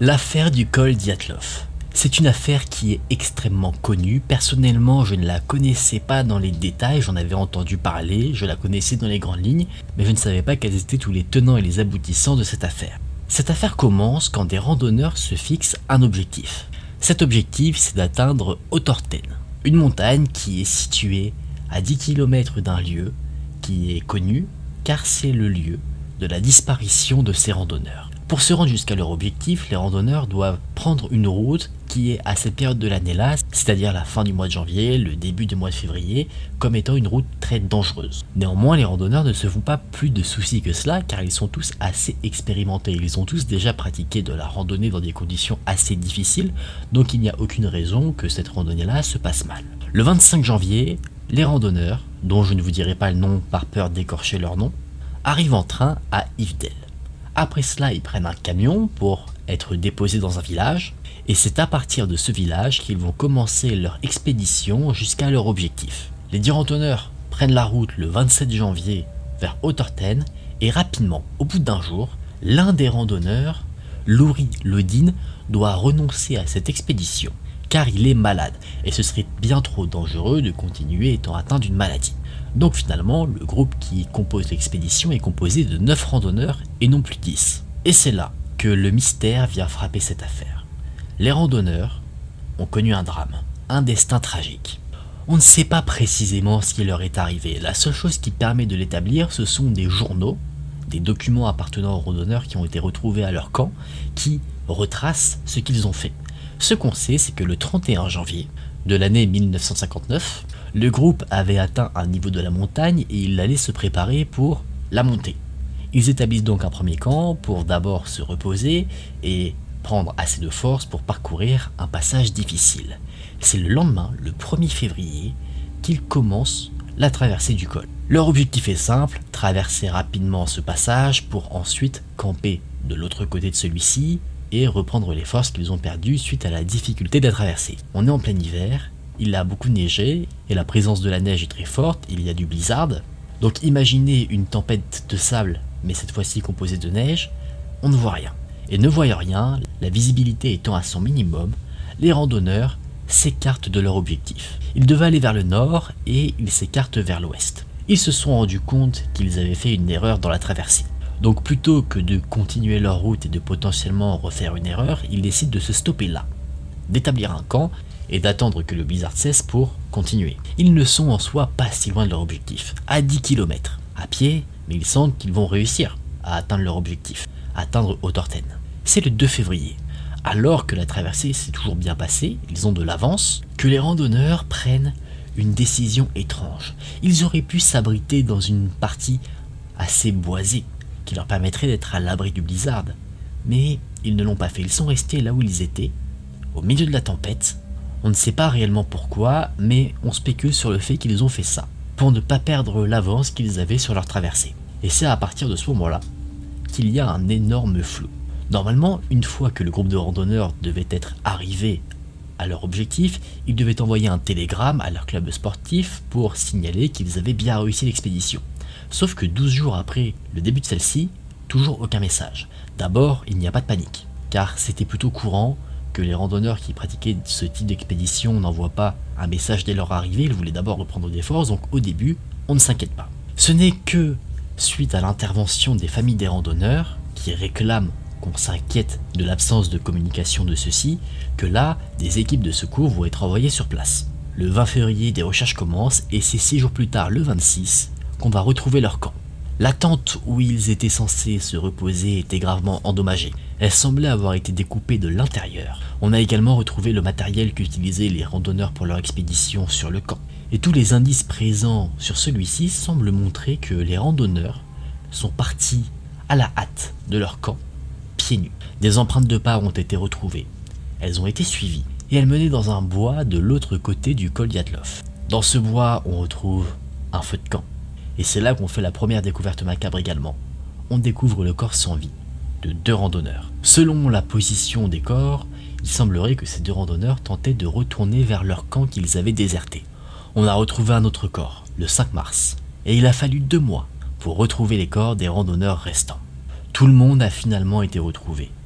L'affaire du col Dyatlov. C'est une affaire qui est extrêmement connue. Personnellement, je ne la connaissais pas dans les détails, j'en avais entendu parler, je la connaissais dans les grandes lignes, mais je ne savais pas quels étaient tous les tenants et les aboutissants de cette affaire. Cette affaire commence quand des randonneurs se fixent un objectif. Cet objectif, c'est d'atteindre Autorten, une montagne qui est située à 10 km d'un lieu qui est connu car c'est le lieu de la disparition de ces randonneurs. Pour se rendre jusqu'à leur objectif, les randonneurs doivent prendre une route qui est à cette période de l'année-là, c'est-à-dire la fin du mois de janvier, le début du mois de février, comme étant une route très dangereuse. Néanmoins, les randonneurs ne se font pas plus de soucis que cela, car ils sont tous assez expérimentés. Ils ont tous déjà pratiqué de la randonnée dans des conditions assez difficiles, donc il n'y a aucune raison que cette randonnée-là se passe mal. Le 25 janvier, les randonneurs, dont je ne vous dirai pas le nom par peur d'écorcher leur nom, arrivent en train à Ivdel. Après cela, ils prennent un camion pour être déposés dans un village, et c'est à partir de ce village qu'ils vont commencer leur expédition jusqu'à leur objectif. Les 10 randonneurs prennent la route le 27 janvier vers Autorten, et rapidement, au bout d'un jour, l'un des randonneurs, Louri Lodin, doit renoncer à cette expédition, car il est malade, et ce serait bien trop dangereux de continuer étant atteint d'une maladie. Donc finalement, le groupe qui compose l'expédition est composé de 9 randonneurs et non plus 10. Et c'est là que le mystère vient frapper cette affaire. Les randonneurs ont connu un drame, un destin tragique. On ne sait pas précisément ce qui leur est arrivé. La seule chose qui permet de l'établir, ce sont des journaux, des documents appartenant aux randonneurs qui ont été retrouvés à leur camp, qui retracent ce qu'ils ont fait. Ce qu'on sait, c'est que le 31 janvier de l'année 1959, le groupe avait atteint un niveau de la montagne et il allait se préparer pour la montée. Ils établissent donc un premier camp pour d'abord se reposer et prendre assez de force pour parcourir un passage difficile. C'est le lendemain, le 1er février, qu'ils commencent la traversée du col. Leur objectif est simple, traverser rapidement ce passage pour ensuite camper de l'autre côté de celui-ci et reprendre les forces qu'ils ont perdues suite à la difficulté de la traversée. On est en plein hiver, il a beaucoup neigé et la présence de la neige est très forte, il y a du blizzard. Donc imaginez une tempête de sable, mais cette fois-ci composée de neige, on ne voit rien. Et ne voyant rien, la visibilité étant à son minimum, les randonneurs s'écartent de leur objectif. Ils devaient aller vers le nord et ils s'écartent vers l'ouest. Ils se sont rendus compte qu'ils avaient fait une erreur dans la traversée. Donc plutôt que de continuer leur route et de potentiellement refaire une erreur, ils décident de se stopper là, d'établir un camp et d'attendre que le blizzard cesse pour continuer. Ils ne sont en soi pas si loin de leur objectif, à 10 km, à pied, mais ils sentent qu'ils vont réussir à atteindre leur objectif, atteindre Autorten. C'est le 2 février, alors que la traversée s'est toujours bien passée, ils ont de l'avance, que les randonneurs prennent une décision étrange. Ils auraient pu s'abriter dans une partie assez boisée, qui leur permettrait d'être à l'abri du blizzard, mais ils ne l'ont pas fait, ils sont restés là où ils étaient, au milieu de la tempête. On ne sait pas réellement pourquoi, mais on spécule sur le fait qu'ils ont fait ça, pour ne pas perdre l'avance qu'ils avaient sur leur traversée. Et c'est à partir de ce moment-là qu'il y a un énorme flou. Normalement, une fois que le groupe de randonneurs devait être arrivé à leur objectif, ils devaient envoyer un télégramme à leur club sportif pour signaler qu'ils avaient bien réussi l'expédition. Sauf que 12 jours après le début de celle-ci, toujours aucun message. D'abord, il n'y a pas de panique, car c'était plutôt courant que les randonneurs qui pratiquaient ce type d'expédition n'envoient pas un message dès leur arrivée, ils voulaient d'abord reprendre des forces, donc au début, on ne s'inquiète pas. Ce n'est que suite à l'intervention des familles des randonneurs, qui réclament qu'on s'inquiète de l'absence de communication de ceux-ci, que là, des équipes de secours vont être envoyées sur place. Le 20 février, des recherches commencent, et c'est 6 jours plus tard, le 26, qu'on va retrouver leur camp. La tente où ils étaient censés se reposer était gravement endommagée. Elle semblait avoir été découpée de l'intérieur. On a également retrouvé le matériel qu'utilisaient les randonneurs pour leur expédition sur le camp. Et tous les indices présents sur celui-ci semblent montrer que les randonneurs sont partis à la hâte de leur camp, pieds nus. Des empreintes de pas ont été retrouvées. Elles ont été suivies et elles menaient dans un bois de l'autre côté du col Dyatlov. Dans ce bois, on retrouve un feu de camp. Et c'est là qu'on fait la première découverte macabre également. On découvre le corps sans vie de 2 randonneurs. Selon la position des corps, il semblerait que ces 2 randonneurs tentaient de retourner vers leur camp qu'ils avaient déserté. On a retrouvé un autre corps, le 5 mars, et il a fallu 2 mois pour retrouver les corps des randonneurs restants. Tout le monde a finalement été retrouvé,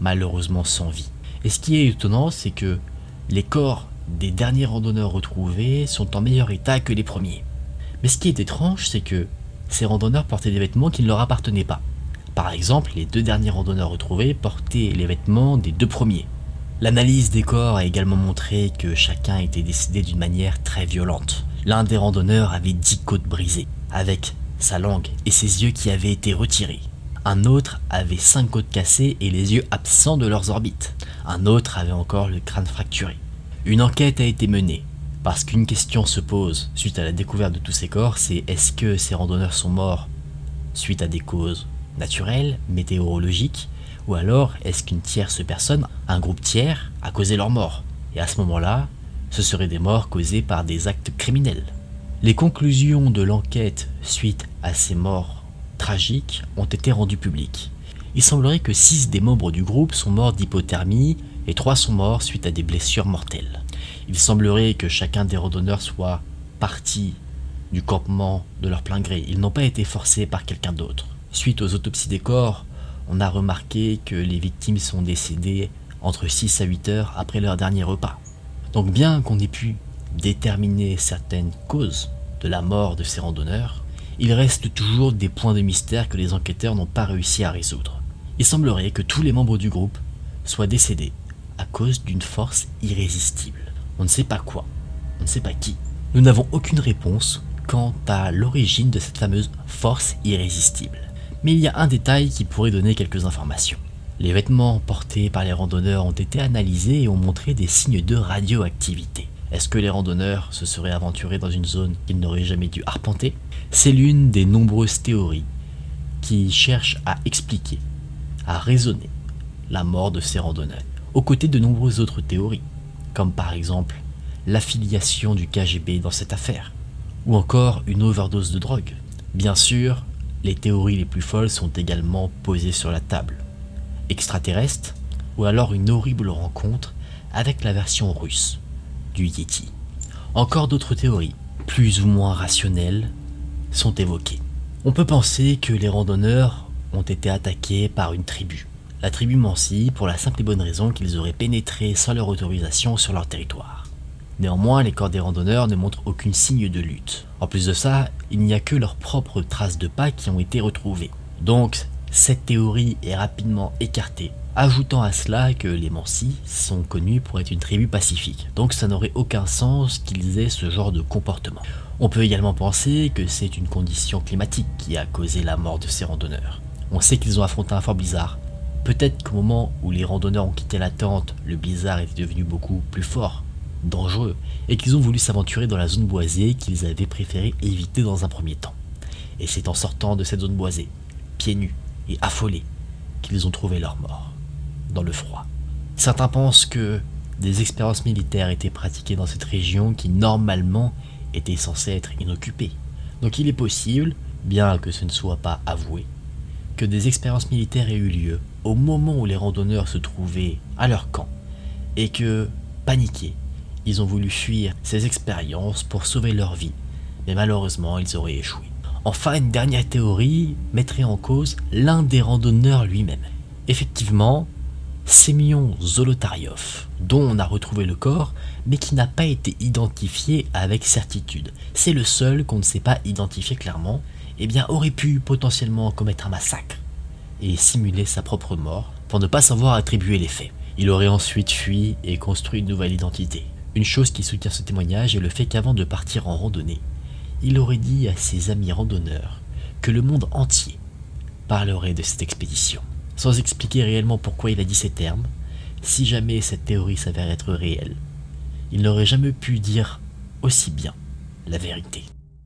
malheureusement sans vie. Et ce qui est étonnant, c'est que les corps des derniers randonneurs retrouvés sont en meilleur état que les premiers. Mais ce qui est étrange, c'est que ces randonneurs portaient des vêtements qui ne leur appartenaient pas. Par exemple, les 2 derniers randonneurs retrouvés portaient les vêtements des 2 premiers. L'analyse des corps a également montré que chacun était décédé d'une manière très violente. L'un des randonneurs avait 10 côtes brisées, avec sa langue et ses yeux qui avaient été retirés. Un autre avait 5 côtes cassées et les yeux absents de leurs orbites. Un autre avait encore le crâne fracturé. Une enquête a été menée, parce qu'une question se pose suite à la découverte de tous ces corps, c'est est-ce que ces randonneurs sont morts suite à des causes naturelles, météorologiques, ou alors est-ce qu'une tierce personne, un groupe tiers, a causé leur mort? Et à ce moment-là, ce seraient des morts causées par des actes criminels. Les conclusions de l'enquête suite à ces morts tragiques ont été rendues publiques. Il semblerait que 6 des membres du groupe sont morts d'hypothermie et 3 sont morts suite à des blessures mortelles. Il semblerait que chacun des randonneurs soit parti du campement de leur plein gré. Ils n'ont pas été forcés par quelqu'un d'autre. Suite aux autopsies des corps, on a remarqué que les victimes sont décédées entre 6 à 8 heures après leur dernier repas. Donc bien qu'on ait pu déterminer certaines causes de la mort de ces randonneurs, il reste toujours des points de mystère que les enquêteurs n'ont pas réussi à résoudre. Il semblerait que tous les membres du groupe soient décédés à cause d'une force irrésistible. On ne sait pas quoi, on ne sait pas qui. Nous n'avons aucune réponse quant à l'origine de cette fameuse force irrésistible. Mais il y a un détail qui pourrait donner quelques informations. Les vêtements portés par les randonneurs ont été analysés et ont montré des signes de radioactivité. Est-ce que les randonneurs se seraient aventurés dans une zone qu'ils n'auraient jamais dû arpenter? C'est l'une des nombreuses théories qui cherchent à expliquer, à raisonner la mort de ces randonneurs, aux côtés de nombreuses autres théories, comme par exemple l'affiliation du KGB dans cette affaire, ou encore une overdose de drogue. Bien sûr, les théories les plus folles sont également posées sur la table. Extraterrestre, ou alors une horrible rencontre avec la version russe du Yeti. Encore d'autres théories, plus ou moins rationnelles, sont évoquées. On peut penser que les randonneurs ont été attaqués par une tribu. La tribu Mansi, pour la simple et bonne raison qu'ils auraient pénétré sans leur autorisation sur leur territoire. Néanmoins, les corps des randonneurs ne montrent aucun signe de lutte. En plus de ça, il n'y a que leurs propres traces de pas qui ont été retrouvées. Donc, cette théorie est rapidement écartée, ajoutant à cela que les Mansi sont connus pour être une tribu pacifique. Donc ça n'aurait aucun sens qu'ils aient ce genre de comportement. On peut également penser que c'est une condition climatique qui a causé la mort de ces randonneurs. On sait qu'ils ont affronté un fort blizzard. Peut-être qu'au moment où les randonneurs ont quitté la tente, le blizzard était devenu beaucoup plus fort, dangereux, et qu'ils ont voulu s'aventurer dans la zone boisée qu'ils avaient préféré éviter dans un premier temps. Et c'est en sortant de cette zone boisée, pieds nus et affolés, qu'ils ont trouvé leur mort, dans le froid. Certains pensent que des expériences militaires étaient pratiquées dans cette région qui normalement était censée être inoccupée. Donc il est possible, bien que ce ne soit pas avoué, que des expériences militaires aient eu lieu au moment où les randonneurs se trouvaient à leur camp, et que, paniqués, ils ont voulu fuir ces expériences pour sauver leur vie, mais malheureusement ils auraient échoué. Enfin, une dernière théorie mettrait en cause l'un des randonneurs lui-même. Effectivement, Semyon Zolotaryov, dont on a retrouvé le corps, mais qui n'a pas été identifié avec certitude. C'est le seul qu'on ne sait pas identifier clairement, eh bien aurait pu potentiellement commettre un massacre et simuler sa propre mort pour ne pas savoir attribuer les faits. Il aurait ensuite fui et construit une nouvelle identité. Une chose qui soutient ce témoignage est le fait qu'avant de partir en randonnée, il aurait dit à ses amis randonneurs que le monde entier parlerait de cette expédition. Sans expliquer réellement pourquoi il a dit ces termes, si jamais cette théorie s'avère être réelle, il n'aurait jamais pu dire aussi bien la vérité.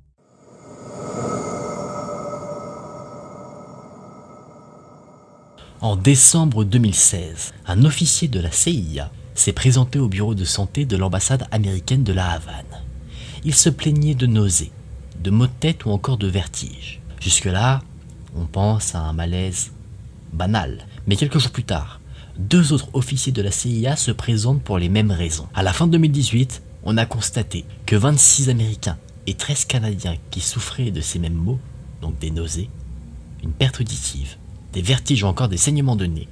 En décembre 2016, un officier de la CIA s'est présenté au bureau de santé de l'ambassade américaine de La Havane. Il se plaignait de nausées, de maux de tête ou encore de vertiges. Jusque-là, on pense à un malaise banal. Mais quelques jours plus tard, 2 autres officiers de la CIA se présentent pour les mêmes raisons. À la fin de 2018, on a constaté que 26 Américains et 13 Canadiens qui souffraient de ces mêmes maux, donc des nausées, une perte auditive, des vertiges ou encore des saignements de nez,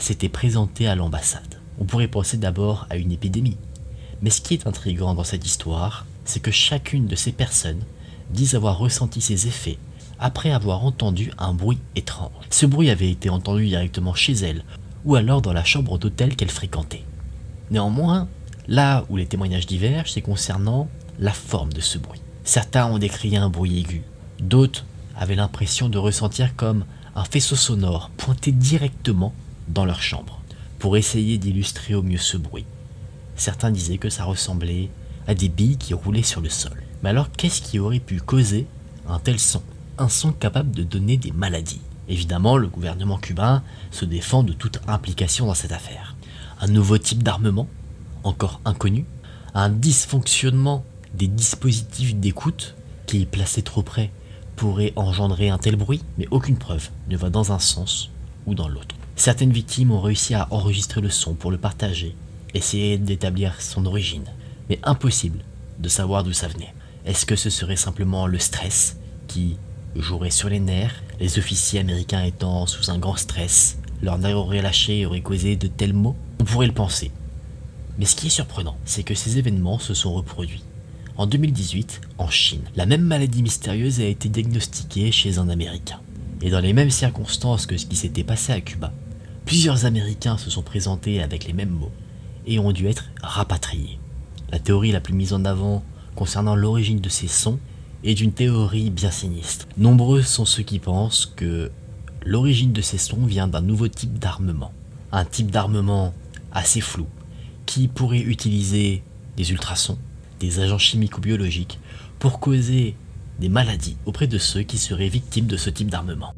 s'étaient présentés à l'ambassade. On pourrait penser d'abord à une épidémie. Mais ce qui est intriguant dans cette histoire, c'est que chacune de ces personnes disent avoir ressenti ses effets après avoir entendu un bruit étrange. Ce bruit avait été entendu directement chez elle, ou alors dans la chambre d'hôtel qu'elle fréquentait. Néanmoins, là où les témoignages divergent, c'est concernant la forme de ce bruit. Certains ont décrit un bruit aigu, d'autres avaient l'impression de ressentir comme un faisceau sonore pointé directement dans leur chambre. Pour essayer d'illustrer au mieux ce bruit, certains disaient que ça ressemblait à des billes qui roulaient sur le sol. Mais alors qu'est-ce qui aurait pu causer un tel son? Un son capable de donner des maladies. Évidemment, le gouvernement cubain se défend de toute implication dans cette affaire. Un nouveau type d'armement, encore inconnu, un dysfonctionnement des dispositifs d'écoute qui, placés trop près, pourraient engendrer un tel bruit, mais aucune preuve ne va dans un sens ou dans l'autre. Certaines victimes ont réussi à enregistrer le son pour le partager, essayer d'établir son origine, mais impossible de savoir d'où ça venait. Est-ce que ce serait simplement le stress qui jouerait sur les nerfs, les officiers américains étant sous un grand stress, leur nerfs auraient lâché et auraient causé de tels maux? On pourrait le penser. Mais ce qui est surprenant, c'est que ces événements se sont reproduits. En 2018, en Chine, la même maladie mystérieuse a été diagnostiquée chez un Américain. Et dans les mêmes circonstances que ce qui s'était passé à Cuba, plusieurs Américains se sont présentés avec les mêmes maux et ont dû être rapatriés. La théorie la plus mise en avant concernant l'origine de ces sons est une théorie bien sinistre. Nombreux sont ceux qui pensent que l'origine de ces sons vient d'un nouveau type d'armement. Un type d'armement assez flou, qui pourrait utiliser des ultrasons, des agents chimiques ou biologiques, pour causer des maladies auprès de ceux qui seraient victimes de ce type d'armement.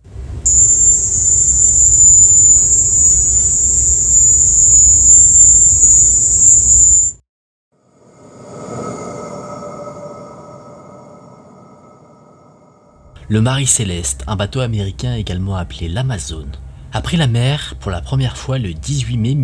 Le Marie Céleste, un bateau américain également appelé l'Amazone, a pris la mer pour la première fois le 18 mai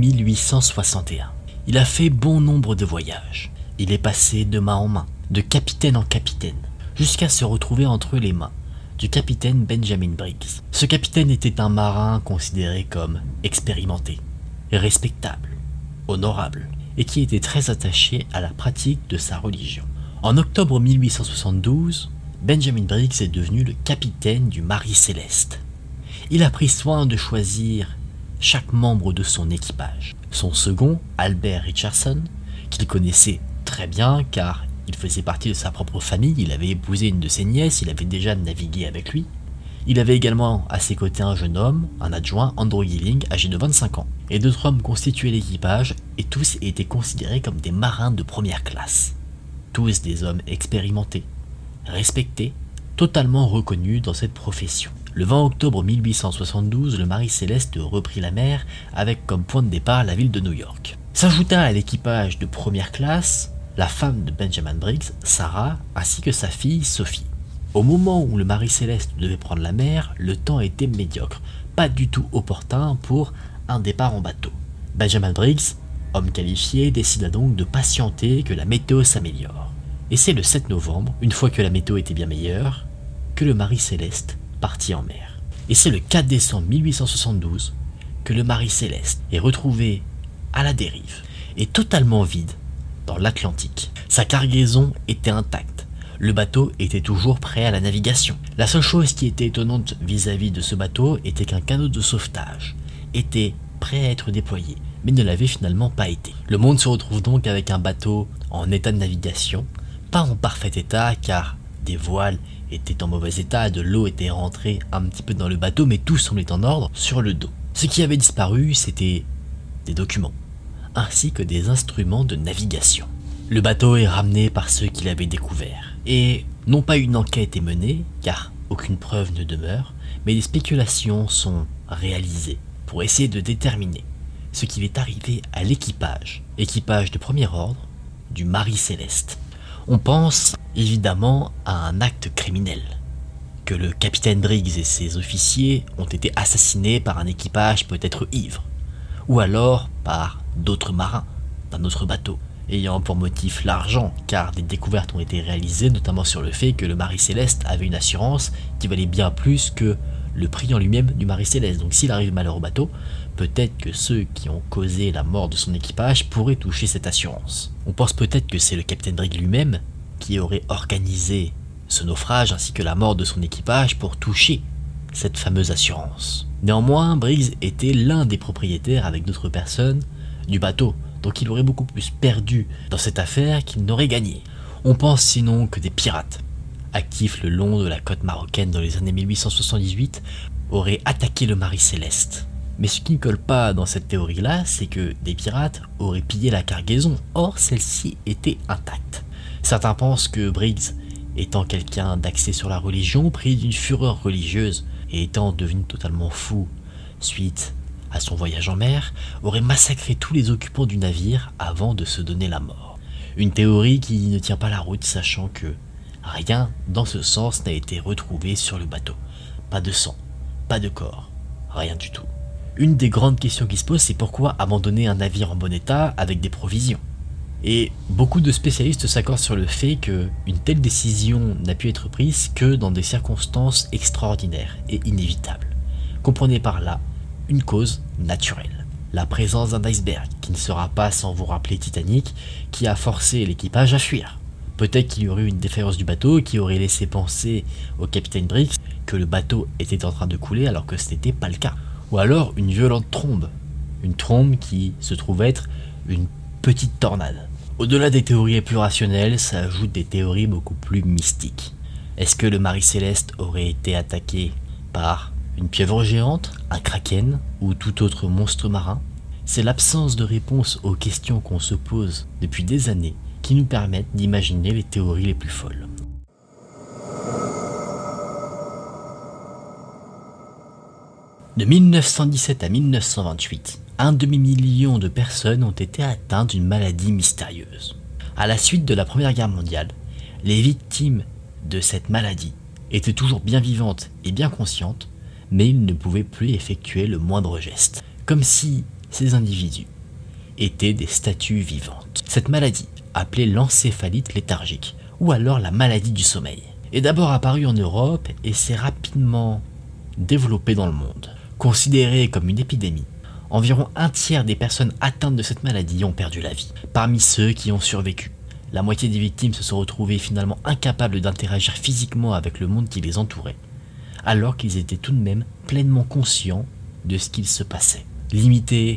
1861. Il a fait bon nombre de voyages. Il est passé de main en main, de capitaine en capitaine, jusqu'à se retrouver entre les mains du capitaine Benjamin Briggs. Ce capitaine était un marin considéré comme expérimenté, respectable, honorable, et qui était très attaché à la pratique de sa religion. En octobre 1872, Benjamin Briggs est devenu le capitaine du Marie Céleste. Il a pris soin de choisir chaque membre de son équipage. Son second, Albert Richardson, qu'il connaissait très bien car il faisait partie de sa propre famille, il avait épousé une de ses nièces, il avait déjà navigué avec lui. Il avait également à ses côtés un jeune homme, un adjoint, Andrew Gilling, âgé de 25 ans. Et d'autres hommes constituaient l'équipage et tous étaient considérés comme des marins de première classe. Tous des hommes expérimentés, respectés, totalement reconnus dans cette profession. Le 20 octobre 1872, le Marie Céleste reprit la mer avec comme point de départ la ville de New York. S'ajouta à l'équipage de première classe la femme de Benjamin Briggs, Sarah, ainsi que sa fille Sophie. Au moment où le Marie Céleste devait prendre la mer, le temps était médiocre, pas du tout opportun pour un départ en bateau. Benjamin Briggs, homme qualifié, décida donc de patienter que la météo s'améliore. Et c'est le 7 novembre, une fois que la météo était bien meilleure, que le Marie Céleste partit en mer. Et c'est le 4 décembre 1872 que le Marie Céleste est retrouvé à la dérive et totalement vide dans l'Atlantique. Sa cargaison était intacte. Le bateau était toujours prêt à la navigation. La seule chose qui était étonnante vis-à-vis de ce bateau était qu'un canot de sauvetage était prêt à être déployé, mais ne l'avait finalement pas été. Le monde se retrouve donc avec un bateau en état de navigation, pas en parfait état car des voiles étaient en mauvais état, de l'eau était rentrée un petit peu dans le bateau, mais tout semblait en ordre sur le dos. Ce qui avait disparu, c'était des documents, ainsi que des instruments de navigation. Le bateau est ramené par ceux qui l'avaient découvert, et non pas une enquête est menée, car aucune preuve ne demeure, mais des spéculations sont réalisées pour essayer de déterminer ce qui est arrivé à l'équipage de premier ordre du Marie Céleste. On pense évidemment à un acte criminel, que le capitaine Briggs et ses officiers ont été assassinés par un équipage peut-être ivre, ou alors par d'autres marins d'un autre bateau, ayant pour motif l'argent, car des découvertes ont été réalisées, notamment sur le fait que le Marie Céleste avait une assurance qui valait bien plus que le prix en lui-même du Marie Céleste. Donc s'il arrive malheur au bateau, peut-être que ceux qui ont causé la mort de son équipage pourraient toucher cette assurance. On pense peut-être que c'est le capitaine Briggs lui-même qui aurait organisé ce naufrage ainsi que la mort de son équipage pour toucher cette fameuse assurance. Néanmoins, Briggs était l'un des propriétaires avec d'autres personnes du bateau, donc il aurait beaucoup plus perdu dans cette affaire qu'il n'aurait gagné. On pense sinon que des pirates, actifs le long de la côte marocaine dans les années 1878, auraient attaqué le Marie Céleste. Mais ce qui ne colle pas dans cette théorie-là, c'est que des pirates auraient pillé la cargaison, or celle-ci était intacte. Certains pensent que Briggs, étant quelqu'un d'axé sur la religion, pris d'une fureur religieuse et étant devenu totalement fou suite à son voyage en mer, aurait massacré tous les occupants du navire avant de se donner la mort. Une théorie qui ne tient pas la route, sachant que rien dans ce sens n'a été retrouvé sur le bateau. Pas de sang, pas de corps, rien du tout. Une des grandes questions qui se posent, c'est pourquoi abandonner un navire en bon état avec des provisions. Et beaucoup de spécialistes s'accordent sur le fait qu'une telle décision n'a pu être prise que dans des circonstances extraordinaires et inévitables. Comprenez par là une cause naturelle. La présence d'un iceberg, qui ne sera pas sans vous rappeler Titanic, qui a forcé l'équipage à fuir. Peut-être qu'il y aurait eu une défaillance du bateau qui aurait laissé penser au capitaine Briggs que le bateau était en train de couler alors que ce n'était pas le cas. Ou alors une violente trombe. Une trombe qui se trouve être une petite tornade. Au-delà des théories les plus rationnelles, s'ajoutent des théories beaucoup plus mystiques. Est-ce que le Marie Céleste aurait été attaqué par une pieuvre géante, un kraken ou tout autre monstre marin? C'est l'absence de réponse aux questions qu'on se pose depuis des années qui nous permettent d'imaginer les théories les plus folles. De 1917 à 1928, un demi-million de personnes ont été atteintes d'une maladie mystérieuse. À la suite de la Première Guerre mondiale, les victimes de cette maladie étaient toujours bien vivantes et bien conscientes, mais ils ne pouvaient plus effectuer le moindre geste, comme si ces individus étaient des statues vivantes. Cette maladie, appelée l'encéphalite léthargique, ou alors la maladie du sommeil, est d'abord apparue en Europe et s'est rapidement développée dans le monde. Considérée comme une épidémie, environ un tiers des personnes atteintes de cette maladie ont perdu la vie. Parmi ceux qui ont survécu, la moitié des victimes se sont retrouvées finalement incapables d'interagir physiquement avec le monde qui les entourait, alors qu'ils étaient tout de même pleinement conscients de ce qu'il se passait. Limités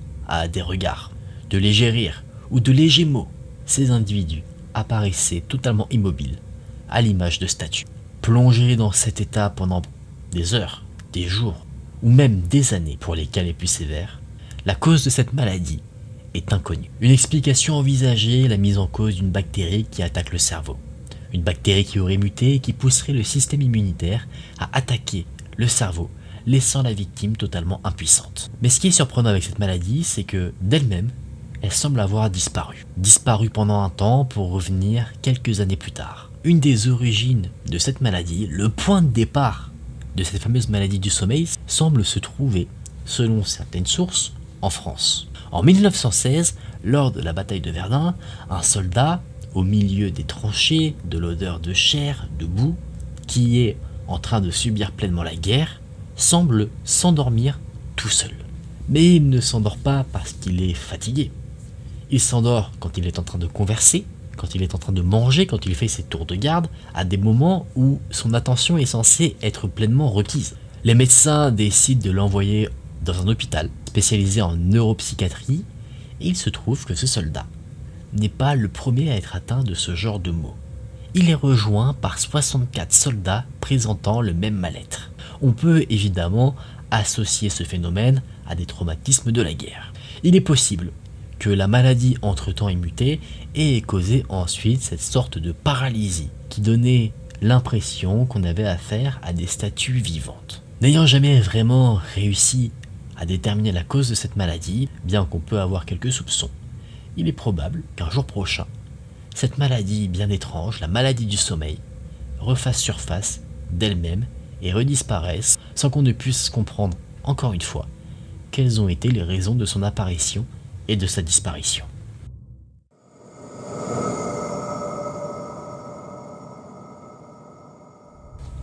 à des regards, de légers rires ou de légers mots, ces individus apparaissaient totalement immobiles, à l'image de statues. Plongés dans cet état pendant des heures, des jours, ou même des années pour les cas les plus sévères, la cause de cette maladie est inconnue. Une explication envisagée est la mise en cause d'une bactérie qui attaque le cerveau. Une bactérie qui aurait muté et qui pousserait le système immunitaire à attaquer le cerveau, laissant la victime totalement impuissante. Mais ce qui est surprenant avec cette maladie, c'est que d'elle-même, elle semble avoir disparu. Disparu pendant un temps pour revenir quelques années plus tard. Une des origines de cette maladie, le point de départ de cette fameuse maladie du sommeil, semble se trouver, selon certaines sources, en France. En 1916, lors de la bataille de Verdun, un soldat, au milieu des tranchées, de l'odeur de chair, de boue, qui est en train de subir pleinement la guerre, semble s'endormir tout seul. Mais il ne s'endort pas parce qu'il est fatigué. Il s'endort quand il est en train de converser, quand il est en train de manger, quand il fait ses tours de garde, à des moments où son attention est censée être pleinement requise. Les médecins décident de l'envoyer dans un hôpital spécialisé en neuropsychiatrie, et il se trouve que ce soldat n'est pas le premier à être atteint de ce genre de maux. Il est rejoint par 64 soldats présentant le même mal-être. On peut évidemment associer ce phénomène à des traumatismes de la guerre. Il est possible que la maladie entre-temps ait muté et ait causé ensuite cette sorte de paralysie qui donnait l'impression qu'on avait affaire à des statues vivantes. N'ayant jamais vraiment réussi à déterminer la cause de cette maladie, bien qu'on peut avoir quelques soupçons, il est probable qu'un jour prochain, cette maladie bien étrange, la maladie du sommeil, refasse surface d'elle-même et redisparaisse sans qu'on ne puisse comprendre, encore une fois, quelles ont été les raisons de son apparition et de sa disparition.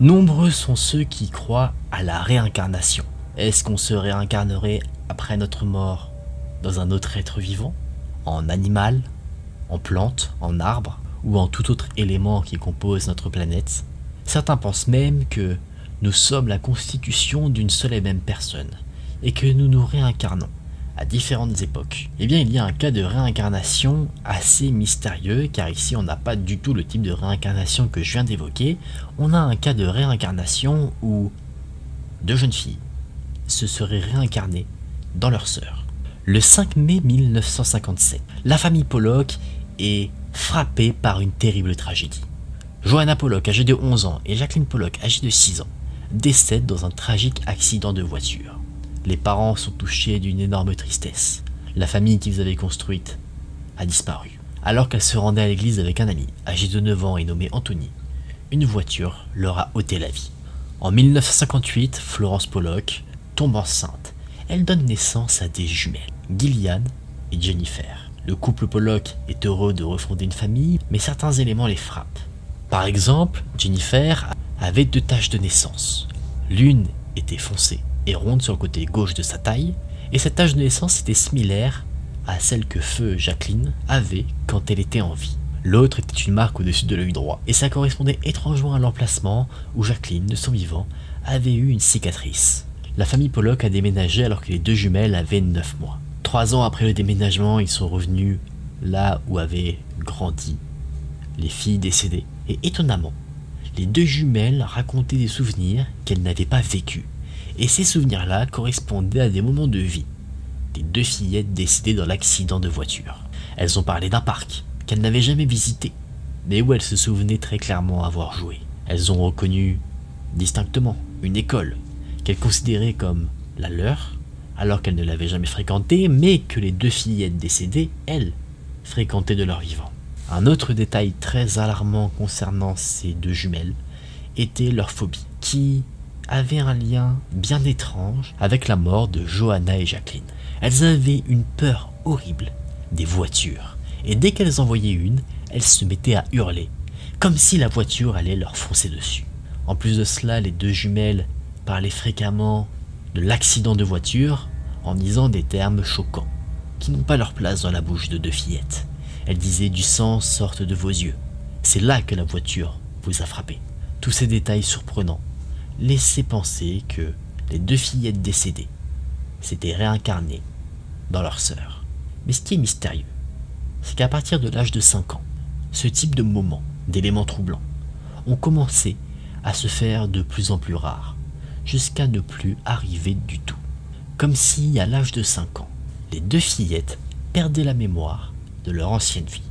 Nombreux sont ceux qui croient à la réincarnation. Est-ce qu'on se réincarnerait après notre mort dans un autre être vivant, en animal, en plante, en arbre ou en tout autre élément qui compose notre planète? Certains pensent même que nous sommes la constitution d'une seule et même personne et que nous nous réincarnons à différentes époques. Eh bien, il y a un cas de réincarnation assez mystérieux, car ici on n'a pas du tout le type de réincarnation que je viens d'évoquer. On a un cas de réincarnation où deux jeunes filles se seraient réincarnées dans leur sœur. Le 5 mai 1957, la famille Pollock est frappée par une terrible tragédie. Joanna Pollock, âgée de 11 ans, et Jacqueline Pollock, âgée de 6 ans, décèdent dans un tragique accident de voiture. Les parents sont touchés d'une énorme tristesse. La famille qu'ils avaient construite a disparu. Alors qu'elle se rendait à l'église avec un ami, âgé de 9 ans et nommé Anthony, une voiture leur a ôté la vie. En 1958, Florence Pollock tombe enceinte. Elle donne naissance à des jumelles, Gillian et Jennifer. Le couple Pollock est heureux de refonder une famille, mais certains éléments les frappent. Par exemple, Jennifer avait 2 taches de naissance. L'une était foncée et ronde sur le côté gauche de sa taille, et cette tache de naissance était similaire à celle que feu Jacqueline avait quand elle était en vie. L'autre était une marque au-dessus de l'œil droit, et ça correspondait étrangement à l'emplacement où Jacqueline, de son vivant, avait eu une cicatrice. La famille Pollock a déménagé alors que les 2 jumelles avaient 9 mois. 3 ans après le déménagement, ils sont revenus là où avaient grandi les filles décédées, et étonnamment, les 2 jumelles racontaient des souvenirs qu'elles n'avaient pas vécus. Et ces souvenirs-là correspondaient à des moments de vie des 2 fillettes décédées dans l'accident de voiture. Elles ont parlé d'un parc qu'elles n'avaient jamais visité, mais où elles se souvenaient très clairement avoir joué. Elles ont reconnu distinctement une école qu'elles considéraient comme la leur, alors qu'elles ne l'avaient jamais fréquentée, mais que les 2 fillettes décédées, elles, fréquentaient de leur vivant. Un autre détail très alarmant concernant ces 2 jumelles était leur phobie, qui avait un lien bien étrange avec la mort de Joanna et Jacqueline. Elles avaient une peur horrible des voitures, et dès qu'elles en voyaient une, elles se mettaient à hurler, comme si la voiture allait leur foncer dessus. En plus de cela, les 2 jumelles parlaient fréquemment de l'accident de voiture en disant des termes choquants, qui n'ont pas leur place dans la bouche de 2 fillettes. Elles disaient « du sang sort de vos yeux, c'est là que la voiture vous a frappé ». Tous ces détails surprenants laissaient penser que les 2 fillettes décédées s'étaient réincarnées dans leur sœur. Mais ce qui est mystérieux, c'est qu'à partir de l'âge de 5 ans, ce type de moments, d'éléments troublants, ont commencé à se faire de plus en plus rares, jusqu'à ne plus arriver du tout. Comme si, à l'âge de 5 ans, les 2 fillettes perdaient la mémoire de leur ancienne vie.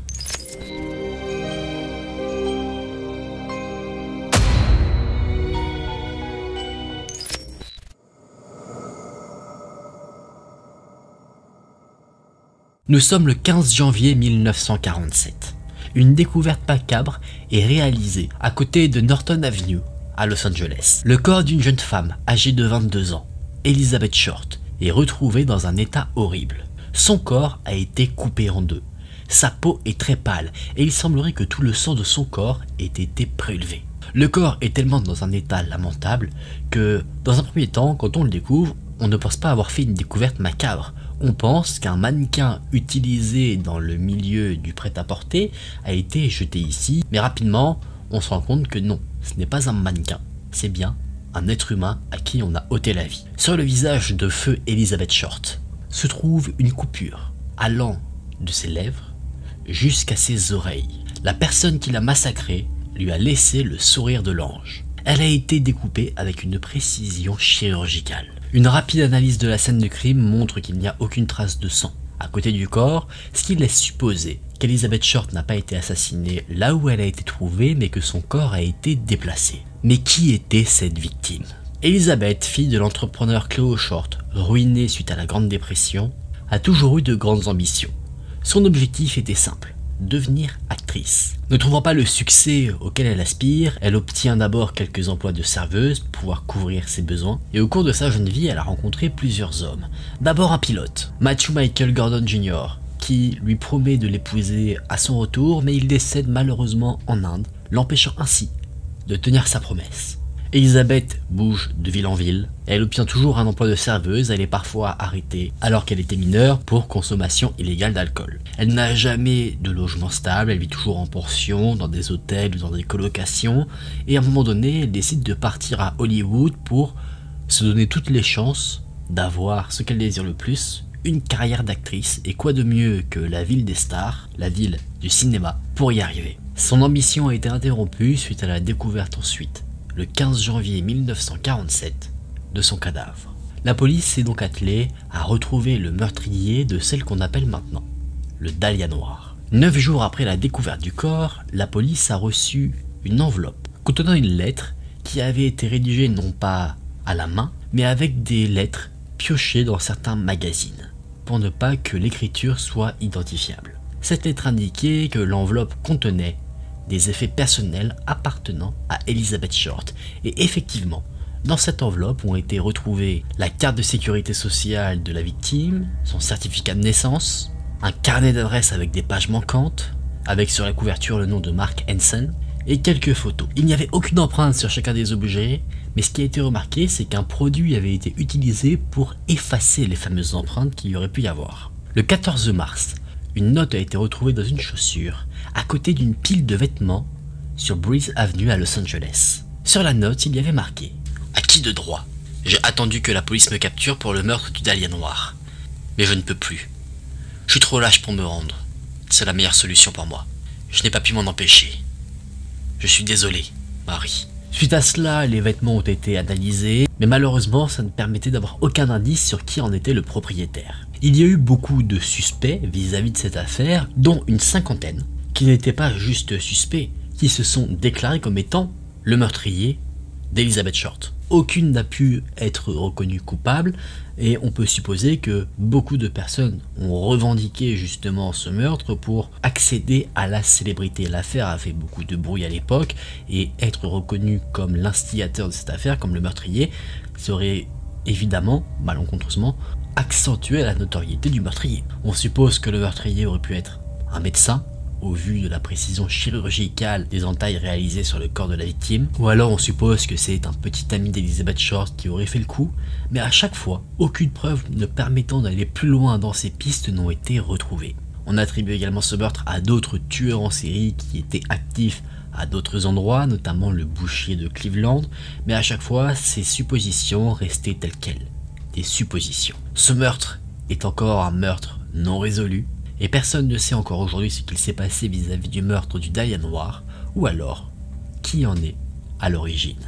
Nous sommes le 15 janvier 1947. Une découverte macabre est réalisée à côté de Norton Avenue, à Los Angeles. Le corps d'une jeune femme âgée de 22 ans, Elizabeth Short, est retrouvé dans un état horrible. Son corps a été coupé en 2. Sa peau est très pâle et il semblerait que tout le sang de son corps ait été prélevé. Le corps est tellement dans un état lamentable que, dans un premier temps, quand on le découvre, on ne pense pas avoir fait une découverte macabre. On pense qu'un mannequin utilisé dans le milieu du prêt-à-porter a été jeté ici, mais rapidement, on se rend compte que non, ce n'est pas un mannequin, c'est bien un être humain à qui on a ôté la vie. Sur le visage de feu Elizabeth Short se trouve une coupure allant de ses lèvres jusqu'à ses oreilles. La personne qui l'a massacrée lui a laissé le sourire de l'ange. Elle a été découpée avec une précision chirurgicale. Une rapide analyse de la scène de crime montre qu'il n'y a aucune trace de sang à côté du corps, ce qui laisse supposer qu'Elizabeth Short n'a pas été assassinée là où elle a été trouvée, mais que son corps a été déplacé. Mais qui était cette victime? Elizabeth, fille de l'entrepreneur Cleo Short, ruinée suite à la Grande Dépression, a toujours eu de grandes ambitions. Son objectif était simple, devenir actrice. Ne trouvant pas le succès auquel elle aspire, elle obtient d'abord quelques emplois de serveuse pour pouvoir couvrir ses besoins, et au cours de sa jeune vie, elle a rencontré plusieurs hommes. D'abord un pilote, Matthew Michael Gordon Jr., qui lui promet de l'épouser à son retour, mais il décède malheureusement en Inde, l'empêchant ainsi de tenir sa promesse. Elisabeth bouge de ville en ville, elle obtient toujours un emploi de serveuse, elle est parfois arrêtée alors qu'elle était mineure pour consommation illégale d'alcool. Elle n'a jamais de logement stable, elle vit toujours en pension, dans des hôtels ou dans des colocations, et à un moment donné, elle décide de partir à Hollywood pour se donner toutes les chances d'avoir ce qu'elle désire le plus, une carrière d'actrice, et quoi de mieux que la ville des stars, la ville du cinéma, pour y arriver. Son ambition a été interrompue suite à la découverte ensuite, le 15 janvier 1947, de son cadavre. La police s'est donc attelée à retrouver le meurtrier de celle qu'on appelle maintenant le Dahlia noir. 9 jours après la découverte du corps, la police a reçu une enveloppe contenant une lettre qui avait été rédigée non pas à la main, mais avec des lettres piochées dans certains magazines, pour ne pas que l'écriture soit identifiable. Cette lettre indiquait que l'enveloppe contenait des effets personnels appartenant à Elizabeth Short. Et effectivement, dans cette enveloppe ont été retrouvées la carte de sécurité sociale de la victime, son certificat de naissance, un carnet d'adresses avec des pages manquantes, avec sur la couverture le nom de Mark Hansen, et quelques photos. Il n'y avait aucune empreinte sur chacun des objets, mais ce qui a été remarqué, c'est qu'un produit avait été utilisé pour effacer les fameuses empreintes qu'il y aurait pu y avoir. Le 14 mars, une note a été retrouvée dans une chaussure, à côté d'une pile de vêtements, sur Breeze Avenue à Los Angeles. Sur la note, il y avait marqué « À qui de droit? J'ai attendu que la police me capture pour le meurtre du Dahlia noir. Mais je ne peux plus. Je suis trop lâche pour me rendre. C'est la meilleure solution pour moi. Je n'ai pas pu m'en empêcher. Je suis désolé, Marie. » Suite à cela, les vêtements ont été analysés, mais malheureusement, ça ne permettait d'avoir aucun indice sur qui en était le propriétaire. Il y a eu beaucoup de suspects vis-à-vis de cette affaire, dont une cinquantaine, qui n'étaient pas juste suspects, qui se sont déclarés comme étant le meurtrier d'Elizabeth Short. Aucune n'a pu être reconnue coupable, et on peut supposer que beaucoup de personnes ont revendiqué justement ce meurtre pour accéder à la célébrité. L'affaire a fait beaucoup de bruit à l'époque, et être reconnu comme l'instigateur de cette affaire, comme le meurtrier, serait évidemment, malencontreusement, accentuer la notoriété du meurtrier. On suppose que le meurtrier aurait pu être un médecin, au vu de la précision chirurgicale des entailles réalisées sur le corps de la victime, ou alors on suppose que c'est un petit ami d'Elizabeth Short qui aurait fait le coup, mais à chaque fois, aucune preuve ne permettant d'aller plus loin dans ces pistes n'ont été retrouvées. On attribue également ce meurtre à d'autres tueurs en série qui étaient actifs à d'autres endroits, notamment le boucher de Cleveland, mais à chaque fois, ces suppositions restaient telles quelles, des suppositions. Ce meurtre est encore un meurtre non résolu, et personne ne sait encore aujourd'hui ce qu'il s'est passé vis-à-vis du meurtre du Dahlia noir, ou alors, qui en est à l'origine.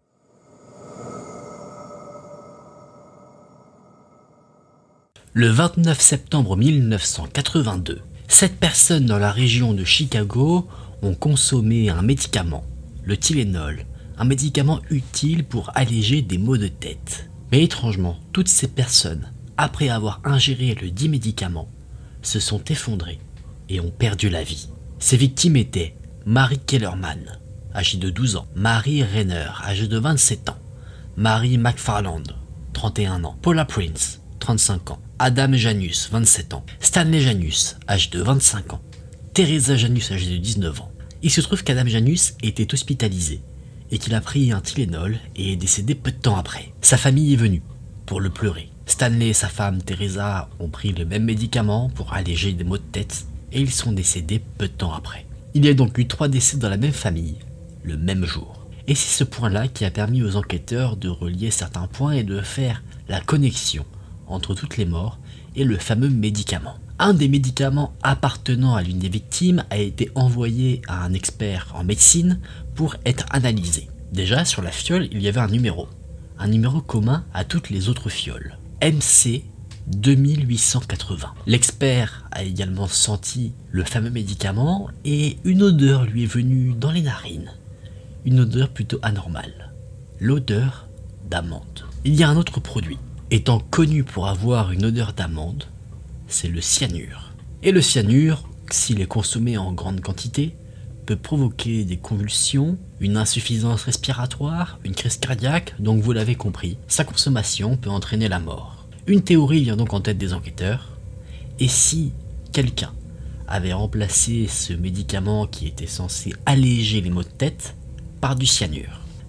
Le 29 septembre 1982, 7 personnes dans la région de Chicago ont consommé un médicament, le Tylenol, un médicament utile pour alléger des maux de tête. Mais étrangement, toutes ces personnes, après avoir ingéré le dit médicament, se sont effondrés et ont perdu la vie. Ces victimes étaient Mary Kellerman, âgée de 12 ans, Mary Renner, âgée de 27 ans, Mary McFarland, 31 ans, Paula Prince, 35 ans, Adam Janus, 27 ans, Stanley Janus, âgé de 25 ans, Teresa Janus, âgée de 19 ans. Il se trouve qu'Adam Janus était hospitalisé et qu'il a pris un Tylenol et est décédé peu de temps après. Sa famille est venue pour le pleurer. Stanley et sa femme Teresa ont pris le même médicament pour alléger des maux de tête et ils sont décédés peu de temps après. Il y a donc eu 3 décès dans la même famille, le même jour. Et c'est ce point-là qui a permis aux enquêteurs de relier certains points et de faire la connexion entre toutes les morts et le fameux médicament. Un des médicaments appartenant à l'une des victimes a été envoyé à un expert en médecine pour être analysé. Déjà, sur la fiole, il y avait un numéro commun à toutes les autres fioles. MC 2880. L'expert a également senti le fameux médicament et une odeur lui est venue dans les narines. Une odeur plutôt anormale. L'odeur d'amande. Il y a un autre produit, étant connu pour avoir une odeur d'amande, c'est le cyanure. Et le cyanure, s'il est consommé en grande quantité, peut provoquer des convulsions, une insuffisance respiratoire, une crise cardiaque, donc vous l'avez compris, sa consommation peut entraîner la mort. Une théorie vient donc en tête des enquêteurs, et si quelqu'un avait remplacé ce médicament qui était censé alléger les maux de tête par du cyanure?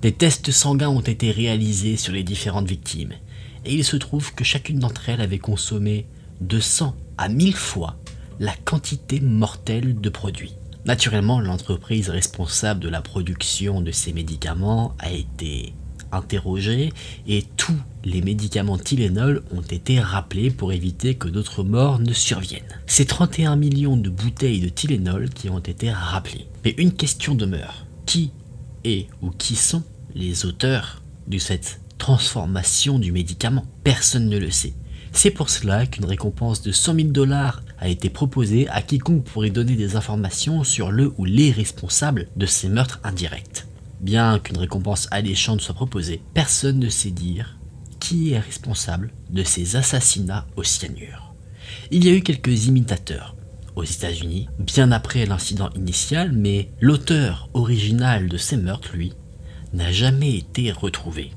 Des tests sanguins ont été réalisés sur les différentes victimes, et il se trouve que chacune d'entre elles avait consommé de 100 à 1000 fois la quantité mortelle de produits. Naturellement, l'entreprise responsable de la production de ces médicaments a été interrogée et tous les médicaments Tylenol ont été rappelés pour éviter que d'autres morts ne surviennent. C'est 31 millions de bouteilles de Tylenol qui ont été rappelées. Mais une question demeure. Qui est ou qui sont les auteurs de cette transformation du médicament? Personne ne le sait. C'est pour cela qu'une récompense de 100 000 $ a été proposée à quiconque pourrait donner des informations sur le ou les responsables de ces meurtres indirects. Bien qu'une récompense alléchante soit proposée, personne ne sait dire qui est responsable de ces assassinats au cyanure. Il y a eu quelques imitateurs aux États-Unis, bien après l'incident initial, mais l'auteur original de ces meurtres, lui, n'a jamais été retrouvé.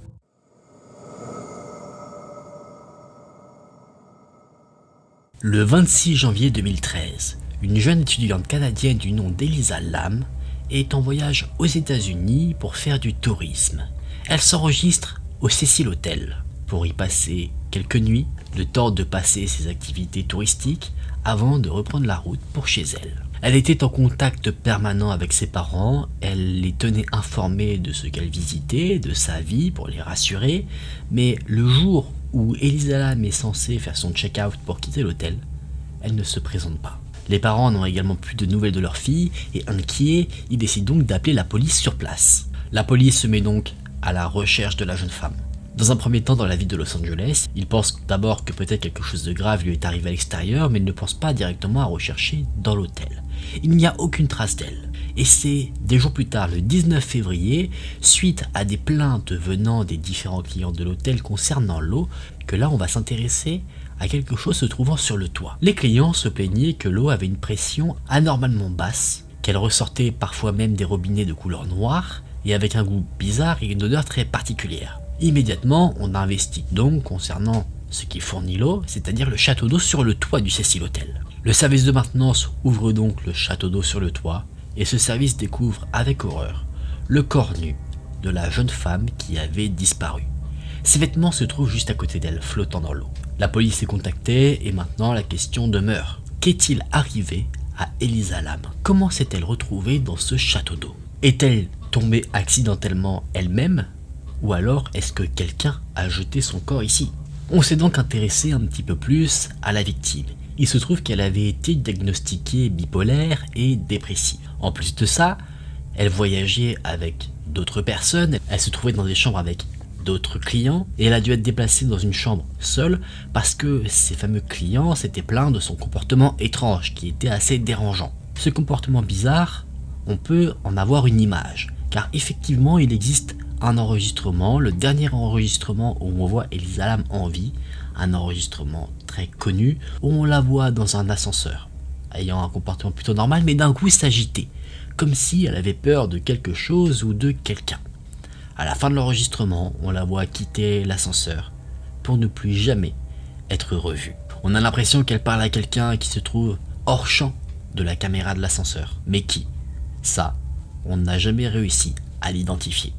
Le 26 janvier 2013, une jeune étudiante canadienne du nom d'Elisa Lam est en voyage aux États-Unis pour faire du tourisme. Elle s'enregistre au Cecil Hotel pour y passer quelques nuits, le temps de passer ses activités touristiques avant de reprendre la route pour chez elle. Elle était en contact permanent avec ses parents, elle les tenait informés de ce qu'elle visitait, de sa vie pour les rassurer, mais le jour où Elisa Lam est censée faire son check-out pour quitter l'hôtel, elle ne se présente pas. Les parents n'ont également plus de nouvelles de leur fille et inquiets, ils décident donc d'appeler la police sur place. La police se met donc à la recherche de la jeune femme. Dans un premier temps dans la ville de Los Angeles, ils pensent d'abord que peut-être quelque chose de grave lui est arrivé à l'extérieur, mais ils ne pensent pas directement à rechercher dans l'hôtel. Il n'y a aucune trace d'elle. Et c'est des jours plus tard, le 19 février, suite à des plaintes venant des différents clients de l'hôtel concernant l'eau, que là on va s'intéresser à quelque chose se trouvant sur le toit. Les clients se plaignaient que l'eau avait une pression anormalement basse, qu'elle ressortait parfois même des robinets de couleur noire, et avec un goût bizarre et une odeur très particulière. Immédiatement, on investigue donc concernant ce qui fournit l'eau, c'est-à-dire le château d'eau sur le toit du Cecil Hotel. Le service de maintenance ouvre donc le château d'eau sur le toit, et ce service découvre avec horreur le corps nu de la jeune femme qui avait disparu. Ses vêtements se trouvent juste à côté d'elle, flottant dans l'eau. La police est contactée et maintenant la question demeure. Qu'est-il arrivé à Elisa Lam? Comment s'est-elle retrouvée dans ce château d'eau? Est-elle tombée accidentellement elle-même? Ou alors est-ce que quelqu'un a jeté son corps ici? On s'est donc intéressé un petit peu plus à la victime. Il se trouve qu'elle avait été diagnostiquée bipolaire et dépressive. En plus de ça, elle voyageait avec d'autres personnes, elle se trouvait dans des chambres avec d'autres clients et elle a dû être déplacée dans une chambre seule parce que ces fameux clients s'étaient plaints de son comportement étrange qui était assez dérangeant. Ce comportement bizarre, on peut en avoir une image car effectivement il existe un enregistrement, le dernier enregistrement où on voit Elisa Lam en vie, un enregistrement très connu où on la voit dans un ascenseur ayant un comportement plutôt normal mais d'un coup s'agiter comme si elle avait peur de quelque chose ou de quelqu'un. À la fin de l'enregistrement, on la voit quitter l'ascenseur pour ne plus jamais être revue. On a l'impression qu'elle parle à quelqu'un qui se trouve hors champ de la caméra de l'ascenseur. Mais qui? Ça, on n'a jamais réussi à l'identifier.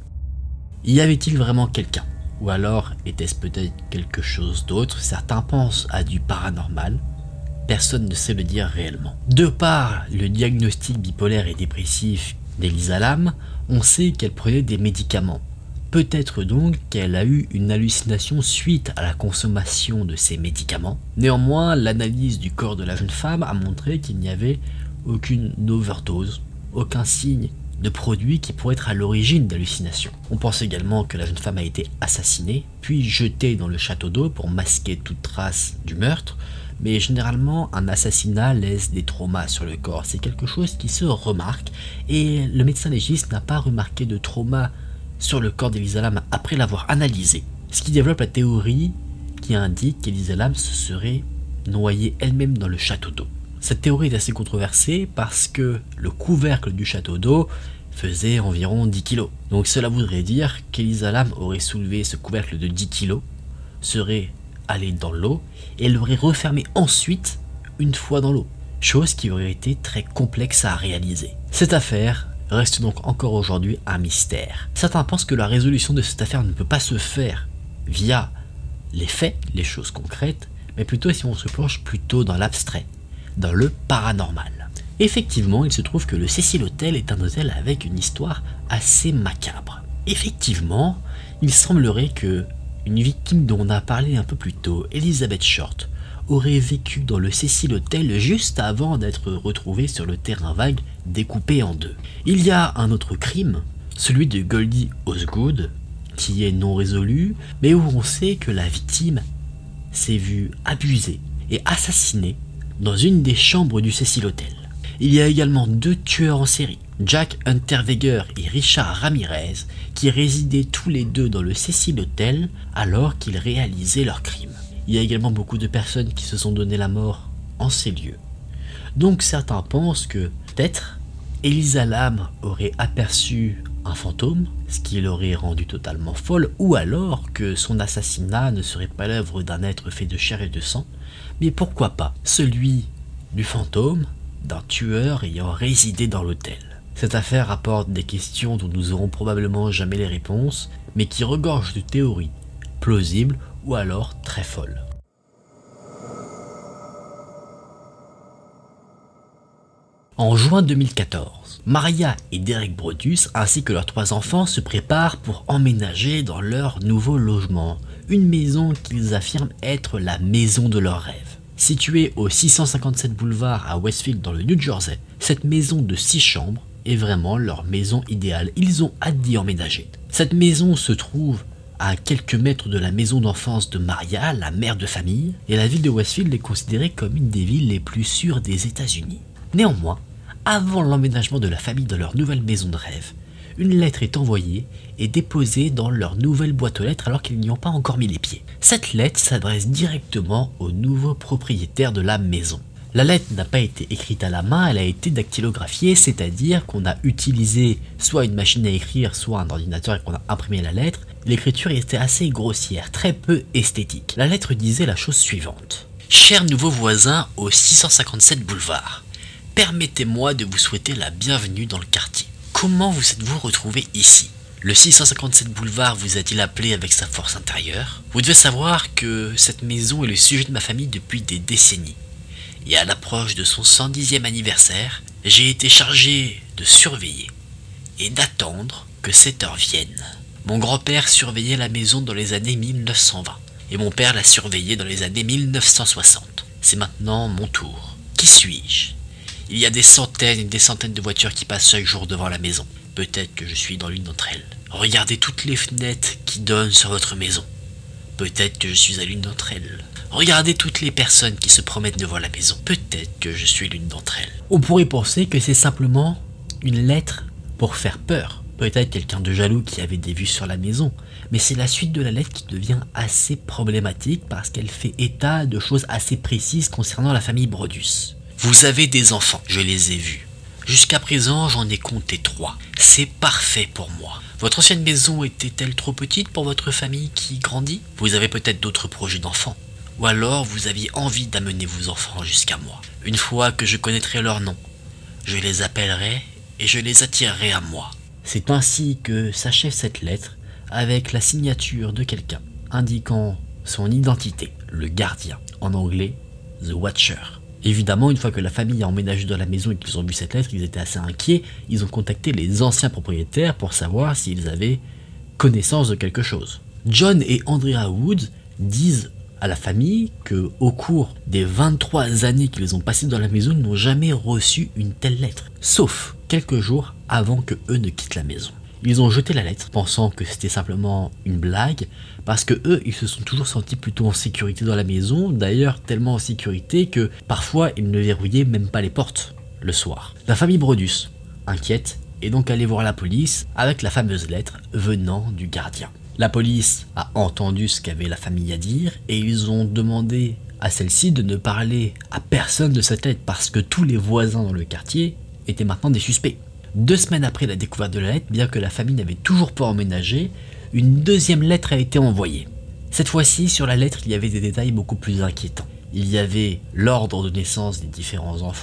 Y avait-il vraiment quelqu'un? Ou alors était-ce peut-être quelque chose d'autre? Certains pensent à du paranormal. Personne ne sait le dire réellement. De par le diagnostic bipolaire et dépressif d'Elisa Lam, on sait qu'elle prenait des médicaments. Peut-être donc qu'elle a eu une hallucination suite à la consommation de ces médicaments. Néanmoins, l'analyse du corps de la jeune femme a montré qu'il n'y avait aucune overdose, aucun signe de produit qui pourrait être à l'origine d'hallucinations. On pense également que la jeune femme a été assassinée, puis jetée dans le château d'eau pour masquer toute trace du meurtre, mais généralement un assassinat laisse des traumas sur le corps, c'est quelque chose qui se remarque, et le médecin légiste n'a pas remarqué de trauma sur le corps d'Elisa Lam après l'avoir analysé, ce qui développe la théorie qui indique qu'Elisa Lam se serait noyée elle-même dans le château d'eau. Cette théorie est assez controversée parce que le couvercle du château d'eau faisait environ 10 kg. Donc cela voudrait dire qu'Elisa Lam aurait soulevé ce couvercle de 10 kg, serait allée dans l'eau et l'aurait refermé ensuite une fois dans l'eau. Chose qui aurait été très complexe à réaliser. Cette affaire reste donc encore aujourd'hui un mystère. Certains pensent que la résolution de cette affaire ne peut pas se faire via les faits, les choses concrètes, mais plutôt si on se plonge plutôt dans l'abstrait, dans le paranormal. Effectivement, il se trouve que le Cecil Hotel est un hôtel avec une histoire assez macabre. Effectivement, il semblerait que une victime dont on a parlé un peu plus tôt, Elizabeth Short, aurait vécu dans le Cecil Hotel juste avant d'être retrouvée sur le terrain vague découpé en deux. Il y a un autre crime, celui de Goldie Osgood, qui est non résolu, mais où on sait que la victime s'est vue abusée et assassinée dans une des chambres du Cecil Hotel. Il y a également deux tueurs en série, Jack Unterweger et Richard Ramirez, qui résidaient tous les deux dans le Cecil Hotel alors qu'ils réalisaient leurs crimes. Il y a également beaucoup de personnes qui se sont donné la mort en ces lieux. Donc certains pensent que peut-être Elisa Lam aurait aperçu un fantôme, ce qui l'aurait rendue totalement folle, ou alors que son assassinat ne serait pas l'œuvre d'un être fait de chair et de sang, mais pourquoi pas celui du fantôme d'un tueur ayant résidé dans l'hôtel. Cette affaire apporte des questions dont nous aurons probablement jamais les réponses, mais qui regorgent de théories plausibles ou alors très folles. En juin 2014, Maria et Derek Brodus ainsi que leurs 3 enfants se préparent pour emménager dans leur nouveau logement, une maison qu'ils affirment être la maison de leurs rêves. Située au 657 boulevard à Westfield dans le New Jersey, cette maison de 6 chambres est vraiment leur maison idéale. Ils ont hâte d'y emménager. Cette maison se trouve à quelques mètres de la maison d'enfance de Maria, la mère de famille, et la ville de Westfield est considérée comme une des villes les plus sûres des États-Unis. Néanmoins, avant l'emménagement de la famille dans leur nouvelle maison de rêve, une lettre est envoyée et déposée dans leur nouvelle boîte aux lettres alors qu'ils n'y ont pas encore mis les pieds. Cette lettre s'adresse directement au nouveau propriétaire de la maison. La lettre n'a pas été écrite à la main, elle a été dactylographiée, c'est-à-dire qu'on a utilisé soit une machine à écrire, soit un ordinateur et qu'on a imprimé la lettre. L'écriture était assez grossière, très peu esthétique. La lettre disait la chose suivante. « Chers nouveaux voisins au 657 boulevard, permettez-moi de vous souhaiter la bienvenue dans le quartier. Comment vous êtes-vous retrouvé ici ? Le 657 boulevard vous a-t-il appelé avec sa force intérieure ? Vous devez savoir que cette maison est le sujet de ma famille depuis des décennies. Et à l'approche de son 110e anniversaire, j'ai été chargé de surveiller et d'attendre que cette heure vienne. Mon grand-père surveillait la maison dans les années 1920 et mon père l'a surveillée dans les années 1960. C'est maintenant mon tour. Qui suis-je ? Il y a des centaines et des centaines de voitures qui passent chaque jour devant la maison. Peut-être que je suis dans l'une d'entre elles. Regardez toutes les fenêtres qui donnent sur votre maison. Peut-être que je suis à l'une d'entre elles. Regardez toutes les personnes qui se promènent devant la maison. Peut-être que je suis l'une d'entre elles. On pourrait penser que c'est simplement une lettre pour faire peur. Peut-être quelqu'un de jaloux qui avait des vues sur la maison. Mais c'est la suite de la lettre qui devient assez problématique parce qu'elle fait état de choses assez précises concernant la famille Brodus. Vous avez des enfants, je les ai vus. Jusqu'à présent, j'en ai compté 3. C'est parfait pour moi. Votre ancienne maison était-elle trop petite pour votre famille qui grandit ? Vous avez peut-être d'autres projets d'enfants. Ou alors vous aviez envie d'amener vos enfants jusqu'à moi. Une fois que je connaîtrai leur nom, je les appellerai et je les attirerai à moi. C'est ainsi que s'achève cette lettre avec la signature de quelqu'un indiquant son identité, le gardien, en anglais The Watcher. Évidemment, une fois que la famille a emménagé dans la maison et qu'ils ont vu cette lettre, ils étaient assez inquiets. Ils ont contacté les anciens propriétaires pour savoir s'ils avaient connaissance de quelque chose. John et Andrea Woods disent à la famille que, au cours des 23 années qu'ils ont passées dans la maison, ils n'ont jamais reçu une telle lettre, sauf quelques jours avant que eux ne quittent la maison. Ils ont jeté la lettre, pensant que c'était simplement une blague, parce que eux, ils se sont toujours sentis plutôt en sécurité dans la maison, d'ailleurs tellement en sécurité que parfois ils ne verrouillaient même pas les portes le soir. La famille Brodus, inquiète, est donc allée voir la police avec la fameuse lettre venant du gardien. La police a entendu ce qu'avait la famille à dire et ils ont demandé à celle-ci de ne parler à personne de cette lettre parce que tous les voisins dans le quartier étaient maintenant des suspects. 2 semaines après la découverte de la lettre, bien que la famille n'avait toujours pas emménagé, une deuxième lettre a été envoyée. Cette fois-ci, sur la lettre, il y avait des détails beaucoup plus inquiétants. Il y avait l'ordre de naissance des différents enfants,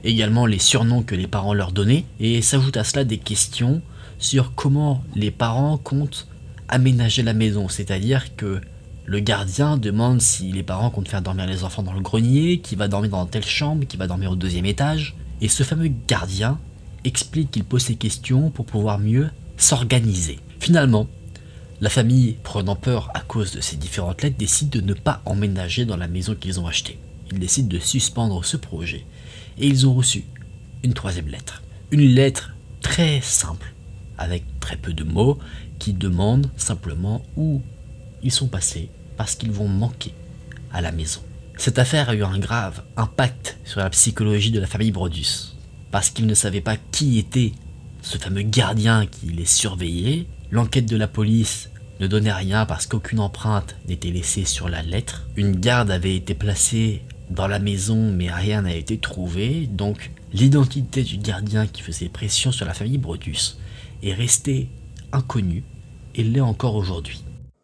également les surnoms que les parents leur donnaient, et s'ajoute à cela des questions sur comment les parents comptent aménager la maison, c'est-à-dire que le gardien demande si les parents comptent faire dormir les enfants dans le grenier, qui va dormir dans telle chambre, qui va dormir au 2e étage, et ce fameux gardien explique qu'il pose ces questions pour pouvoir mieux s'organiser. Finalement, la famille, prenant peur à cause de ces différentes lettres, décide de ne pas emménager dans la maison qu'ils ont achetée. Ils décident de suspendre ce projet, et ils ont reçu une 3e lettre. Une lettre très simple, avec très peu de mots, qui demande simplement où ils sont passés parce qu'ils vont manquer à la maison. Cette affaire a eu un grave impact sur la psychologie de la famille Brodus, parce qu'ils ne savaient pas qui était ce fameux gardien qui les surveillait. L'enquête de la police ne donnait rien parce qu'aucune empreinte n'était laissée sur la lettre. Une garde avait été placée dans la maison mais rien n'a été trouvé, donc l'identité du gardien qui faisait pression sur la famille Brodus est restée inconnue et l'est encore aujourd'hui.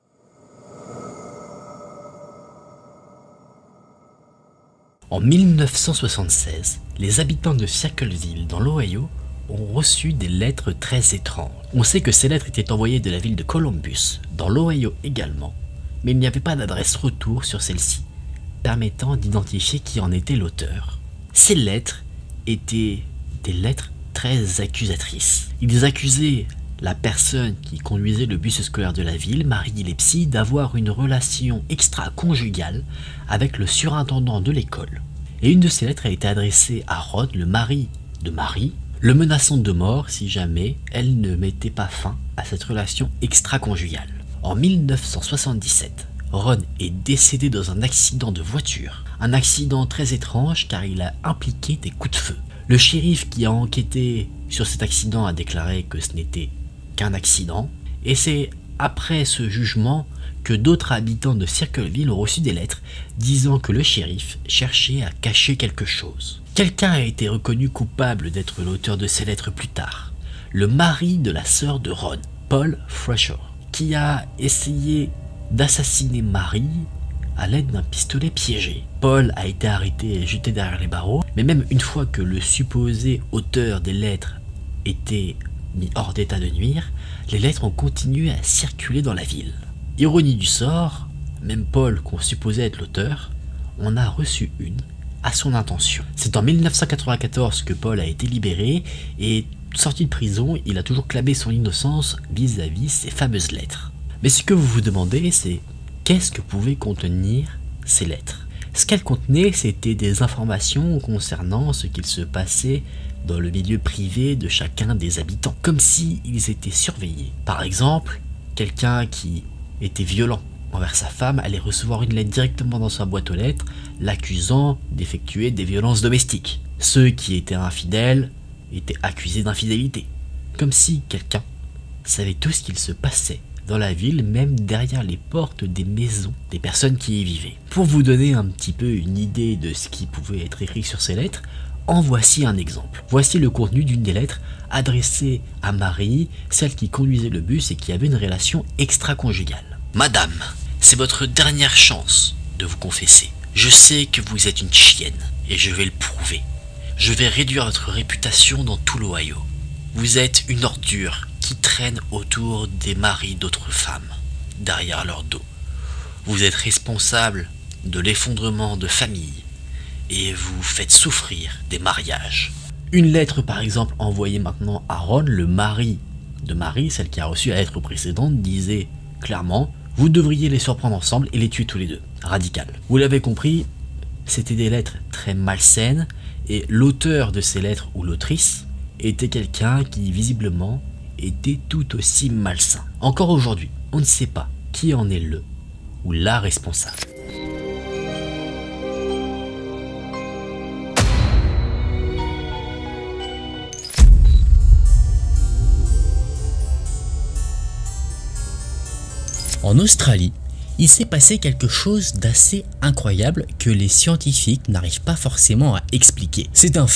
En 1976, les habitants de Circleville, dans l'Ohio, ont reçu des lettres très étranges. On sait que ces lettres étaient envoyées de la ville de Columbus, dans l'Ohio également, mais il n'y avait pas d'adresse retour sur celle-ci, permettant d'identifier qui en était l'auteur. Ces lettres étaient des lettres très accusatrices. Ils accusaient la personne qui conduisait le bus scolaire de la ville, Marie Gillespie, d'avoir une relation extra-conjugale avec le surintendant de l'école. Et une de ces lettres a été adressée à Ron, le mari de Marie, le menaçant de mort si jamais elle ne mettait pas fin à cette relation extra-conjugale. En 1977, Ron est décédé dans un accident de voiture. Un accident très étrange car il a impliqué des coups de feu. Le shérif qui a enquêté sur cet accident a déclaré que ce n'était qu'un accident, et c'est après ce jugement que d'autres habitants de Circleville ont reçu des lettres disant que le shérif cherchait à cacher quelque chose. Quelqu'un a été reconnu coupable d'être l'auteur de ces lettres plus tard, le mari de la sœur de Ron, Paul Fresher, qui a essayé d'assassiner Marie à l'aide d'un pistolet piégé. Paul a été arrêté et jeté derrière les barreaux, mais même une fois que le supposé auteur des lettres était mis hors d'état de nuire, les lettres ont continué à circuler dans la ville. Ironie du sort, même Paul, qu'on supposait être l'auteur, en a reçu une à son intention. C'est en 1994 que Paul a été libéré et, sorti de prison, il a toujours clamé son innocence vis-à-vis ces fameuses lettres. Mais ce que vous vous demandez, c'est qu'est-ce que pouvaient contenir ces lettres? Ce qu'elles contenaient, c'était des informations concernant ce qu'il se passait dans le milieu privé de chacun des habitants, comme s'ils étaient surveillés. Par exemple, quelqu'un qui était violent envers sa femme allait recevoir une lettre directement dans sa boîte aux lettres, l'accusant d'effectuer des violences domestiques. Ceux qui étaient infidèles étaient accusés d'infidélité, comme si quelqu'un savait tout ce qu'il se passait dans la ville, même derrière les portes des maisons des personnes qui y vivaient. Pour vous donner un petit peu une idée de ce qui pouvait être écrit sur ces lettres, en voici un exemple. Voici le contenu d'une des lettres adressée à Marie, celle qui conduisait le bus et qui avait une relation extra-conjugale. Madame, c'est votre dernière chance de vous confesser. Je sais que vous êtes une chienne et je vais le prouver. Je vais réduire votre réputation dans tout l'Ohio. Vous êtes une ordure qui traîne autour des maris d'autres femmes, derrière leur dos. Vous êtes responsable de l'effondrement de familles et vous faites souffrir des mariages. Une lettre par exemple envoyée maintenant à Ron, le mari de Marie, celle qui a reçu la lettre précédente, disait clairement « Vous devriez les surprendre ensemble et les tuer tous les deux. » Radical. Vous l'avez compris, c'était des lettres très malsaines et l'auteur de ces lettres ou l'autrice était quelqu'un qui visiblement était tout aussi malsain. Encore aujourd'hui, on ne sait pas qui en est le ou la responsable. En Australie, il s'est passé quelque chose d'assez incroyable que les scientifiques n'arrivent pas forcément à expliquer. C'est un fait,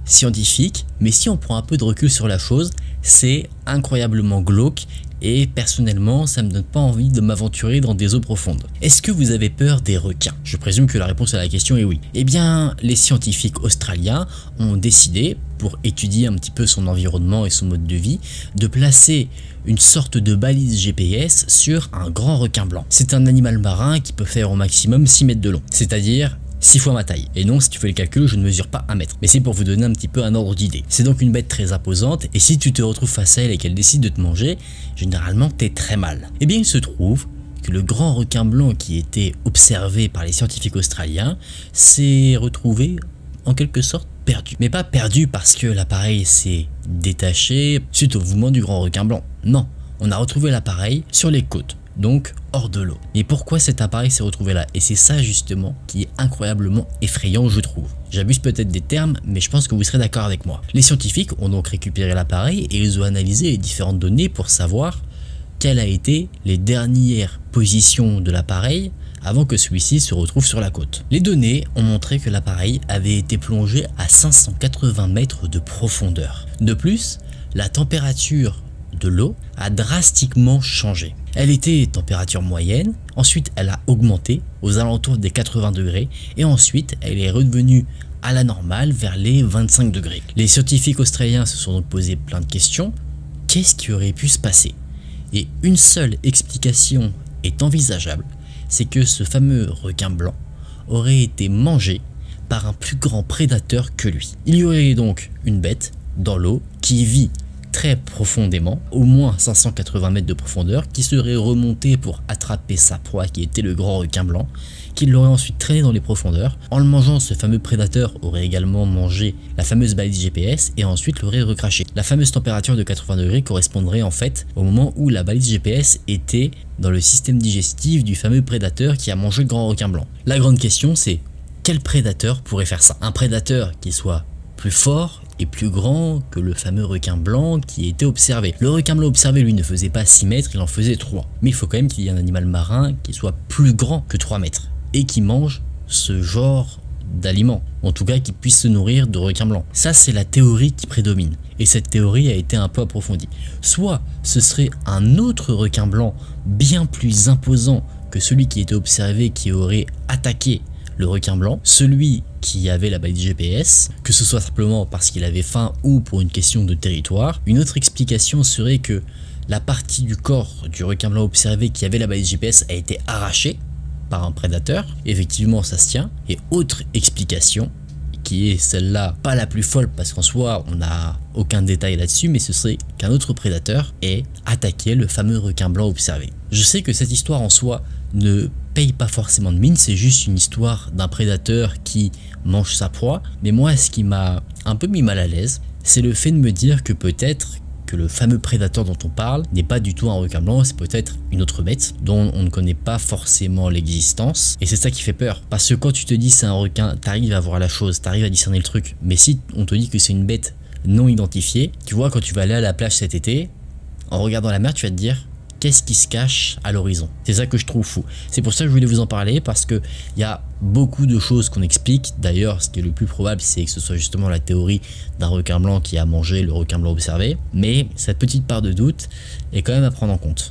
scientifique, mais si on prend un peu de recul sur la chose, c'est incroyablement glauque et personnellement ça me donne pas envie de m'aventurer dans des eaux profondes. Est-ce que vous avez peur des requins? Je présume que la réponse à la question est oui. Eh bien, les scientifiques australiens ont décidé, pour étudier un petit peu son environnement et son mode de vie, de placer une sorte de balise GPS sur un grand requin blanc. C'est un animal marin qui peut faire au maximum 6 mètres de long, c'est-à-dire 6 fois ma taille. Et non, si tu fais le calcul, je ne mesure pas 1 mètre. Mais c'est pour vous donner un petit peu un ordre d'idée. C'est donc une bête très imposante, et si tu te retrouves face à elle et qu'elle décide de te manger, généralement t'es très mal. Eh bien, il se trouve que le grand requin blanc qui était observé par les scientifiques australiens s'est retrouvé en quelque sorte perdu. Mais pas perdu parce que l'appareil s'est détaché suite au mouvement du grand requin blanc. Non, on a retrouvé l'appareil sur les côtes, donc hors de l'eau. Mais pourquoi cet appareil s'est retrouvé là? Et c'est ça justement qui est incroyablement effrayant, je trouve. J'abuse peut-être des termes, mais je pense que vous serez d'accord avec moi. Les scientifiques ont donc récupéré l'appareil et ils ont analysé les différentes données pour savoir quelles a été les dernières positions de l'appareil avant que celui-ci se retrouve sur la côte. Les données ont montré que l'appareil avait été plongé à 580 mètres de profondeur. De plus, la température de l'eau a drastiquement changé. Elle était température moyenne, ensuite elle a augmenté aux alentours des 80 degrés et ensuite elle est redevenue à la normale vers les 25 degrés. Les scientifiques australiens se sont donc posé plein de questions. Qu'est-ce qui aurait pu se passer? Et une seule explication est envisageable, c'est que ce fameux requin blanc aurait été mangé par un plus grand prédateur que lui. Il y aurait donc une bête dans l'eau qui vit très profondément, au moins 580 mètres de profondeur, qui serait remontée pour attraper sa proie qui était le grand requin blanc, qui l'aurait ensuite traîné dans les profondeurs. En le mangeant, ce fameux prédateur aurait également mangé la fameuse balise GPS et ensuite l'aurait recraché. La fameuse température de 80 degrés correspondrait en fait au moment où la balise GPS était dans le système digestif du fameux prédateur qui a mangé le grand requin blanc. La grande question c'est, quel prédateur pourrait faire ça? Un prédateur qui soit plus fort et plus grand que le fameux requin blanc qui était observé. Le requin blanc observé lui ne faisait pas 6 mètres, il en faisait 3. Mais il faut quand même qu'il y ait un animal marin qui soit plus grand que 3 mètres et qui mange ce genre d'aliments, en tout cas qui puisse se nourrir de requins blancs. Ça c'est la théorie qui prédomine et cette théorie a été un peu approfondie. Soit ce serait un autre requin blanc bien plus imposant que celui qui était observé qui aurait attaqué le requin blanc, celui qui avait la balise GPS, que ce soit simplement parce qu'il avait faim ou pour une question de territoire. Une autre explication serait que la partie du corps du requin blanc observé qui avait la balise GPS a été arrachée par un prédateur. Effectivement ça se tient. Et autre explication, qui est celle-là pas la plus folle parce qu'en soi on n'a aucun détail là-dessus, mais ce serait qu'un autre prédateur ait attaqué le fameux requin blanc observé. Je sais que cette histoire en soi ne paye pas forcément de mine, c'est juste une histoire d'un prédateur qui mange sa proie, mais moi ce qui m'a un peu mis mal à l'aise, c'est le fait de me dire que peut-être que le fameux prédateur dont on parle n'est pas du tout un requin blanc, c'est peut-être une autre bête dont on ne connaît pas forcément l'existence, et c'est ça qui fait peur, parce que quand tu te dis c'est un requin, t'arrives à voir la chose, t'arrives à discerner le truc, mais si on te dit que c'est une bête non identifiée, tu vois, quand tu vas aller à la plage cet été, en regardant la mer tu vas te dire qu'est-ce qui se cache à l'horizon? C'est ça que je trouve fou. C'est pour ça que je voulais vous en parler, parce que il y a beaucoup de choses qu'on explique. D'ailleurs, ce qui est le plus probable, c'est que ce soit justement la théorie d'un requin blanc qui a mangé le requin blanc observé. Mais cette petite part de doute est quand même à prendre en compte.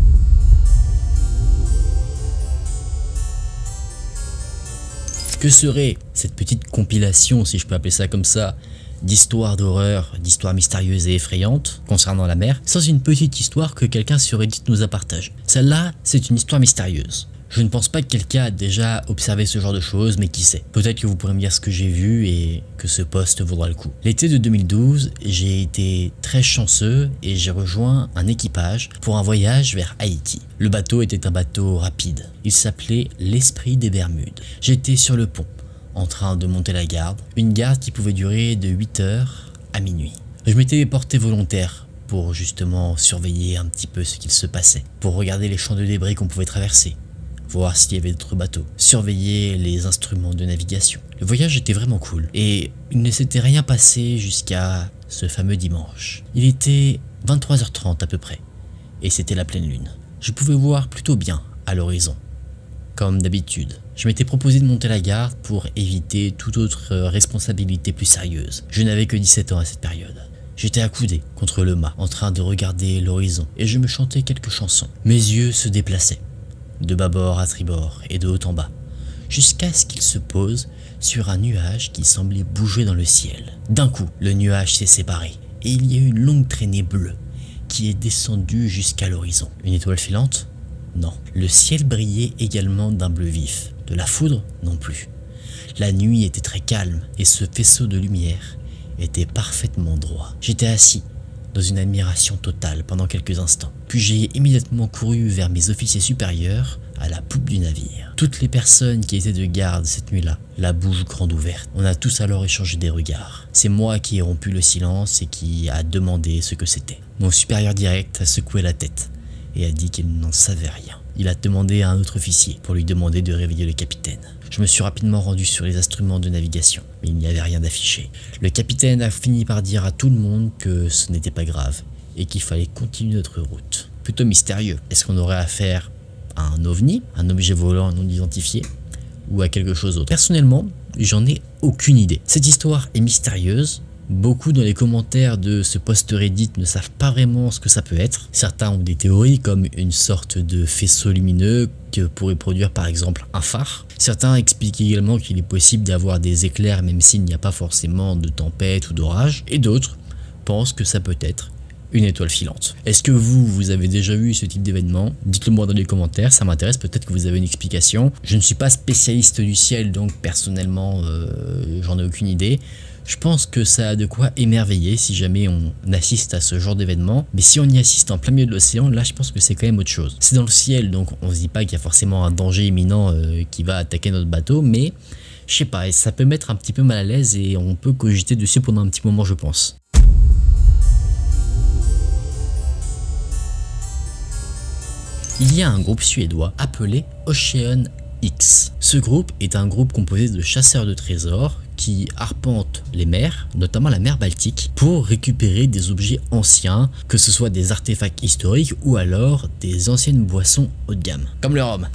Que serait cette petite compilation, si je peux appeler ça comme ça, d'histoires d'horreur, d'histoires mystérieuses et effrayantes concernant la mer, sans une petite histoire que quelqu'un sur Reddit nous a partagée? Celle-là, c'est une histoire mystérieuse. Je ne pense pas que quelqu'un a déjà observé ce genre de choses, mais qui sait. Peut-être que vous pourrez me dire ce que j'ai vu et que ce post vaudra le coup. L'été de 2012, j'ai été très chanceux et j'ai rejoint un équipage pour un voyage vers Haïti. Le bateau était un bateau rapide. Il s'appelait l'Esprit des Bermudes. J'étais sur le pont, en train de monter la garde, une garde qui pouvait durer de 8h à minuit. Je m'étais porté volontaire pour justement surveiller un petit peu ce qu'il se passait, pour regarder les champs de débris qu'on pouvait traverser, voir s'il y avait d'autres bateaux, surveiller les instruments de navigation. Le voyage était vraiment cool et il ne s'était rien passé jusqu'à ce fameux dimanche. Il était 23h30 à peu près et c'était la pleine lune. Je pouvais voir plutôt bien à l'horizon, comme d'habitude. Je m'étais proposé de monter la garde pour éviter toute autre responsabilité plus sérieuse. Je n'avais que 17 ans à cette période. J'étais accoudé contre le mât, en train de regarder l'horizon, et je me chantais quelques chansons. Mes yeux se déplaçaient, de bâbord à tribord et de haut en bas, jusqu'à ce qu'ils se posent sur un nuage qui semblait bouger dans le ciel. D'un coup, le nuage s'est séparé, et il y a eu une longue traînée bleue qui est descendue jusqu'à l'horizon. Une étoile filante? Non. Le ciel brillait également d'un bleu vif. De la foudre? Non plus. La nuit était très calme, et ce faisceau de lumière était parfaitement droit. J'étais assis dans une admiration totale pendant quelques instants. Puis j'ai immédiatement couru vers mes officiers supérieurs à la poupe du navire. Toutes les personnes qui étaient de garde cette nuit-là, la bouche grande ouverte. On a tous alors échangé des regards. C'est moi qui ai rompu le silence et qui a demandé ce que c'était. Mon supérieur direct a secoué la tête et a dit qu'il n'en savait rien. Il a demandé à un autre officier pour lui demander de réveiller le capitaine. Je me suis rapidement rendu sur les instruments de navigation, mais il n'y avait rien d'affiché. Le capitaine a fini par dire à tout le monde que ce n'était pas grave et qu'il fallait continuer notre route. Plutôt mystérieux. Est-ce qu'on aurait affaire à un ovni, un objet volant non identifié, ou à quelque chose d'autre? Personnellement, j'en ai aucune idée. Cette histoire est mystérieuse. Beaucoup dans les commentaires de ce post Reddit ne savent pas vraiment ce que ça peut être. Certains ont des théories comme une sorte de faisceau lumineux que pourrait produire par exemple un phare. Certains expliquent également qu'il est possible d'avoir des éclairs même s'il n'y a pas forcément de tempête ou d'orage. Et d'autres pensent que ça peut être une étoile filante. Est-ce que vous avez déjà vu ce type d'événement? Dites-le moi dans les commentaires, ça m'intéresse, peut-être que vous avez une explication. Je ne suis pas spécialiste du ciel, donc personnellement j'en ai aucune idée. Je pense que ça a de quoi émerveiller si jamais on assiste à ce genre d'événement. Mais si on y assiste en plein milieu de l'océan, là je pense que c'est quand même autre chose. C'est dans le ciel, donc on se dit pas qu'il y a forcément un danger imminent qui va attaquer notre bateau, mais je sais pas, ça peut mettre un petit peu mal à l'aise et on peut cogiter dessus pendant un petit moment, je pense. Il y a un groupe suédois appelé Ocean X. Ce groupe est un groupe composé de chasseurs de trésors qui arpentent les mers, notamment la mer Baltique, pour récupérer des objets anciens, que ce soit des artefacts historiques ou alors des anciennes boissons haut de gamme, comme le rhum.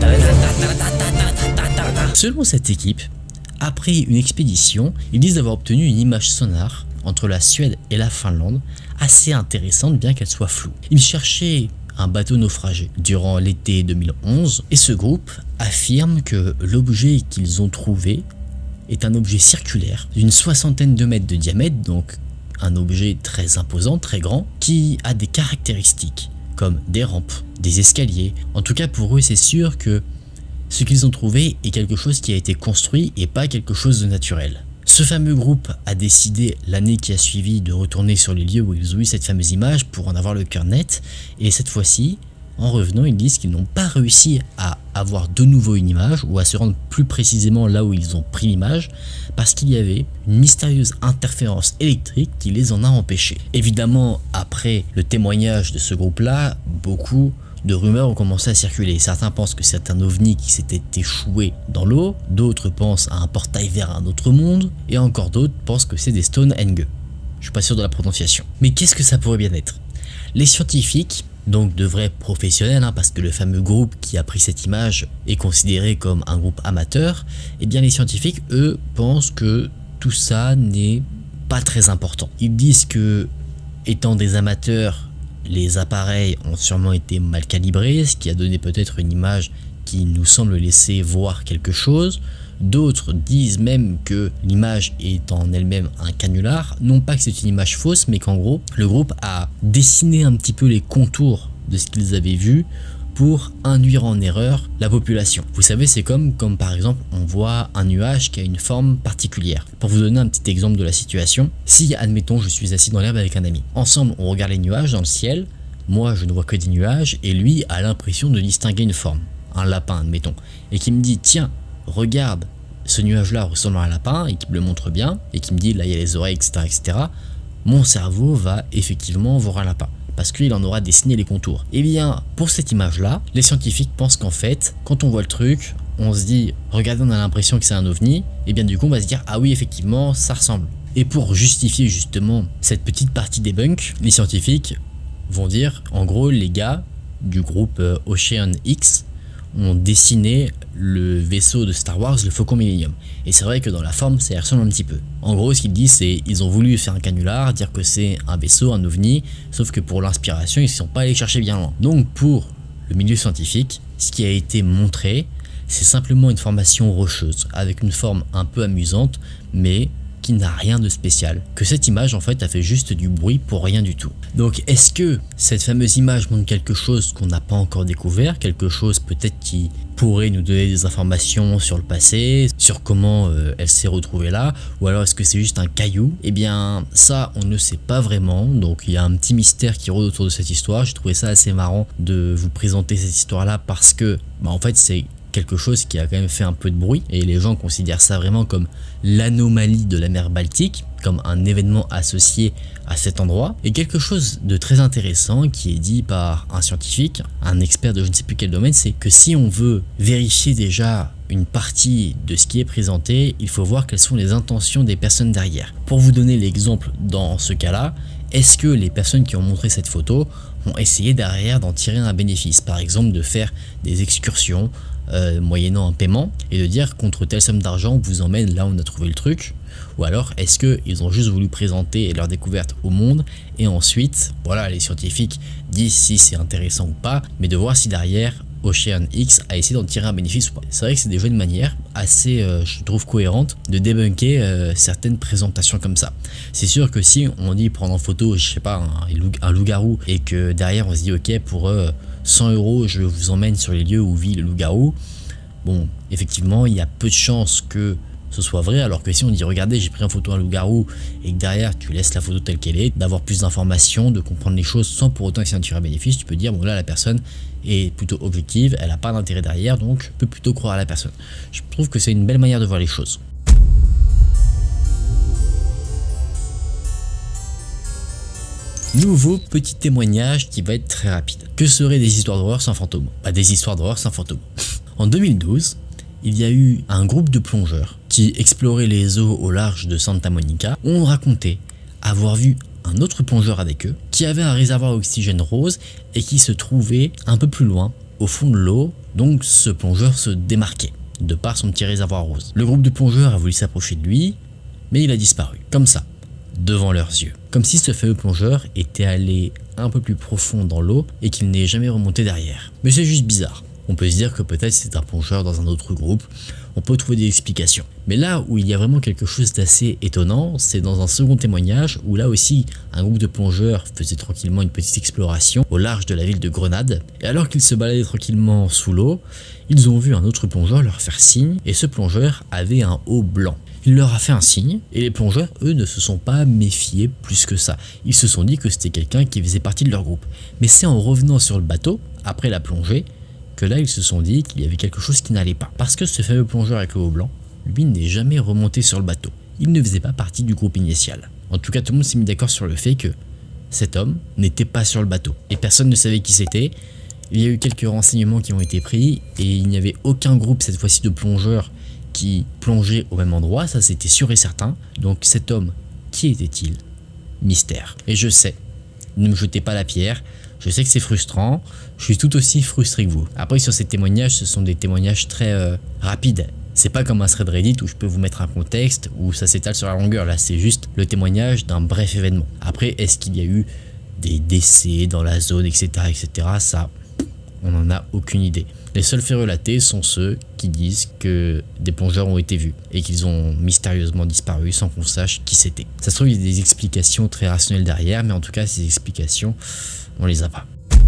Selon cette équipe, après une expédition, ils disent avoir obtenu une image sonare entre la Suède et la Finlande, assez intéressante bien qu'elle soit floue. Ils cherchaient un bateau naufragé durant l'été 2011 et ce groupe affirme que l'objet qu'ils ont trouvé est un objet circulaire d'une 60aine de mètres de diamètre, donc un objet très imposant, très grand, qui a des caractéristiques comme des rampes, des escaliers. En tout cas pour eux c'est sûr que ce qu'ils ont trouvé est quelque chose qui a été construit et pas quelque chose de naturel. Ce fameux groupe a décidé l'année qui a suivi de retourner sur les lieux où ils ont eu cette fameuse image pour en avoir le cœur net, et cette fois-ci, en revenant, ils disent qu'ils n'ont pas réussi à avoir de nouveau une image ou à se rendre plus précisément là où ils ont pris l'image parce qu'il y avait une mystérieuse interférence électrique qui les en a empêchés. Évidemment, après le témoignage de ce groupe-là, beaucoup de rumeurs ont commencé à circuler. Certains pensent que c'est un ovni qui s'était échoué dans l'eau, d'autres pensent à un portail vers un autre monde, et encore d'autres pensent que c'est des Stonehenge. Je suis pas sûr de la prononciation. Mais qu'est-ce que ça pourrait bien être? Les scientifiques, donc de vrais professionnels, parce que le fameux groupe qui a pris cette image est considéré comme un groupe amateur, et bien les scientifiques, eux, pensent que tout ça n'est pas très important. Ils disent que, étant des amateurs, les appareils ont sûrement été mal calibrés, ce qui a donné peut-être une image qui nous semble laisser voir quelque chose. D'autres disent même que l'image est en elle-même un canular, non pas que c'est une image fausse, mais qu'en gros, le groupe a dessiné un petit peu les contours de ce qu'ils avaient vu pour induire en erreur la population. Vous savez, c'est comme par exemple on voit un nuage qui a une forme particulière. Pour vous donner un petit exemple de la situation, si admettons je suis assis dans l'herbe avec un ami, ensemble on regarde les nuages dans le ciel, moi je ne vois que des nuages et lui a l'impression de distinguer une forme, un lapin admettons, et qui me dit tiens regarde ce nuage là ressemble à un lapin et qui me le montre bien et qui me dit là il y a les oreilles etc. Mon cerveau va effectivement voir un lapin, parce qu'il en aura dessiné les contours. Et bien, pour cette image-là, les scientifiques pensent qu'en fait, quand on voit le truc, on se dit, regardez, on a l'impression que c'est un ovni, et bien du coup, on va se dire, ah oui, effectivement, ça ressemble. Et pour justifier justement cette petite partie debunk, les scientifiques vont dire, en gros, les gars du groupe Ocean X ont dessiné le vaisseau de Star Wars, le Faucon Millenium. Et c'est vrai que dans la forme, ça y ressemble un petit peu. En gros, ce qu'ils disent, c'est ils ont voulu faire un canular, dire que c'est un vaisseau, un ovni, sauf que pour l'inspiration, ils ne sont pas allés chercher bien loin. Donc pour le milieu scientifique, ce qui a été montré, c'est simplement une formation rocheuse, avec une forme un peu amusante, mais qui n'a rien de spécial. Que cette image en fait a fait juste du bruit pour rien du tout. Donc est-ce que cette fameuse image montre quelque chose qu'on n'a pas encore découvert, quelque chose peut-être qui pourrait nous donner des informations sur le passé, sur comment elle s'est retrouvée là, ou alors est-ce que c'est juste un caillou? Eh bien ça on ne sait pas vraiment, donc il y a un petit mystère qui rôde autour de cette histoire. J'ai trouvé ça assez marrant de vous présenter cette histoire là parce que en fait c'est quelque chose qui a quand même fait un peu de bruit et les gens considèrent ça vraiment comme l'anomalie de la mer Baltique, comme un événement associé à cet endroit. Et quelque chose de très intéressant qui est dit par un scientifique, un expert de je ne sais plus quel domaine, c'est que si on veut vérifier déjà une partie de ce qui est présenté, il faut voir quelles sont les intentions des personnes derrière. Pour vous donner l'exemple dans ce cas-là, est-ce que les personnes qui ont montré cette photo ont essayé derrière d'en tirer un bénéfice, par exemple de faire des excursions moyennant un paiement et de dire contre telle somme d'argent on vous emmène là où on a trouvé le truc, ou alors est-ce qu'ils ont juste voulu présenter leur découverte au monde et ensuite voilà les scientifiques disent si c'est intéressant ou pas, mais de voir si derrière Ocean X a essayé d'en tirer un bénéfice ou pas. C'est vrai que c'est déjà une manière assez je trouve cohérente de débunker certaines présentations comme ça. C'est sûr que si on dit prendre en photo je sais pas un loup-garou et que derrière on se dit ok pour 100 € je vous emmène sur les lieux où vit le loup-garou, bon effectivement il y a peu de chances que ce soit vrai, alors que si on dit regardez j'ai pris en photo un loup-garou et que derrière tu laisses la photo telle qu'elle est, d'avoir plus d'informations, de comprendre les choses sans pour autant essayer de tirer un bénéfice, tu peux dire bon là la personne est plutôt objective, elle n'a pas d'intérêt derrière, donc je peux plutôt croire à la personne. Je trouve que c'est une belle manière de voir les choses. Nouveau petit témoignage qui va être très rapide. Que seraient des histoires d'horreur sans fantômes? Des histoires d'horreur sans fantômes. En 2012, il y a eu un groupe de plongeurs qui exploraient les eaux au large de Santa Monica. On racontait avoir vu un autre plongeur avec eux qui avait un réservoir à oxygène rose et qui se trouvait un peu plus loin au fond de l'eau. Donc ce plongeur se démarquait de par son petit réservoir rose. Le groupe de plongeurs a voulu s'approcher de lui, mais il a disparu, comme ça, devant leurs yeux. Comme si ce fameux plongeur était allé un peu plus profond dans l'eau et qu'il n'est jamais remonté derrière. Mais c'est juste bizarre. On peut se dire que peut-être c'est un plongeur dans un autre groupe, on peut trouver des explications. Mais là où il y a vraiment quelque chose d'assez étonnant, c'est dans un second témoignage où là aussi un groupe de plongeurs faisait tranquillement une petite exploration au large de la ville de Grenade. Et alors qu'ils se baladaient tranquillement sous l'eau, ils ont vu un autre plongeur leur faire signe et ce plongeur avait un haut blanc. Il leur a fait un signe et les plongeurs, eux, ne se sont pas méfiés plus que ça. Ils se sont dit que c'était quelqu'un qui faisait partie de leur groupe. Mais c'est en revenant sur le bateau, après la plongée, que là ils se sont dit qu'il y avait quelque chose qui n'allait pas. Parce que ce fameux plongeur avec le haut blanc, lui n'est jamais remonté sur le bateau. Il ne faisait pas partie du groupe initial. En tout cas tout le monde s'est mis d'accord sur le fait que cet homme n'était pas sur le bateau. Et personne ne savait qui c'était. Il y a eu quelques renseignements qui ont été pris et il n'y avait aucun groupe cette fois-ci de plongeurs qui plongeaient au même endroit, ça c'était sûr et certain. Donc cet homme, qui était-il? Mystère. Et je sais, ne me jetez pas la pierre, je sais que c'est frustrant, je suis tout aussi frustré que vous. Après sur ces témoignages, ce sont des témoignages très rapides. C'est pas comme un thread Reddit où je peux vous mettre un contexte, où ça s'étale sur la longueur. Là c'est juste le témoignage d'un bref événement. Après est-ce qu'il y a eu des décès dans la zone, etc. etc. Ça, on n'en a aucune idée. Les seuls faits relatés sont ceux qui disent que des plongeurs ont été vus et qu'ils ont mystérieusement disparu sans qu'on sache qui c'était. Ça se trouve il y a des explications très rationnelles derrière, mais en tout cas ces explications, on les a pas.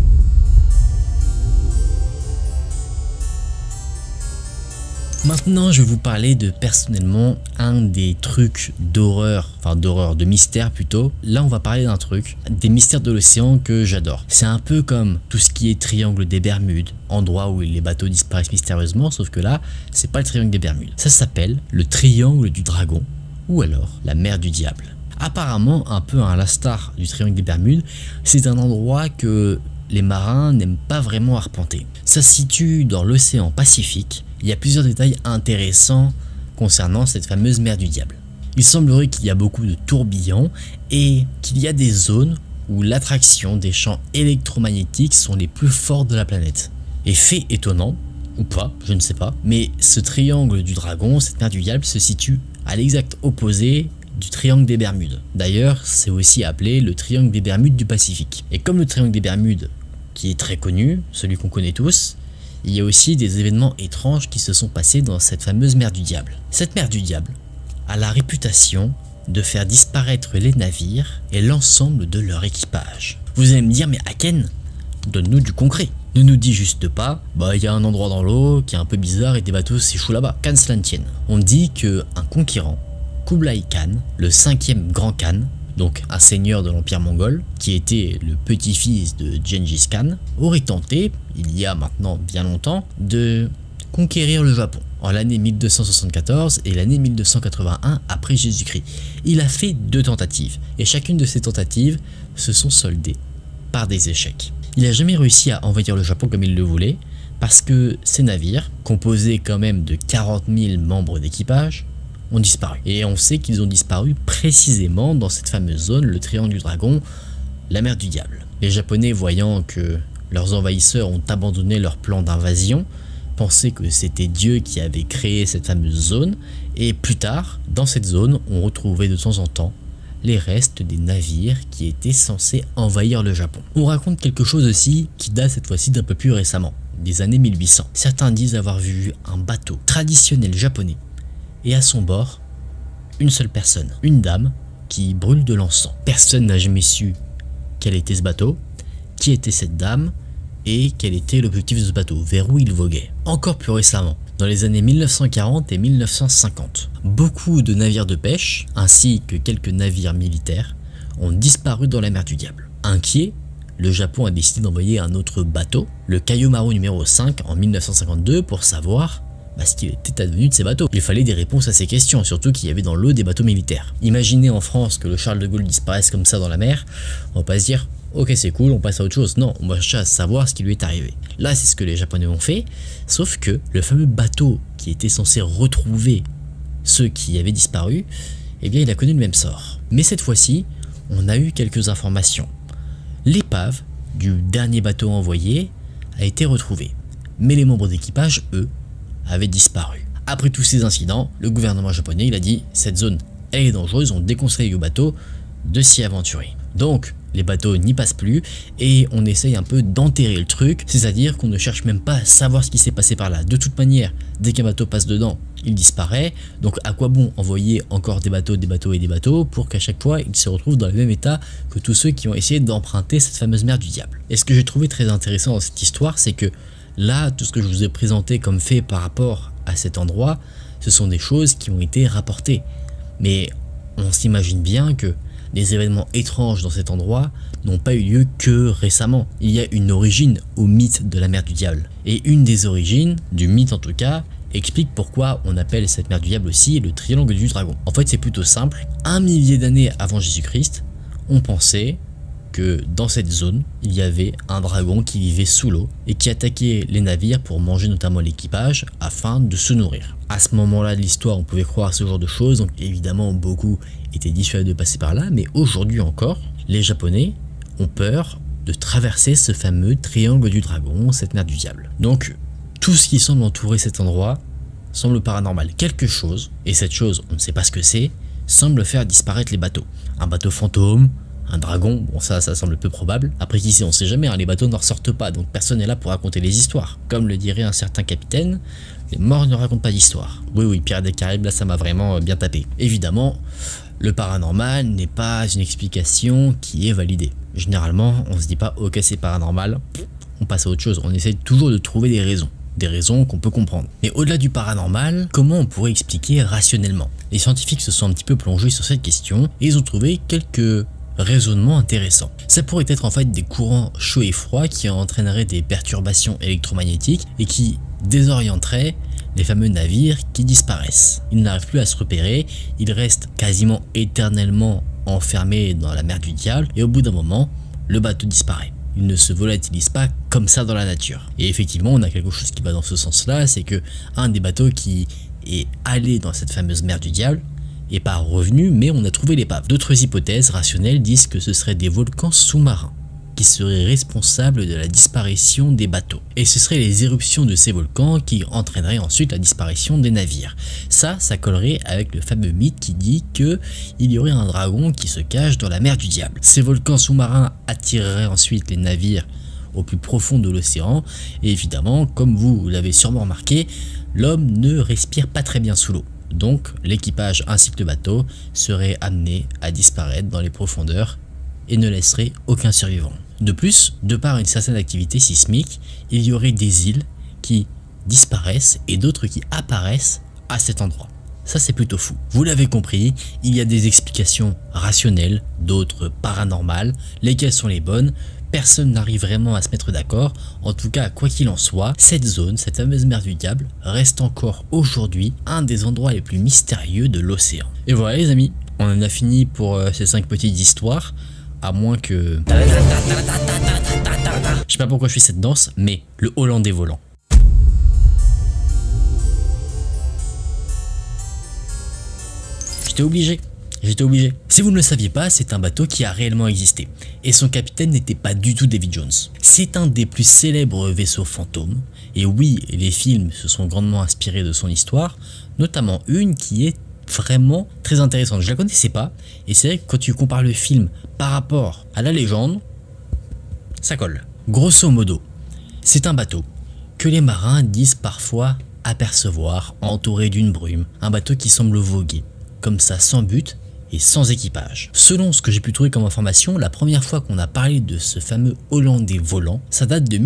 Maintenant, je vais vous parler de personnellement un des trucs d'horreur, enfin d'horreur, de mystère plutôt. Là, on va parler d'un truc, des mystères de l'océan que j'adore. C'est un peu comme tout ce qui est triangle des Bermudes, endroit où les bateaux disparaissent mystérieusement, sauf que là, c'est pas le triangle des Bermudes. Ça s'appelle le triangle du dragon, ou alors la mer du diable. Apparemment, un peu à l'instar du triangle des Bermudes, c'est un endroit que les marins n'aiment pas vraiment arpenter. Ça se situe dans l'océan Pacifique. Il y a plusieurs détails intéressants concernant cette fameuse mer du diable. Il semblerait qu'il y a beaucoup de tourbillons et qu'il y a des zones où l'attraction des champs électromagnétiques sont les plus forts de la planète. Et fait étonnant, ou pas, je ne sais pas. Mais ce triangle du dragon, cette mer du diable, se situe à l'exact opposé du triangle des Bermudes. D'ailleurs, c'est aussi appelé le triangle des Bermudes du Pacifique. Et comme le triangle des Bermudes, qui est très connu, celui qu'on connaît tous, il y a aussi des événements étranges qui se sont passés dans cette fameuse mer du diable. Cette mer du diable a la réputation de faire disparaître les navires et l'ensemble de leur équipage. Vous allez me dire, mais Haken, donne-nous du concret. Ne nous dis juste pas, il y a un endroit dans l'eau qui est un peu bizarre et des bateaux s'échouent là-bas. Qu'à cela ne tienne. On dit qu'un conquérant, Kublai Khan, le 5e grand Khan, donc un seigneur de l'empire mongol, qui était le petit-fils de Gengis Khan, aurait tenté, il y a maintenant bien longtemps, de conquérir le Japon en l'année 1274 et l'année 1281 après Jésus-Christ. Il a fait 2 tentatives et chacune de ces tentatives se sont soldées par des échecs. Il n'a jamais réussi à envahir le Japon comme il le voulait parce que ces navires, composés quand même de 40 000 membres d'équipage, ont disparu. Et on sait qu'ils ont disparu précisément dans cette fameuse zone, le triangle du dragon, la mer du diable. Les Japonais, voyant que leurs envahisseurs ont abandonné leur plan d'invasion, pensaient que c'était Dieu qui avait créé cette fameuse zone, et plus tard, dans cette zone, on retrouvait de temps en temps les restes des navires qui étaient censés envahir le Japon. On raconte quelque chose aussi qui date cette fois-ci d'un peu plus récemment, des années 1800. Certains disent avoir vu un bateau traditionnel japonais, et à son bord, une seule personne, une dame qui brûle de l'encens. Personne n'a jamais su quel était ce bateau, qui était cette dame, et quel était l'objectif de ce bateau, vers où il voguait. Encore plus récemment, dans les années 1940 et 1950, beaucoup de navires de pêche, ainsi que quelques navires militaires, ont disparu dans la mer du diable. Inquiet, le Japon a décidé d'envoyer un autre bateau, le Kaiomaru numéro 5 en 1952, pour savoir ce qu'il était advenu de ces bateaux. Il fallait des réponses à ces questions, surtout qu'il y avait dans l'eau des bateaux militaires. Imaginez en France que le Charles de Gaulle disparaisse comme ça dans la mer, on va pas se dire ok c'est cool, on passe à autre chose. Non, on va chercher à savoir ce qui lui est arrivé. Là c'est ce que les Japonais ont fait, sauf que le fameux bateau qui était censé retrouver ceux qui avaient disparu, eh bien il a connu le même sort. Mais cette fois-ci, on a eu quelques informations. L'épave du dernier bateau envoyé a été retrouvée, mais les membres d'équipage, eux, avaient disparu. Après tous ces incidents, le gouvernement japonais il a dit cette zone elle est dangereuse, on déconseille aux bateaux de s'y aventurer. Donc les bateaux n'y passent plus et on essaye un peu d'enterrer le truc, c'est-à-dire qu'on ne cherche même pas à savoir ce qui s'est passé par là. De toute manière, dès qu'un bateau passe dedans, il disparaît, donc à quoi bon envoyer encore des bateaux et des bateaux pour qu'à chaque fois ils se retrouvent dans le même état que tous ceux qui ont essayé d'emprunter cette fameuse mer du diable. Et ce que j'ai trouvé très intéressant dans cette histoire, c'est que là, tout ce que je vous ai présenté comme fait par rapport à cet endroit, ce sont des choses qui ont été rapportées. Mais on s'imagine bien que les événements étranges dans cet endroit n'ont pas eu lieu que récemment. Il y a une origine au mythe de la mer du diable. Et une des origines, du mythe en tout cas, explique pourquoi on appelle cette mer du diable aussi le triangle du dragon. En fait, c'est plutôt simple. 1 millier d'années avant Jésus-Christ, on pensait que dans cette zone, il y avait un dragon qui vivait sous l'eau et qui attaquait les navires pour manger notamment l'équipage afin de se nourrir. À ce moment-là de l'histoire, on pouvait croire à ce genre de choses, donc évidemment beaucoup étaient dissuadés de passer par là, mais aujourd'hui encore, les Japonais ont peur de traverser ce fameux triangle du dragon, cette mer du diable. Donc tout ce qui semble entourer cet endroit semble paranormal. Quelque chose, et cette chose on ne sait pas ce que c'est, semble faire disparaître les bateaux. Un bateau fantôme, un dragon, bon ça semble peu probable. Après qu'ici on sait jamais, hein, les bateaux ne ressortent pas, donc personne n'est là pour raconter les histoires. Comme le dirait un certain capitaine, les morts ne racontent pas d'histoire. Oui, Pirates des Caraïbes, là ça m'a vraiment bien tapé. Évidemment, le paranormal n'est pas une explication qui est validée. Généralement, on se dit pas ok c'est paranormal, on passe à autre chose, on essaie toujours de trouver des raisons qu'on peut comprendre. Mais au-delà du paranormal, comment on pourrait expliquer rationnellement? Les scientifiques se sont un petit peu plongés sur cette question et ils ont trouvé quelques raisonnement intéressant. Ça pourrait être en fait des courants chauds et froids qui entraîneraient des perturbations électromagnétiques et qui désorienteraient les fameux navires qui disparaissent. Ils n'arrivent plus à se repérer, ils restent quasiment éternellement enfermés dans la mer du diable et au bout d'un moment, le bateau disparaît. Il ne se volatilise pas comme ça dans la nature. Et effectivement, on a quelque chose qui va dans ce sens-là, c'est que un des bateaux qui est allé dans cette fameuse mer du diable et pas revenu, mais on a trouvé l'épave. D'autres hypothèses rationnelles disent que ce seraient des volcans sous-marins qui seraient responsables de la disparition des bateaux. Et ce seraient les éruptions de ces volcans qui entraîneraient ensuite la disparition des navires. Ça collerait avec le fameux mythe qui dit que il y aurait un dragon qui se cache dans la mer du diable. Ces volcans sous-marins attireraient ensuite les navires au plus profond de l'océan, et évidemment, comme vous l'avez sûrement remarqué, l'homme ne respire pas très bien sous l'eau. Donc l'équipage ainsi que le bateau serait amené à disparaître dans les profondeurs et ne laisserait aucun survivant. De plus, de par une certaine activité sismique, il y aurait des îles qui disparaissent et d'autres qui apparaissent à cet endroit. Ça c'est plutôt fou. Vous l'avez compris, il y a des explications rationnelles, d'autres paranormales. Lesquelles sont les bonnes? Personne n'arrive vraiment à se mettre d'accord. En tout cas, quoi qu'il en soit, cette zone, cette fameuse mer du diable, reste encore aujourd'hui un des endroits les plus mystérieux de l'océan. Et voilà les amis, on en a fini pour ces 5 petites histoires. À moins que... Je sais pas pourquoi je fais cette danse, mais le Hollandais volant. J'étais obligé. Si vous ne le saviez pas, c'est un bateau qui a réellement existé. Et son capitaine n'était pas du tout Davy Jones. C'est un des plus célèbres vaisseaux fantômes. Et oui, les films se sont grandement inspirés de son histoire, notamment une qui est vraiment très intéressante. Je la connaissais pas, et c'est vrai que quand tu compares le film par rapport à la légende, ça colle. Grosso modo, c'est un bateau que les marins disent parfois apercevoir entouré d'une brume, un bateau qui semble voguer, comme ça sans but et sans équipage. Selon ce que j'ai pu trouver comme information, la première fois qu'on a parlé de ce fameux Hollandais volant, ça date de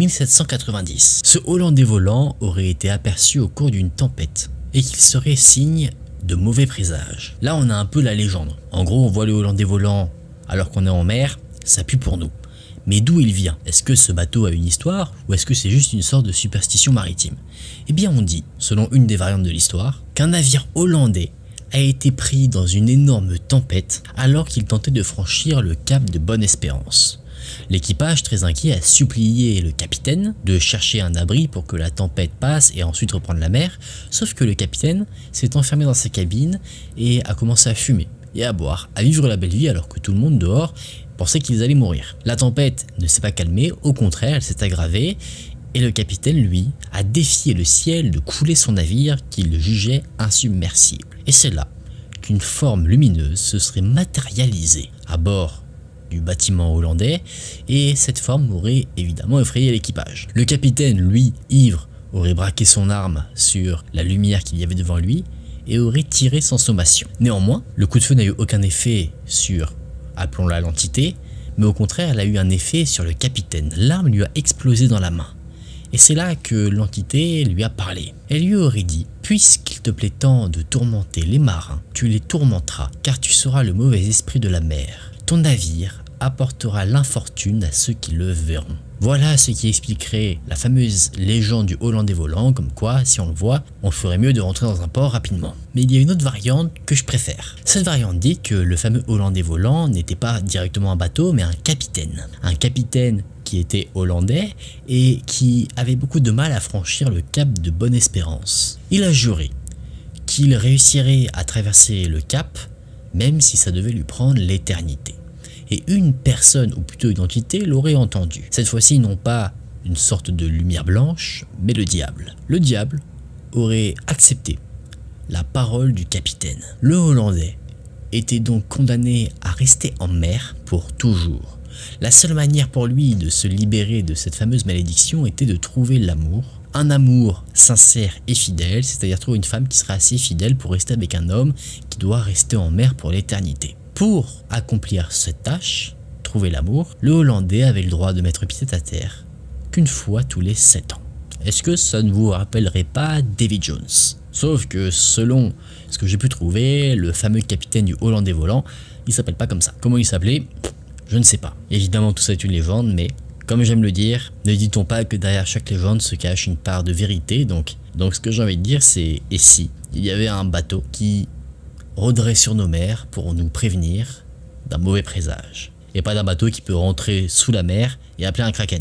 1790. Ce Hollandais volant aurait été aperçu au cours d'une tempête et qu'il serait signe de mauvais présages. Là on a un peu la légende. En gros on voit le Hollandais volant alors qu'on est en mer, ça pue pour nous. Mais d'où il vient? Est-ce que ce bateau a une histoire ou est-ce que c'est juste une sorte de superstition maritime? Eh bien on dit, selon une des variantes de l'histoire, qu'un navire hollandais a été pris dans une énorme tempête alors qu'il tentait de franchir le cap de Bonne-Espérance. L'équipage, très inquiet, a supplié le capitaine de chercher un abri pour que la tempête passe et ensuite reprendre la mer, sauf que le capitaine s'est enfermé dans sa cabine et a commencé à fumer et à boire, à vivre la belle vie alors que tout le monde dehors pensait qu'ils allaient mourir. La tempête ne s'est pas calmée, au contraire, elle s'est aggravée et le capitaine, lui, a défié le ciel de couler son navire qu'il jugeait insubmersible. Et c'est là qu'une forme lumineuse se serait matérialisée à bord du bâtiment hollandais et cette forme aurait évidemment effrayé l'équipage. Le capitaine, lui, ivre, aurait braqué son arme sur la lumière qu'il y avait devant lui et aurait tiré sans sommation. Néanmoins, le coup de feu n'a eu aucun effet sur, appelons-la l'entité, mais au contraire, elle a eu un effet sur le capitaine. L'arme lui a explosé dans la main. Et c'est là que l'entité lui a parlé. Elle lui aurait dit « Puisqu'il te plaît tant de tourmenter les marins, tu les tourmenteras, car tu seras le mauvais esprit de la mer. Ton navire apportera l'infortune à ceux qui le verront. » Voilà ce qui expliquerait la fameuse légende du Hollandais volant, comme quoi, si on le voit, on ferait mieux de rentrer dans un port rapidement. Mais il y a une autre variante que je préfère. Cette variante dit que le fameux Hollandais volant n'était pas directement un bateau, mais un capitaine. Un capitaine qui était hollandais et qui avait beaucoup de mal à franchir le cap de Bonne-Espérance. Il a juré qu'il réussirait à traverser le cap, même si ça devait lui prendre l'éternité. Et une personne, ou plutôt une entité, l'aurait entendu. Cette fois-ci, non pas une sorte de lumière blanche, mais le diable. Le diable aurait accepté la parole du capitaine. Le Hollandais était donc condamné à rester en mer pour toujours. La seule manière pour lui de se libérer de cette fameuse malédiction était de trouver l'amour. Un amour sincère et fidèle, c'est-à-dire trouver une femme qui sera assez fidèle pour rester avec un homme qui doit rester en mer pour l'éternité. Pour accomplir cette tâche, trouver l'amour, le Hollandais avait le droit de mettre pied à terre qu'une fois tous les 7 ans. Est-ce que ça ne vous rappellerait pas Davy Jones? Sauf que selon ce que j'ai pu trouver, le fameux capitaine du Hollandais volant, il s'appelle pas comme ça. Comment il s'appelait? Je ne sais pas. Évidemment tout ça est une légende, mais comme j'aime le dire, ne dit-on pas que derrière chaque légende se cache une part de vérité, donc ce que j'ai envie de dire c'est, et si il y avait un bateau qui rôderait sur nos mers pour nous prévenir d'un mauvais présage, et pas d'un bateau qui peut rentrer sous la mer et appeler un kraken.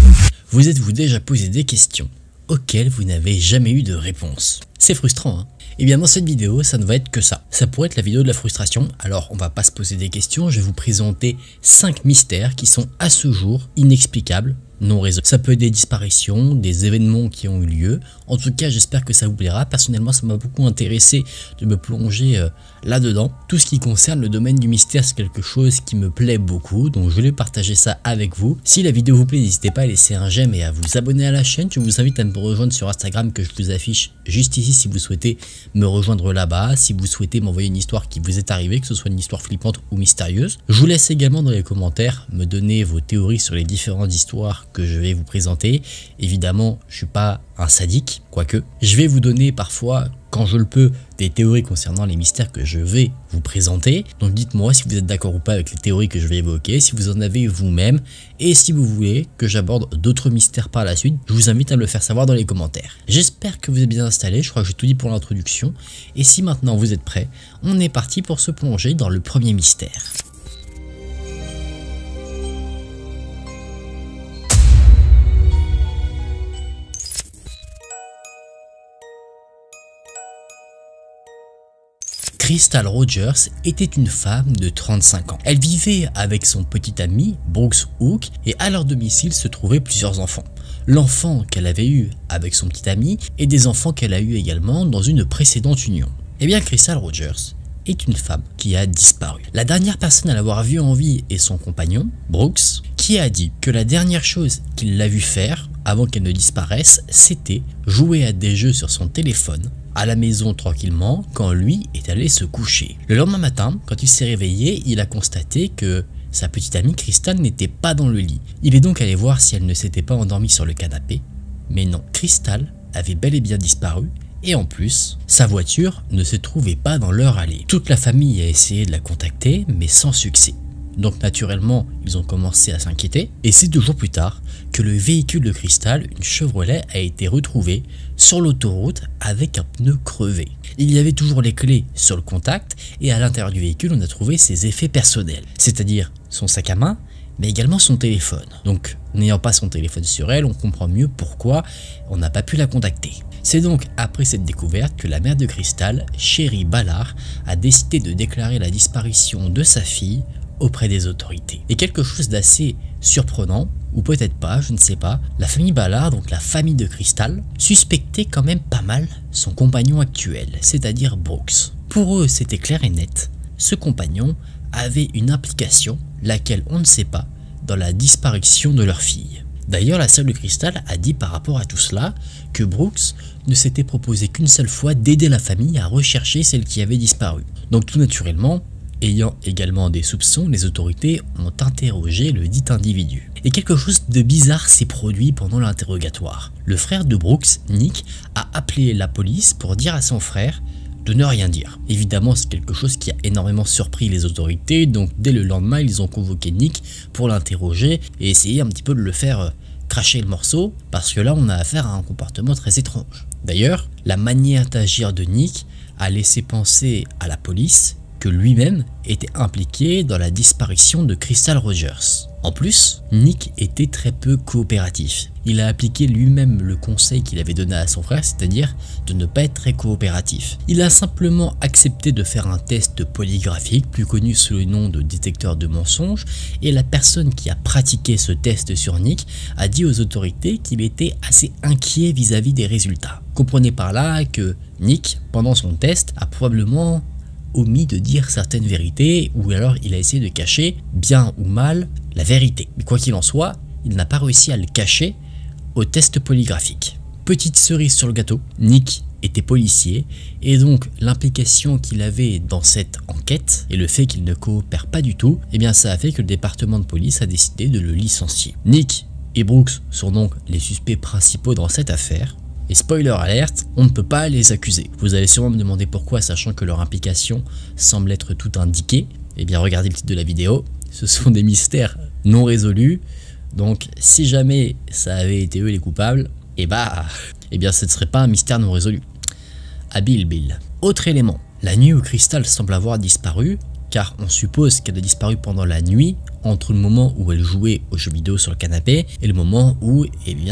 Vous êtes-vous déjà posé des questions auxquelles vous n'avez jamais eu de réponse? C'est frustrant, hein? Et bien dans cette vidéo, ça ne va être que ça. Ça pourrait être la vidéo de la frustration, alors on va pas se poser des questions, je vais vous présenter 5 mystères qui sont à ce jour inexplicables, non résolus. Ça peut être des disparitions, des événements qui ont eu lieu, en tout cas j'espère que ça vous plaira. Personnellement ça m'a beaucoup intéressé de me plonger là-dedans. Tout ce qui concerne le domaine du mystère, c'est quelque chose qui me plaît beaucoup, donc je voulais partager ça avec vous. Si la vidéo vous plaît, n'hésitez pas à laisser un j'aime et à vous abonner à la chaîne. Je vous invite à me rejoindre sur Instagram que je vous affiche juste ici si vous souhaitez me rejoindre là-bas, si vous souhaitez m'envoyer une histoire qui vous est arrivée, que ce soit une histoire flippante ou mystérieuse. Je vous laisse également dans les commentaires me donner vos théories sur les différentes histoires que je vais vous présenter. Évidemment, je suis pas un sadique, quoique. Je vais vous donner parfois, quand je le peux, des théories concernant les mystères que je vais vous présenter. Donc dites-moi si vous êtes d'accord ou pas avec les théories que je vais évoquer, si vous en avez vous-même, et si vous voulez que j'aborde d'autres mystères par la suite, je vous invite à me le faire savoir dans les commentaires. J'espère que vous êtes bien installés, je crois que j'ai tout dit pour l'introduction, et si maintenant vous êtes prêts, on est parti pour se plonger dans le premier mystère. Crystal Rogers était une femme de 35 ans. Elle vivait avec son petit ami Brooks Hook et à leur domicile se trouvaient plusieurs enfants. L'enfant qu'elle avait eu avec son petit ami et des enfants qu'elle a eu également dans une précédente union. Eh bien Crystal Rogers est une femme qui a disparu. La dernière personne à l'avoir vue en vie est son compagnon, Brooks, qui a dit que la dernière chose qu'il l'a vu faire avant qu'elle ne disparaisse, c'était jouer à des jeux sur son téléphone à la maison tranquillement quand lui est allé se coucher. Le lendemain matin, quand il s'est réveillé, il a constaté que sa petite amie Crystal n'était pas dans le lit. Il est donc allé voir si elle ne s'était pas endormie sur le canapé, mais non, Crystal avait bel et bien disparu. Et en plus, sa voiture ne se trouvait pas dans leur allée. Toute la famille a essayé de la contacter, mais sans succès. Donc naturellement, ils ont commencé à s'inquiéter. Et c'est 2 jours plus tard que le véhicule de Crystal, une Chevrolet, a été retrouvé sur l'autoroute avec un pneu crevé. Il y avait toujours les clés sur le contact et à l'intérieur du véhicule, on a trouvé ses effets personnels. C'est-à-dire son sac à main, mais également son téléphone. Donc n'ayant pas son téléphone sur elle, on comprend mieux pourquoi on n'a pas pu la contacter. C'est donc après cette découverte que la mère de Crystal, Sherry Ballard, a décidé de déclarer la disparition de sa fille auprès des autorités. Et quelque chose d'assez surprenant, ou peut-être pas, je ne sais pas, la famille Ballard, donc la famille de Crystal, suspectait quand même pas mal son compagnon actuel, c'est-à-dire Brooks. Pour eux, c'était clair et net, ce compagnon avait une implication, laquelle on ne sait pas, dans la disparition de leur fille. D'ailleurs, la sœur de Crystal a dit par rapport à tout cela que Brooks ne s'était proposé qu'une seule fois d'aider la famille à rechercher celle qui avait disparu. Donc tout naturellement, ayant également des soupçons, les autorités ont interrogé le dit individu. Et quelque chose de bizarre s'est produit pendant l'interrogatoire. Le frère de Brooks, Nick, a appelé la police pour dire à son frère de ne rien dire. Évidemment, c'est quelque chose qui a énormément surpris les autorités, donc dès le lendemain, ils ont convoqué Nick pour l'interroger et essayer un petit peu de le faire cracher le morceau, parce que là, on a affaire à un comportement très étrange. D'ailleurs, la manière d'agir de Nick a laissé penser à la police que lui-même était impliqué dans la disparition de Crystal Rogers. En plus, Nick était très peu coopératif. Il a appliqué lui-même le conseil qu'il avait donné à son frère, c'est-à-dire de ne pas être très coopératif. Il a simplement accepté de faire un test polygraphique, plus connu sous le nom de détecteur de mensonges, et la personne qui a pratiqué ce test sur Nick a dit aux autorités qu'il était assez inquiet vis-à-vis des résultats. Comprenez par là que Nick, pendant son test, a probablement omis de dire certaines vérités, ou alors il a essayé de cacher, bien ou mal, la vérité. Mais quoi qu'il en soit, il n'a pas réussi à le cacher au test polygraphique. Petite cerise sur le gâteau, Nick était policier, et donc l'implication qu'il avait dans cette enquête, et le fait qu'il ne coopère pas du tout, eh bien ça a fait que le département de police a décidé de le licencier. Nick et Brooks sont donc les suspects principaux dans cette affaire. Et spoiler alerte, on ne peut pas les accuser. Vous allez sûrement me demander pourquoi, sachant que leur implication semble être tout indiquée. Eh bien regardez le titre de la vidéo, ce sont des mystères non résolus. Donc si jamais ça avait été eux les coupables, eh bien ce ne serait pas un mystère non résolu. Habile Bill. Autre élément, la nuit où Crystal semble avoir disparu, car on suppose qu'elle a disparu pendant la nuit, entre le moment où elle jouait aux jeux vidéo sur le canapé et le moment où, eh bien,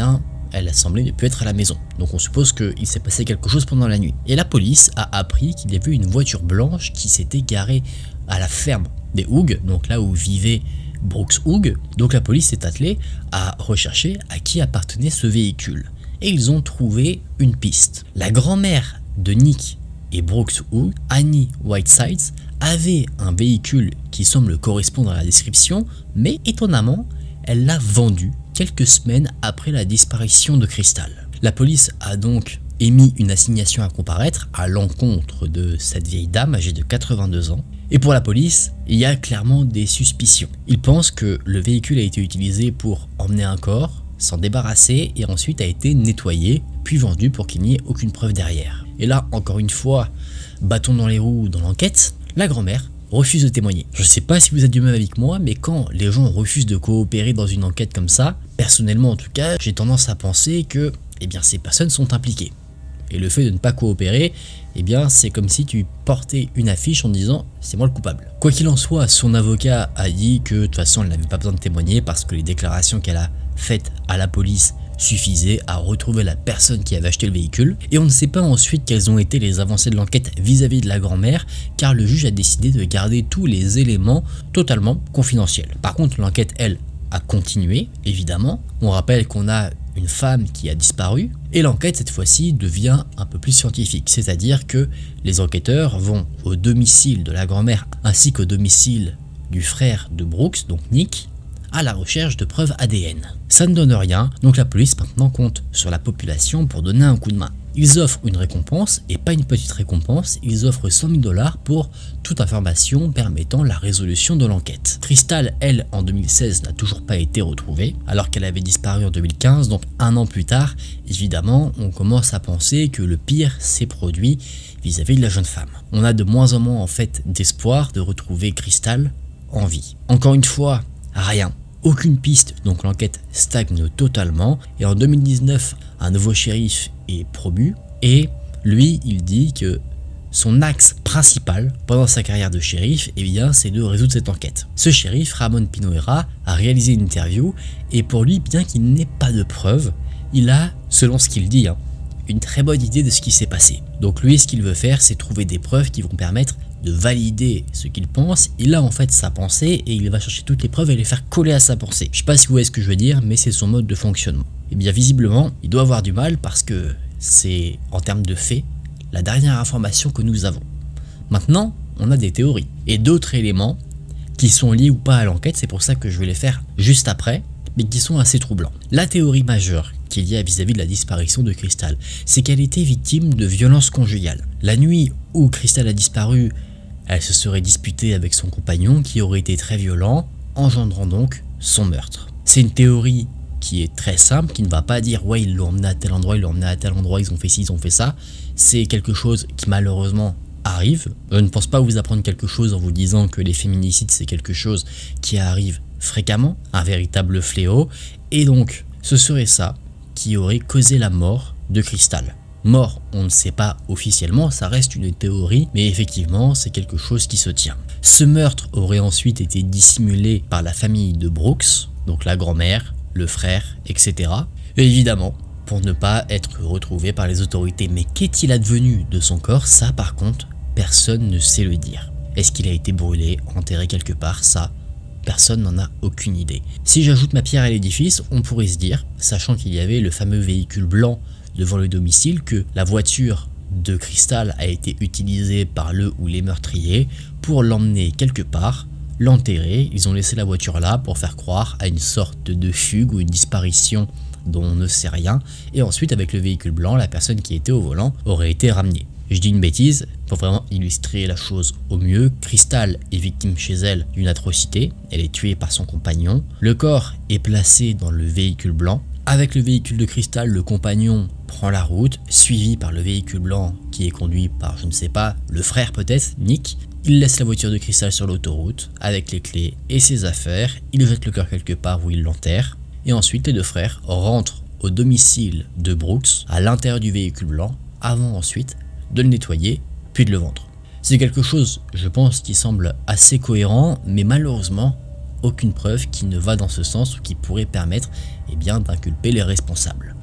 elle a semblé ne plus être à la maison. Donc on suppose qu'il s'est passé quelque chose pendant la nuit. Et la police a appris qu'il y avait une voiture blanche qui s'était garée à la ferme des Hoog, donc là où vivait Brooks Hoog. Donc la police s'est attelée à rechercher à qui appartenait ce véhicule. Et ils ont trouvé une piste. La grand-mère de Nick et Brooks Hoog, Annie Whitesides, avait un véhicule qui semble correspondre à la description, mais étonnamment, elle l'a vendu quelques semaines après la disparition de Crystal. La police a donc émis une assignation à comparaître à l'encontre de cette vieille dame âgée de 82 ans. Et pour la police, il y a clairement des suspicions. Ils pensent que le véhicule a été utilisé pour emmener un corps, s'en débarrasser et ensuite a été nettoyé, puis vendu pour qu'il n'y ait aucune preuve derrière. Et là, encore une fois, bâton dans les roues dans l'enquête, la grand-mère refuse de témoigner. Je sais pas si vous êtes du même avec moi, mais quand les gens refusent de coopérer dans une enquête comme ça, personnellement en tout cas, j'ai tendance à penser que ces personnes sont impliquées. Et le fait de ne pas coopérer, c'est comme si tu portais une affiche en disant « c'est moi le coupable ». Quoi qu'il en soit, son avocat a dit que de toute façon elle n'avait pas besoin de témoigner parce que les déclarations qu'elle a faites à la police suffisaient à retrouver la personne qui avait acheté le véhicule. Et on ne sait pas ensuite quelles ont été les avancées de l'enquête vis-à-vis de la grand-mère, car le juge a décidé de garder tous les éléments totalement confidentiels. Par contre, l'enquête, elle, a continué, évidemment. On rappelle qu'on a une femme qui a disparu, et l'enquête cette fois-ci devient un peu plus scientifique, c'est-à-dire que les enquêteurs vont au domicile de la grand-mère ainsi qu'au domicile du frère de Brooks, donc Nick, à la recherche de preuves ADN. Ça ne donne rien, donc la police maintenant compte sur la population pour donner un coup de main. Ils offrent une récompense, et pas une petite récompense, ils offrent 100 000 $ pour toute information permettant la résolution de l'enquête. Crystal, elle, en 2016, n'a toujours pas été retrouvée, alors qu'elle avait disparu en 2015, donc un an plus tard, évidemment, on commence à penser que le pire s'est produit vis-à-vis de la jeune femme. On a de moins en moins en fait d'espoir de retrouver Crystal en vie. Encore une fois, rien. Aucune piste, donc l'enquête stagne totalement, et en 2019, un nouveau shérif est promu, et lui, il dit que son axe principal pendant sa carrière de shérif, c'est de résoudre cette enquête. Ce shérif, Ramon Pinoera, a réalisé une interview, et pour lui, bien qu'il n'ait pas de preuves, il a, selon ce qu'il dit, une très bonne idée de ce qui s'est passé. Donc lui, ce qu'il veut faire, c'est trouver des preuves qui vont permettre de valider ce qu'il pense. Il a en fait sa pensée et il va chercher toutes les preuves et les faire coller à sa pensée. Je sais pas si vous voyez ce que je veux dire, mais c'est son mode de fonctionnement. Et bien visiblement, il doit avoir du mal parce que c'est, en termes de faits, la dernière information que nous avons. Maintenant, on a des théories et d'autres éléments qui sont liés ou pas à l'enquête, c'est pour ça que je vais les faire juste après, mais qui sont assez troublants. La théorie majeure qu'il y a vis-à-vis de la disparition de Crystal, c'est qu'elle était victime de violences conjugales. La nuit où Crystal a disparu, elle se serait disputée avec son compagnon qui aurait été très violent, engendrant donc son meurtre. C'est une théorie qui est très simple, qui ne va pas dire ouais ils l'ont emmené à tel endroit, ils l'ont emmené à tel endroit, ils ont fait ci, ils ont fait ça. C'est quelque chose qui malheureusement arrive. Je ne pense pas vous apprendre quelque chose en vous disant que les féminicides c'est quelque chose qui arrive fréquemment, un véritable fléau, et donc ce serait ça qui aurait causé la mort de Crystal. Mort, on ne sait pas officiellement, ça reste une théorie, mais effectivement, c'est quelque chose qui se tient. Ce meurtre aurait ensuite été dissimulé par la famille de Brooks, donc la grand-mère, le frère, etc. Et évidemment, pour ne pas être retrouvé par les autorités. Mais qu'est-il advenu de son corps? Ça, par contre, personne ne sait le dire. Est-ce qu'il a été brûlé, enterré quelque part? Ça, personne n'en a aucune idée. Si j'ajoute ma pierre à l'édifice, on pourrait se dire, sachant qu'il y avait le fameux véhicule blanc devant le domicile, que la voiture de Crystal a été utilisée par le ou les meurtriers pour l'emmener quelque part, l'enterrer. Ils ont laissé la voiture là pour faire croire à une sorte de fugue ou une disparition dont on ne sait rien, et ensuite avec le véhicule blanc, la personne qui était au volant aurait été ramenée. Je dis une bêtise, pour vraiment illustrer la chose au mieux, Crystal est victime chez elle d'une atrocité, elle est tuée par son compagnon, le corps est placé dans le véhicule blanc. Avec le véhicule de Crystal, le compagnon prend la route, suivi par le véhicule blanc qui est conduit par, je ne sais pas, le frère peut-être, Nick. Il laisse la voiture de Crystal sur l'autoroute avec les clés et ses affaires, il jette le corps quelque part où il l'enterre, et ensuite les deux frères rentrent au domicile de Brooks à l'intérieur du véhicule blanc, avant ensuite de le nettoyer, puis de le vendre. C'est quelque chose, je pense, qui semble assez cohérent, mais malheureusement, aucune preuve qui ne va dans ce sens ou qui pourrait permettre d'inculper les responsables.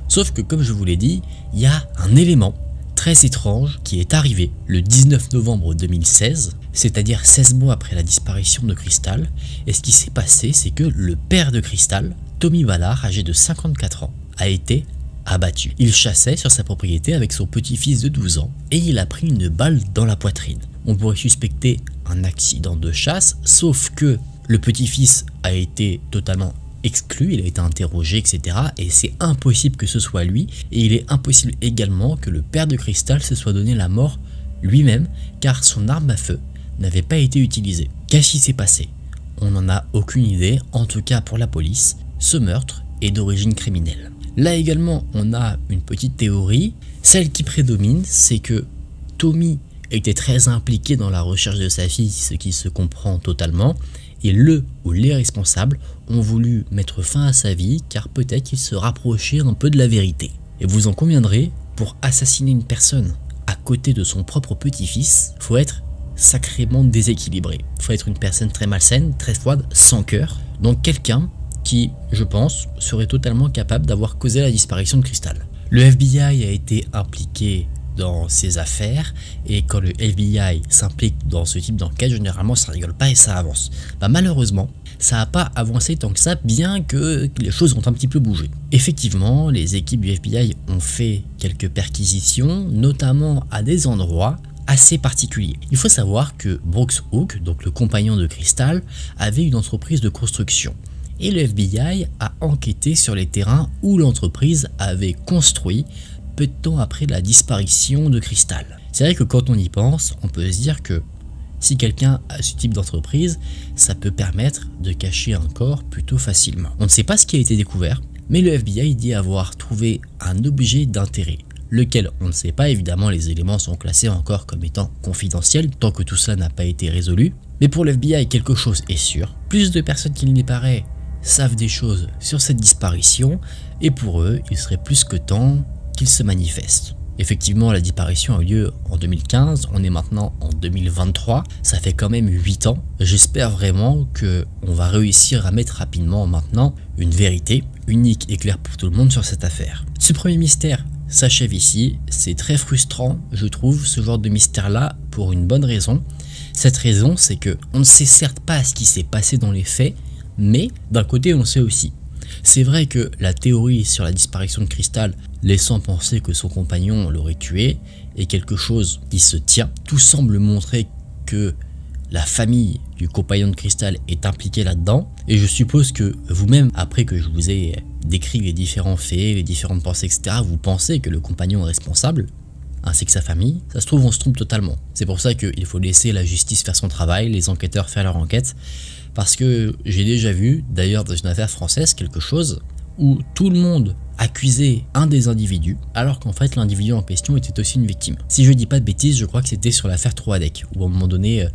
Sauf que comme je vous l'ai dit, il y a un élément très étrange qui est arrivé le 19 novembre 2016, c'est-à-dire 16 mois après la disparition de Crystal, et ce qui s'est passé, c'est que le père de Crystal, Tommy Ballard, âgé de 54 ans, a été abattu. Il chassait sur sa propriété avec son petit-fils de 12 ans et il a pris une balle dans la poitrine. On pourrait suspecter un accident de chasse, sauf que le petit-fils a été totalement exclu, il a été interrogé, etc. Et c'est impossible que ce soit lui, et il est impossible également que le père de Crystal se soit donné la mort lui-même, car son arme à feu n'avait pas été utilisée. Qu'est-ce qui s'est passé? On n'en a aucune idée, en tout cas pour la police, ce meurtre est d'origine criminelle. Là également, on a une petite théorie, celle qui prédomine, c'est que Tommy était très impliqué dans la recherche de sa fille, ce qui se comprend totalement, et le ou les responsables ont voulu mettre fin à sa vie car peut-être qu'il se rapprochait un peu de la vérité. Et vous en conviendrez, pour assassiner une personne à côté de son propre petit-fils, faut être sacrément déséquilibré. Faut être une personne très malsaine, très froide, sans cœur. Donc quelqu'un qui, je pense, serait totalement capable d'avoir causé la disparition de Crystal. Le FBI a été impliqué dans ces affaires, et quand le FBI s'implique dans ce type d'enquête, généralement ça rigole pas et ça avance. Malheureusement, ça n'a pas avancé tant que ça, bien que les choses ont un petit peu bougé. Effectivement, les équipes du FBI ont fait quelques perquisitions, notamment à des endroits assez particulier. Il faut savoir que Brooks Hook, donc le compagnon de Crystal, avait une entreprise de construction. Et le FBI a enquêté sur les terrains où l'entreprise avait construit peu de temps après la disparition de Crystal. C'est vrai que quand on y pense, on peut se dire que si quelqu'un a ce type d'entreprise, ça peut permettre de cacher un corps plutôt facilement. On ne sait pas ce qui a été découvert, mais le FBI dit avoir trouvé un objet d'intérêt, lequel on ne sait pas, évidemment les éléments sont classés encore comme étant confidentiels tant que tout ça n'a pas été résolu. Mais pour le FBI, quelque chose est sûr, plus de personnes qu'il n'y paraît savent des choses sur cette disparition, et pour eux, il serait plus que temps qu'ils se manifestent. Effectivement, la disparition a eu lieu en 2015, on est maintenant en 2023, ça fait quand même 8 ans. J'espère vraiment que on va réussir à mettre rapidement maintenant une vérité unique et claire pour tout le monde sur cette affaire. Ce premier mystère s'achève ici, c'est très frustrant, je trouve, ce genre de mystère-là, pour une bonne raison. Cette raison, c'est que on ne sait certes pas ce qui s'est passé dans les faits, mais d'un côté on sait aussi. C'est vrai que la théorie sur la disparition de Crystal, laissant penser que son compagnon l'aurait tué, est quelque chose qui se tient. Tout semble montrer que la famille du compagnon de Crystal est impliquée là-dedans, et je suppose que vous-même, après que je vous ai décrit les différents faits, les différentes pensées, etc., vous pensez que le compagnon est responsable, ainsi que sa famille. Ça se trouve, on se trompe totalement. C'est pour ça qu'il faut laisser la justice faire son travail, les enquêteurs faire leur enquête, parce que j'ai déjà vu, d'ailleurs dans une affaire française, quelque chose où tout le monde accusait un des individus, alors qu'en fait l'individu en question était aussi une victime. Si je dis pas de bêtises, je crois que c'était sur l'affaire Troadec, où à un moment donné,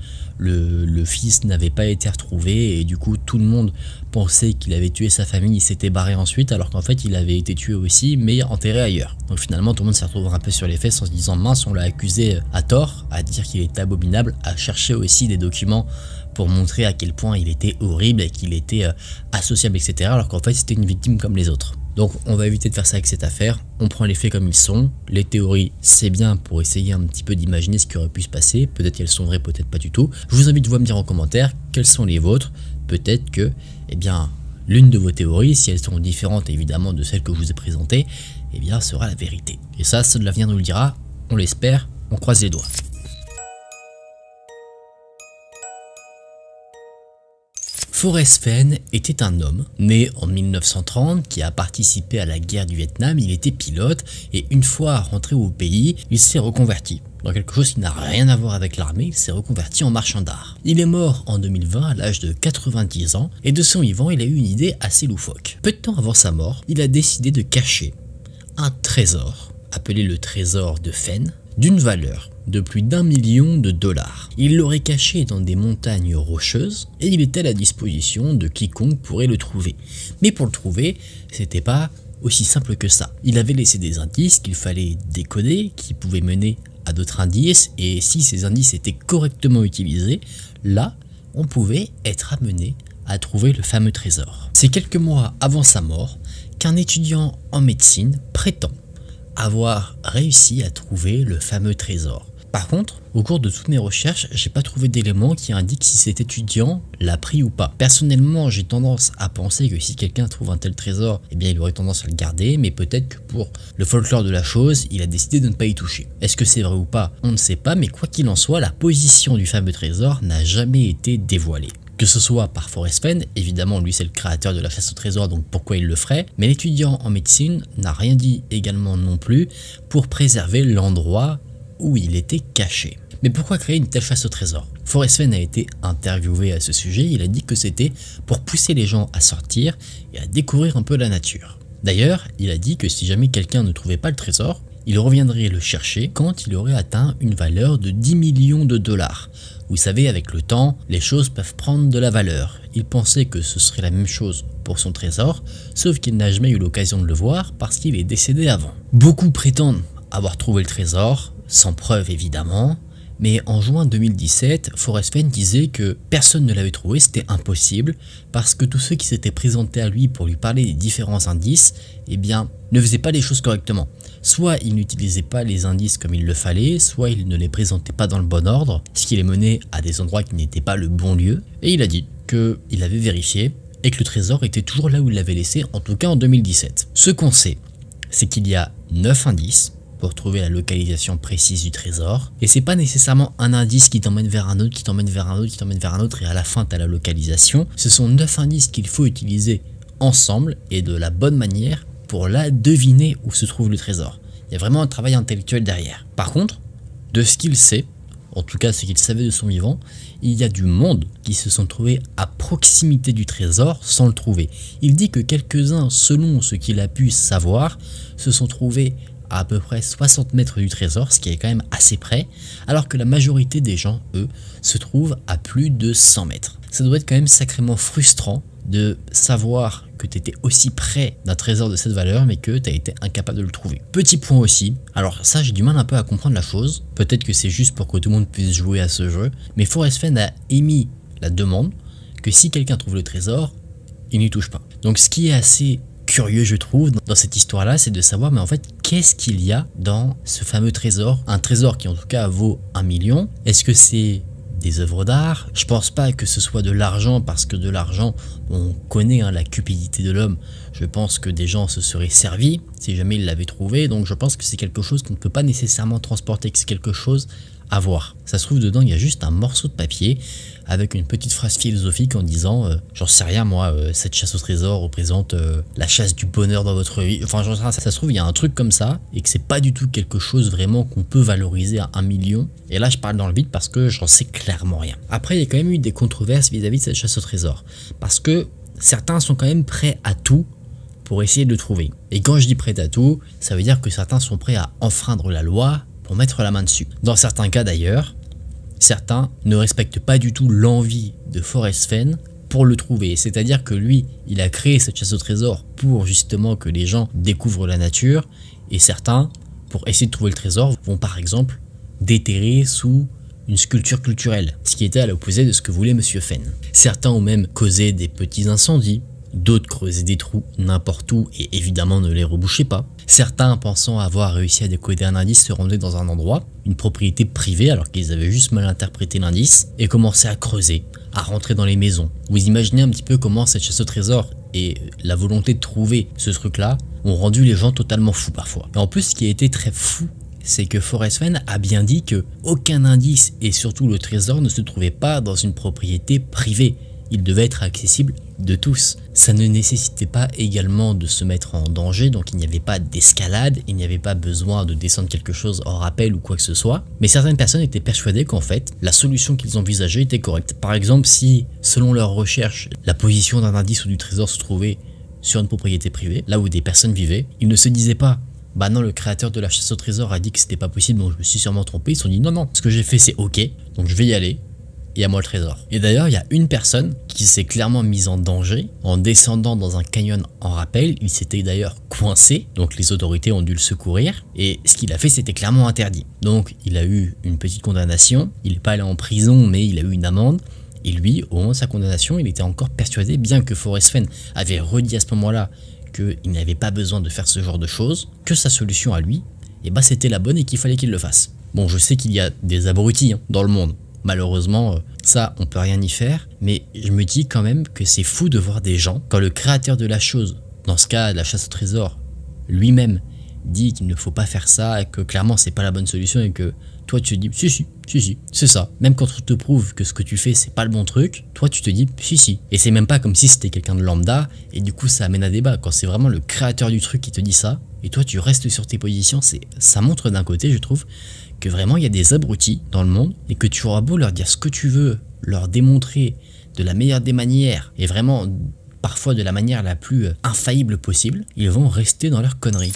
le fils n'avait pas été retrouvé, et du coup tout le monde pensait qu'il avait tué sa famille, il s'était barré ensuite, alors qu'en fait il avait été tué aussi, mais enterré ailleurs. Donc finalement tout le monde s'est retrouvé un peu sur les fesses en se disant mince, on l'a accusé à tort, à dire qu'il était abominable, à chercher aussi des documents pour montrer à quel point il était horrible et qu'il était associable, etc. Alors qu'en fait c'était une victime comme les autres. Donc on va éviter de faire ça avec cette affaire, on prend les faits comme ils sont, les théories c'est bien pour essayer un petit peu d'imaginer ce qui aurait pu se passer, peut-être qu'elles sont vraies, peut-être pas du tout. Je vous invite vous à me dire en commentaire quelles sont les vôtres, peut-être que eh bien l'une de vos théories, si elles sont différentes évidemment de celles que je vous ai présentées, eh bien sera la vérité. Et ça, seul l'avenir nous le dira, on l'espère, on croise les doigts. Forrest Fenn était un homme né en 1930 qui a participé à la guerre du Vietnam. Il était pilote et une fois rentré au pays, il s'est reconverti dans quelque chose qui n'a rien à voir avec l'armée. Il s'est reconverti en marchand d'art. Il est mort en 2020 à l'âge de 90 ans et de son vivant, il a eu une idée assez loufoque. Peu de temps avant sa mort, il a décidé de cacher un trésor, appelé le trésor de Fenn, d'une valeur de plus d'1 million de dollars. Il l'aurait caché dans des montagnes rocheuses et il était à la disposition de quiconque pourrait le trouver. Mais pour le trouver, c'était pas aussi simple que ça. Il avait laissé des indices qu'il fallait décoder, qui pouvaient mener à d'autres indices, et si ces indices étaient correctement utilisés, là, on pouvait être amené à trouver le fameux trésor. C'est quelques mois avant sa mort qu'un étudiant en médecine prétend avoir réussi à trouver le fameux trésor. Par contre, au cours de toutes mes recherches, j'ai pas trouvé d'éléments qui indiquent si cet étudiant l'a pris ou pas. Personnellement, j'ai tendance à penser que si quelqu'un trouve un tel trésor, eh bien il aurait tendance à le garder, mais peut-être que pour le folklore de la chose, il a décidé de ne pas y toucher. Est-ce que c'est vrai ou pas? On ne sait pas, mais quoi qu'il en soit, la position du fameux trésor n'a jamais été dévoilée. Que ce soit par Forrest Fenn, évidemment lui c'est le créateur de la chasse au trésor, donc pourquoi il le ferait, mais l'étudiant en médecine n'a rien dit également non plus pour préserver l'endroit où il était caché. Mais pourquoi créer une telle chasse au trésor? Forrest Fenn a été interviewé à ce sujet, il a dit que c'était pour pousser les gens à sortir et à découvrir un peu la nature. D'ailleurs, il a dit que si jamais quelqu'un ne trouvait pas le trésor, il reviendrait le chercher quand il aurait atteint une valeur de 10 millions de dollars. Vous savez, avec le temps, les choses peuvent prendre de la valeur. Il pensait que ce serait la même chose pour son trésor, sauf qu'il n'a jamais eu l'occasion de le voir parce qu'il est décédé avant. Beaucoup prétendent avoir trouvé le trésor, sans preuve évidemment, mais en juin 2017, Forrest Fenn disait que personne ne l'avait trouvé, c'était impossible, parce que tous ceux qui s'étaient présentés à lui pour lui parler des différents indices, eh bien, ne faisaient pas les choses correctement. Soit il n'utilisait pas les indices comme il le fallait, soit il ne les présentait pas dans le bon ordre, ce qui les menait à des endroits qui n'étaient pas le bon lieu, et il a dit qu'il avait vérifié et que le trésor était toujours là où il l'avait laissé, en tout cas en 2017. Ce qu'on sait, c'est qu'il y a 9 indices pour trouver la localisation précise du trésor, et c'est pas nécessairement un indice qui t'emmène vers un autre, qui t'emmène vers un autre, qui t'emmène vers un autre, et à la fin t'as la localisation. Ce sont 9 indices qu'il faut utiliser ensemble et de la bonne manière pour là deviner où se trouve le trésor. Il y a vraiment un travail intellectuel derrière. Par contre, de ce qu'il sait, en tout cas ce qu'il savait de son vivant, il y a du monde qui se sont trouvés à proximité du trésor sans le trouver. Il dit que quelques-uns, selon ce qu'il a pu savoir, se sont trouvés à peu près 60 mètres du trésor, ce qui est quand même assez près, alors que la majorité des gens, eux, se trouvent à plus de 100 mètres. Ça doit être quand même sacrément frustrant de savoir que tu étais aussi près d'un trésor de cette valeur, mais que tu as été incapable de le trouver. Petit point aussi, alors ça j'ai du mal un peu à comprendre la chose, peut-être que c'est juste pour que tout le monde puisse jouer à ce jeu, mais Forrest Fenn a émis la demande que si quelqu'un trouve le trésor, il n'y touche pas. Donc ce qui est assez curieux je trouve dans cette histoire là, c'est de savoir mais en fait qu'est-ce qu'il y a dans ce fameux trésor, un trésor qui en tout cas vaut 1 million. Est-ce que c'est des œuvres d'art? Je pense pas que ce soit de l'argent, parce que de l'argent, on connaît la cupidité de l'homme. Je pense que des gens se seraient servis si jamais ils l'avaient trouvé, donc je pense que c'est quelque chose qu'on ne peut pas nécessairement transporter, que c'est quelque chose à voir. Ça se trouve dedans, il y a juste un morceau de papier avec une petite phrase philosophique en disant j'en sais rien moi, cette chasse au trésor représente la chasse du bonheur dans votre vie. Enfin j'en sais rien, ça se trouve il y a un truc comme ça et que c'est pas du tout quelque chose vraiment qu'on peut valoriser à 1 million. Et là je parle dans le vide parce que j'en sais clairement rien. Après il y a quand même eu des controverses vis-à-vis de cette chasse au trésor, parce que certains sont quand même prêts à tout pour essayer de le trouver. Et quand je dis prêts à tout, ça veut dire que certains sont prêts à enfreindre la loi pour mettre la main dessus. Dans certains cas d'ailleurs, certains ne respectent pas du tout l'envie de Forrest Fenn pour le trouver. C'est-à-dire que lui, il a créé cette chasse au trésor pour justement que les gens découvrent la nature, et certains, pour essayer de trouver le trésor, vont par exemple déterrer sous une sculpture culturelle, ce qui était à l'opposé de ce que voulait Monsieur Fenn. Certains ont même causé des petits incendies, d'autres creusaient des trous n'importe où et évidemment ne les rebouchaient pas. Certains, pensant avoir réussi à décoder un indice, se rendaient dans un endroit, une propriété privée alors qu'ils avaient juste mal interprété l'indice, et commençaient à creuser, à rentrer dans les maisons. Vous imaginez un petit peu comment cette chasse au trésor et la volonté de trouver ce truc-là ont rendu les gens totalement fous parfois. Et en plus, ce qui a été très fou, c'est que Forrest Fenn a bien dit que aucun indice et surtout le trésor ne se trouvait pas dans une propriété privée. Il devait être accessible de tous. Ça ne nécessitait pas également de se mettre en danger, donc il n'y avait pas d'escalade, il n'y avait pas besoin de descendre quelque chose en rappel ou quoi que ce soit. Mais certaines personnes étaient persuadées qu'en fait, la solution qu'ils envisageaient était correcte. Par exemple, si, selon leurs recherches, la position d'un indice ou du trésor se trouvait sur une propriété privée, là où des personnes vivaient, ils ne se disaient pas « Bah non, le créateur de la chasse au trésor a dit que c'était pas possible, donc je me suis sûrement trompé ». Ils se sont dit « Non, non, ce que j'ai fait c'est ok, donc je vais y aller. » Et à moi le trésor. Et d'ailleurs, il y a une personne qui s'est clairement mise en danger en descendant dans un canyon en rappel. Il s'était d'ailleurs coincé, donc les autorités ont dû le secourir. Et ce qu'il a fait, c'était clairement interdit. Donc, il a eu une petite condamnation. Il n'est pas allé en prison, mais il a eu une amende. Et lui, au moment de sa condamnation, il était encore persuadé, bien que Forrest Fenn avait redit à ce moment-là qu'il n'avait pas besoin de faire ce genre de choses, que sa solution à lui, et bah c'était la bonne et qu'il fallait qu'il le fasse. Bon, je sais qu'il y a des abrutis dans le monde. Malheureusement, ça, on peut rien y faire, mais je me dis quand même que c'est fou de voir des gens, quand le créateur de la chose, dans ce cas, la chasse au trésor, lui-même, dit qu'il ne faut pas faire ça, et que clairement, c'est pas la bonne solution, et que toi, tu te dis, si, c'est ça. Même quand on te prouve que ce que tu fais, c'est pas le bon truc, toi, tu te dis, si. Et c'est même pas comme si c'était quelqu'un de lambda, et du coup, ça amène à débat. Quand c'est vraiment le créateur du truc qui te dit ça, et toi, tu restes sur tes positions, ça montre d'un côté, je trouve, que vraiment il y a des abrutis dans le monde et que tu auras beau leur dire ce que tu veux, leur démontrer de la meilleure des manières et vraiment parfois de la manière la plus infaillible possible, ils vont rester dans leur connerie.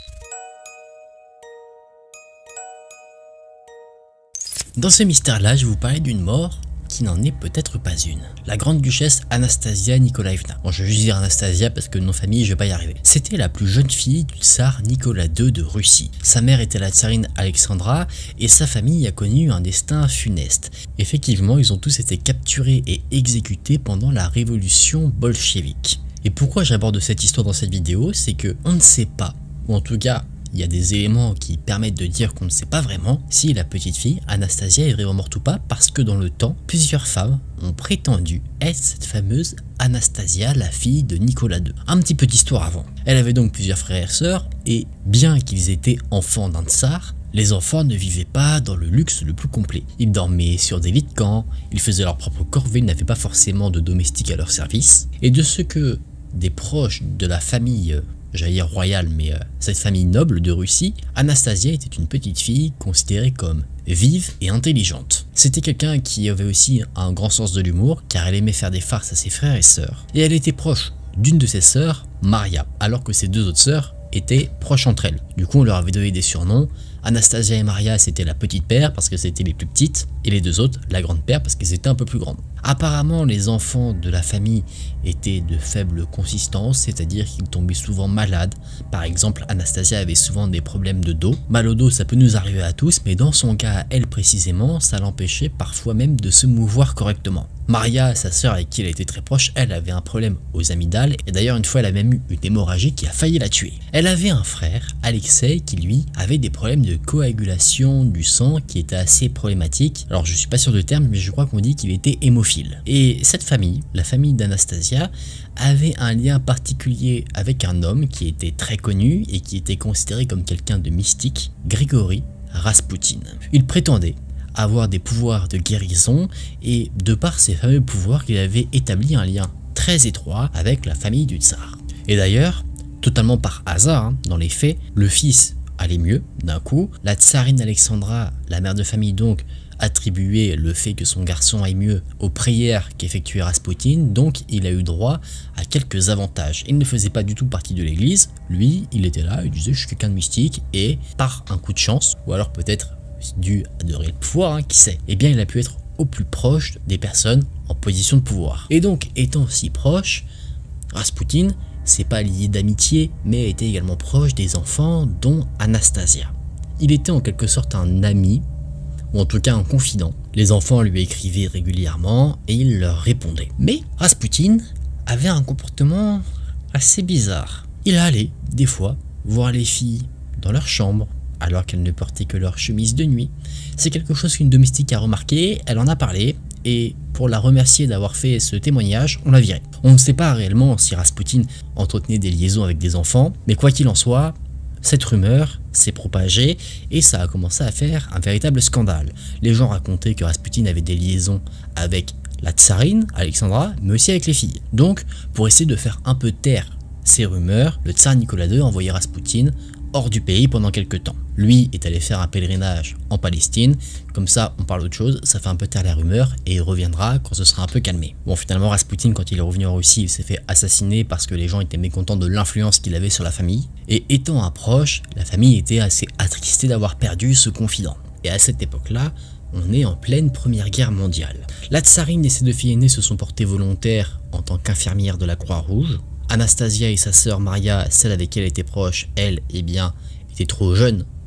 Dans ce mystère-là, je vais vous parler d'une mort qui n'en est peut-être pas une. La grande duchesse Anastasia Nikolaïevna. Bon, je vais juste dire Anastasia parce que nom de famille, je vais pas y arriver. C'était la plus jeune fille du tsar Nicolas II de Russie. Sa mère était la tsarine Alexandra et sa famille a connu un destin funeste. Effectivement, ils ont tous été capturés et exécutés pendant la révolution bolchevique. Et pourquoi j'aborde cette histoire dans cette vidéo, c'est que on ne sait pas, ou en tout cas, il y a des éléments qui permettent de dire qu'on ne sait pas vraiment si la petite fille, Anastasia, est vraiment morte ou pas, parce que dans le temps, plusieurs femmes ont prétendu être cette fameuse Anastasia, la fille de Nicolas II. Un petit peu d'histoire avant. Elle avait donc plusieurs frères et sœurs, et bien qu'ils étaient enfants d'un tsar, les enfants ne vivaient pas dans le luxe le plus complet. Ils dormaient sur des lits de camp, ils faisaient leur propre corvée, ils n'avaient pas forcément de domestiques à leur service. Et de ce que des proches de la famille j'allais dire royale, mais cette famille noble de Russie, Anastasia était une petite fille considérée comme vive et intelligente. C'était quelqu'un qui avait aussi un grand sens de l'humour, car elle aimait faire des farces à ses frères et sœurs. Et elle était proche d'une de ses sœurs, Maria, alors que ses deux autres sœurs étaient proches entre elles. Du coup, on leur avait donné des surnoms. Anastasia et Maria, c'était la petite paire parce que c'était les plus petites, et les deux autres, la grande paire parce qu'elles étaient un peu plus grandes. Apparemment, les enfants de la famille étaient de faible consistance, c'est-à-dire qu'ils tombaient souvent malades. Par exemple, Anastasia avait souvent des problèmes de dos. Mal au dos, ça peut nous arriver à tous, mais dans son cas, elle précisément, ça l'empêchait parfois même de se mouvoir correctement. Maria, sa sœur avec qui elle était très proche, elle avait un problème aux amygdales, et d'ailleurs une fois elle a même eu une hémorragie qui a failli la tuer. Elle avait un frère, Alexei, qui lui avait des problèmes de coagulation du sang qui étaient assez problématiques. Alors je suis pas sûr du terme, mais je crois qu'on dit qu'il était hémophile. Et cette famille, la famille d'Anastasia, avait un lien particulier avec un homme qui était très connu et qui était considéré comme quelqu'un de mystique, Grigory Raspoutine. Il prétendait avoir des pouvoirs de guérison et de par ces fameux pouvoirs qu'il avait établi un lien très étroit avec la famille du tsar. Et d'ailleurs, totalement par hasard, dans les faits, le fils allait mieux d'un coup, la tsarine Alexandra, la mère de famille donc, attribuait le fait que son garçon aille mieux aux prières qu'effectuait Raspoutine, donc il a eu droit à quelques avantages. Il ne faisait pas du tout partie de l'église, lui il était là, il disait je suis quelqu'un de mystique et par un coup de chance, ou alors peut-être dû à de réels pouvoirs, qui sait, eh bien il a pu être au plus proche des personnes en position de pouvoir. Et donc étant si proche, Raspoutine s'est pas lié d'amitié, mais était également proche des enfants dont Anastasia. Il était en quelque sorte un ami, ou en tout cas un confident. Les enfants lui écrivaient régulièrement et il leur répondait. Mais Raspoutine avait un comportement assez bizarre. Il allait, des fois, voir les filles dans leur chambre, alors qu'elles ne portaient que leur chemise de nuit. C'est quelque chose qu'une domestique a remarqué, elle en a parlé, et pour la remercier d'avoir fait ce témoignage, on l'a virée. On ne sait pas réellement si Raspoutine entretenait des liaisons avec des enfants, mais quoi qu'il en soit, cette rumeur s'est propagée et ça a commencé à faire un véritable scandale. Les gens racontaient que Raspoutine avait des liaisons avec la tsarine, Alexandra, mais aussi avec les filles. Donc, pour essayer de faire un peu taire ces rumeurs, le tsar Nicolas II a envoyé Raspoutine hors du pays pendant quelques temps. Lui est allé faire un pèlerinage en Palestine, comme ça on parle d'autre chose, ça fait un peu taire la rumeur et il reviendra quand ce sera un peu calmé. Bon finalement Raspoutine quand il est revenu en Russie il s'est fait assassiner parce que les gens étaient mécontents de l'influence qu'il avait sur la famille et étant un proche, la famille était assez attristée d'avoir perdu ce confident. Et à cette époque-là, on est en pleine première guerre mondiale. La tsarine et ses deux filles aînées se sont portées volontaires en tant qu'infirmières de la Croix-Rouge. Anastasia et sa sœur Maria, celle avec qui elle était proche, elle, eh bien, était trop jeune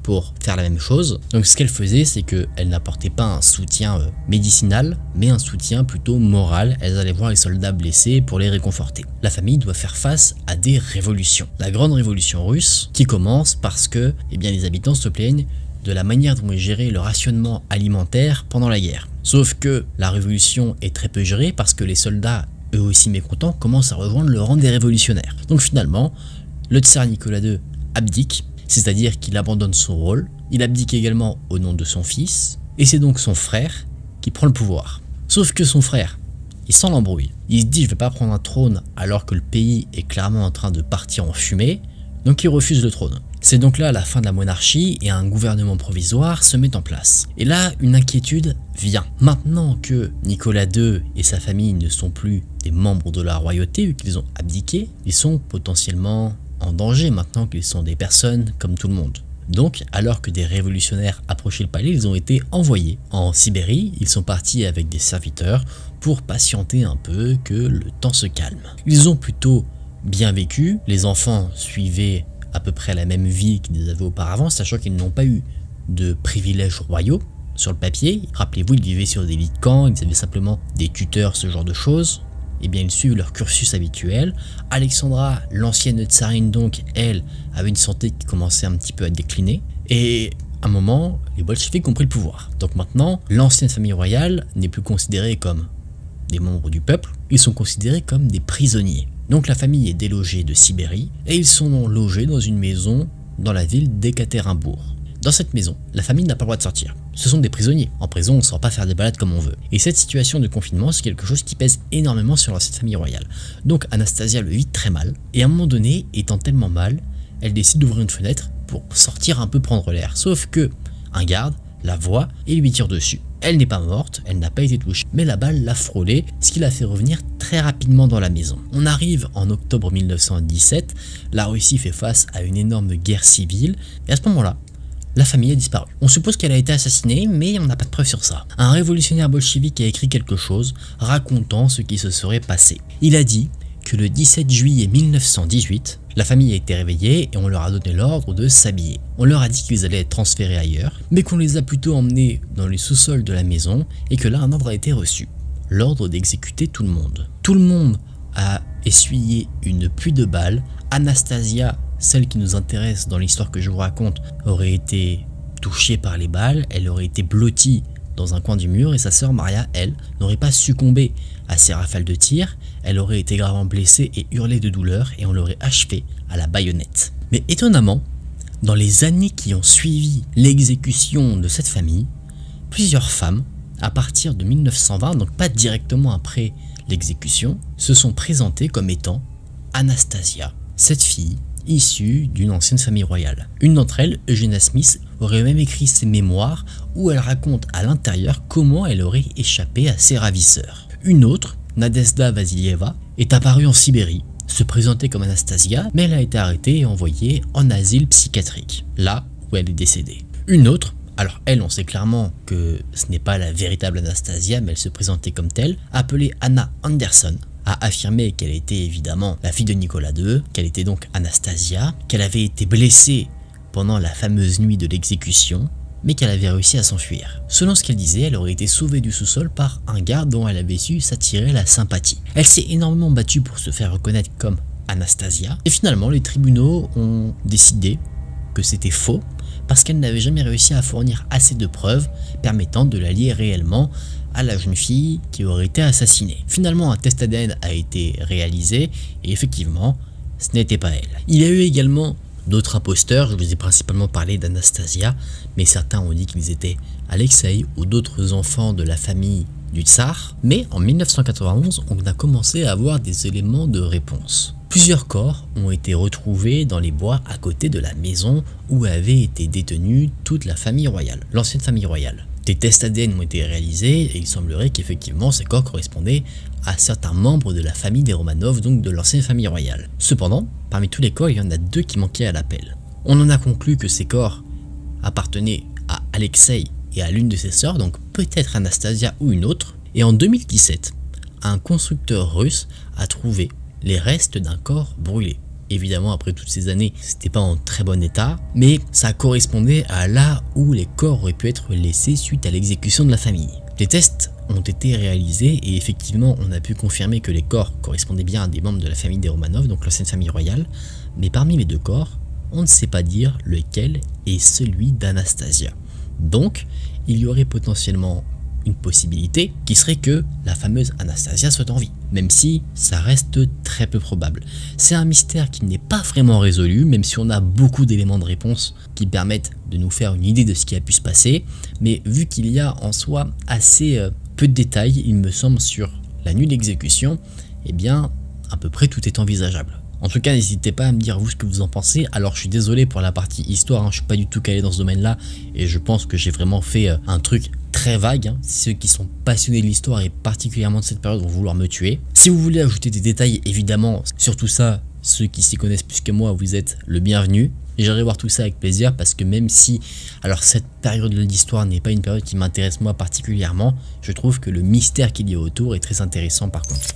pour faire la même chose. Donc ce qu'elle faisait, c'est qu'elle n'apportait pas un soutien médicinal, mais un soutien plutôt moral. Elles allaient voir les soldats blessés pour les réconforter. La famille doit faire face à des révolutions. La grande révolution russe qui commence parce que les habitants se plaignent de la manière dont est géré le rationnement alimentaire pendant la guerre. Sauf que la révolution est très peu gérée parce que les soldats, eux aussi mécontents, commencent à rejoindre le rang des révolutionnaires. Donc finalement, le tsar Nicolas II abdique, c'est-à-dire qu'il abandonne son rôle, il abdique également au nom de son fils, et c'est donc son frère qui prend le pouvoir. Sauf que son frère, il sent l'embrouille. Il se dit je vais pas prendre un trône alors que le pays est clairement en train de partir en fumée, donc il refuse le trône. C'est donc là la fin de la monarchie et un gouvernement provisoire se met en place. Et là, une inquiétude vient. Maintenant que Nicolas II et sa famille ne sont plus des membres de la royauté, vu qu'ils ont abdiqué, ils sont potentiellement en danger maintenant qu'ils sont des personnes comme tout le monde. Donc, alors que des révolutionnaires approchaient le palais, ils ont été envoyés en Sibérie. Ils sont partis avec des serviteurs pour patienter un peu que le temps se calme. Ils ont plutôt bien vécu. Les enfants suivaient à peu près la même vie qu'ils avaient auparavant, sachant qu'ils n'ont pas eu de privilèges royaux sur le papier. Rappelez-vous, ils vivaient sur des lits de camp, ils avaient simplement des tuteurs, ce genre de choses. Ils suivent leur cursus habituel. Alexandra, l'ancienne tsarine donc, elle, avait une santé qui commençait un petit peu à décliner. Et à un moment, les bolcheviks ont pris le pouvoir. Donc maintenant, l'ancienne famille royale n'est plus considérée comme des membres du peuple, ils sont considérés comme des prisonniers. Donc la famille est délogée de Sibérie et ils sont logés dans une maison dans la ville d'Ekaterinbourg. Dans cette maison, la famille n'a pas le droit de sortir. Ce sont des prisonniers. En prison, on ne sort pas faire des balades comme on veut. Et cette situation de confinement, c'est quelque chose qui pèse énormément sur l'ancienne famille royale. Donc Anastasia le vit très mal. Et à un moment donné, étant tellement mal, elle décide d'ouvrir une fenêtre pour sortir un peu prendre l'air. Sauf que un garde la voit et lui tire dessus. Elle n'est pas morte, elle n'a pas été touchée, mais la balle l'a frôlée, ce qui l'a fait revenir très rapidement dans la maison. On arrive en octobre 1917, la Russie fait face à une énorme guerre civile, et à ce moment-là, la famille a disparu. On suppose qu'elle a été assassinée, mais on n'a pas de preuves sur ça. Un révolutionnaire bolchevique a écrit quelque chose racontant ce qui se serait passé. Il a dit que le 17 juillet 1918, la famille a été réveillée et on leur a donné l'ordre de s'habiller. On leur a dit qu'ils allaient être transférés ailleurs, mais qu'on les a plutôt emmenés dans les sous-sols de la maison et que là un ordre a été reçu. L'ordre d'exécuter tout le monde. Tout le monde a essuyé une pluie de balles. Anastasia, celle qui nous intéresse dans l'histoire que je vous raconte, aurait été touchée par les balles, elle aurait été blottie dans un coin du mur et sa sœur Maria, elle, n'aurait pas succombé à ces rafales de tir, elle aurait été gravement blessée et hurlé de douleur et on l'aurait achevée à la baïonnette. Mais étonnamment, dans les années qui ont suivi l'exécution de cette famille, plusieurs femmes, à partir de 1920, donc pas directement après l'exécution, se sont présentées comme étant Anastasia, cette fille issue d'une ancienne famille royale. Une d'entre elles, Eugenia Smith, aurait même écrit ses mémoires où elle raconte à l'intérieur comment elle aurait échappé à ses ravisseurs. Une autre, Nadezhda Vasilieva, est apparue en Sibérie, se présentait comme Anastasia, mais elle a été arrêtée et envoyée en asile psychiatrique, là où elle est décédée. Une autre, alors elle, on sait clairement que ce n'est pas la véritable Anastasia, mais elle se présentait comme telle, appelée Anna Anderson, a affirmé qu'elle était évidemment la fille de Nicolas II, qu'elle était donc Anastasia, qu'elle avait été blessée pendant la fameuse nuit de l'exécution, mais qu'elle avait réussi à s'enfuir. Selon ce qu'elle disait, elle aurait été sauvée du sous-sol par un garde dont elle avait su s'attirer la sympathie. Elle s'est énormément battue pour se faire reconnaître comme Anastasia, et finalement les tribunaux ont décidé que c'était faux, parce qu'elle n'avait jamais réussi à fournir assez de preuves permettant de la lier réellement à la jeune fille qui aurait été assassinée. Finalement, un test ADN a été réalisé et effectivement, ce n'était pas elle. Il y a eu également d'autres imposteurs, je vous ai principalement parlé d'Anastasia, mais certains ont dit qu'ils étaient Alexei ou d'autres enfants de la famille du tsar. Mais en 1991, on a commencé à avoir des éléments de réponse. Plusieurs corps ont été retrouvés dans les bois à côté de la maison où avait été détenue toute la famille royale, l'ancienne famille royale. Des tests ADN ont été réalisés et il semblerait qu'effectivement ces corps correspondaient à certains membres de la famille des Romanov, donc de l'ancienne famille royale. Cependant, parmi tous les corps, il y en a deux qui manquaient à l'appel. On en a conclu que ces corps appartenaient à Alexei et à l'une de ses sœurs, donc peut-être Anastasia ou une autre. Et en 2017, un constructeur russe a trouvé les restes d'un corps brûlé. évidemment après toutes ces années c'était pas en très bon état, mais ça correspondait à là où les corps auraient pu être laissés suite à l'exécution de la famille. Les tests ont été réalisés et effectivement on a pu confirmer que les corps correspondaient bien à des membres de la famille des Romanov, donc l'ancienne famille royale, mais parmi les deux corps, on ne sait pas dire lequel est celui d'Anastasia. Donc il y aurait potentiellement une possibilité qui serait que la fameuse Anastasia soit en vie, même si ça reste très peu probable. C'est un mystère qui n'est pas vraiment résolu, même si on a beaucoup d'éléments de réponse qui permettent de nous faire une idée de ce qui a pu se passer, mais vu qu'il y a en soi assez peu de détails, il me semble, sur la nuit d'exécution, eh bien à peu près tout est envisageable. En tout cas, n'hésitez pas à me dire vous ce que vous en pensez. Alors je suis désolé pour la partie histoire, hein, je suis pas du tout calé dans ce domaine là et je pense que j'ai vraiment fait un truc très vague, hein. Ceux qui sont passionnés de l'histoire et particulièrement de cette période vont vouloir me tuer. Si vous voulez ajouter des détails, évidemment, sur tout ça, ceux qui s'y connaissent plus que moi, vous êtes le bienvenu. Et j'irai voir tout ça avec plaisir parce que même si, alors cette période de l'histoire n'est pas une période qui m'intéresse moi particulièrement, je trouve que le mystère qu'il y a autour est très intéressant par contre.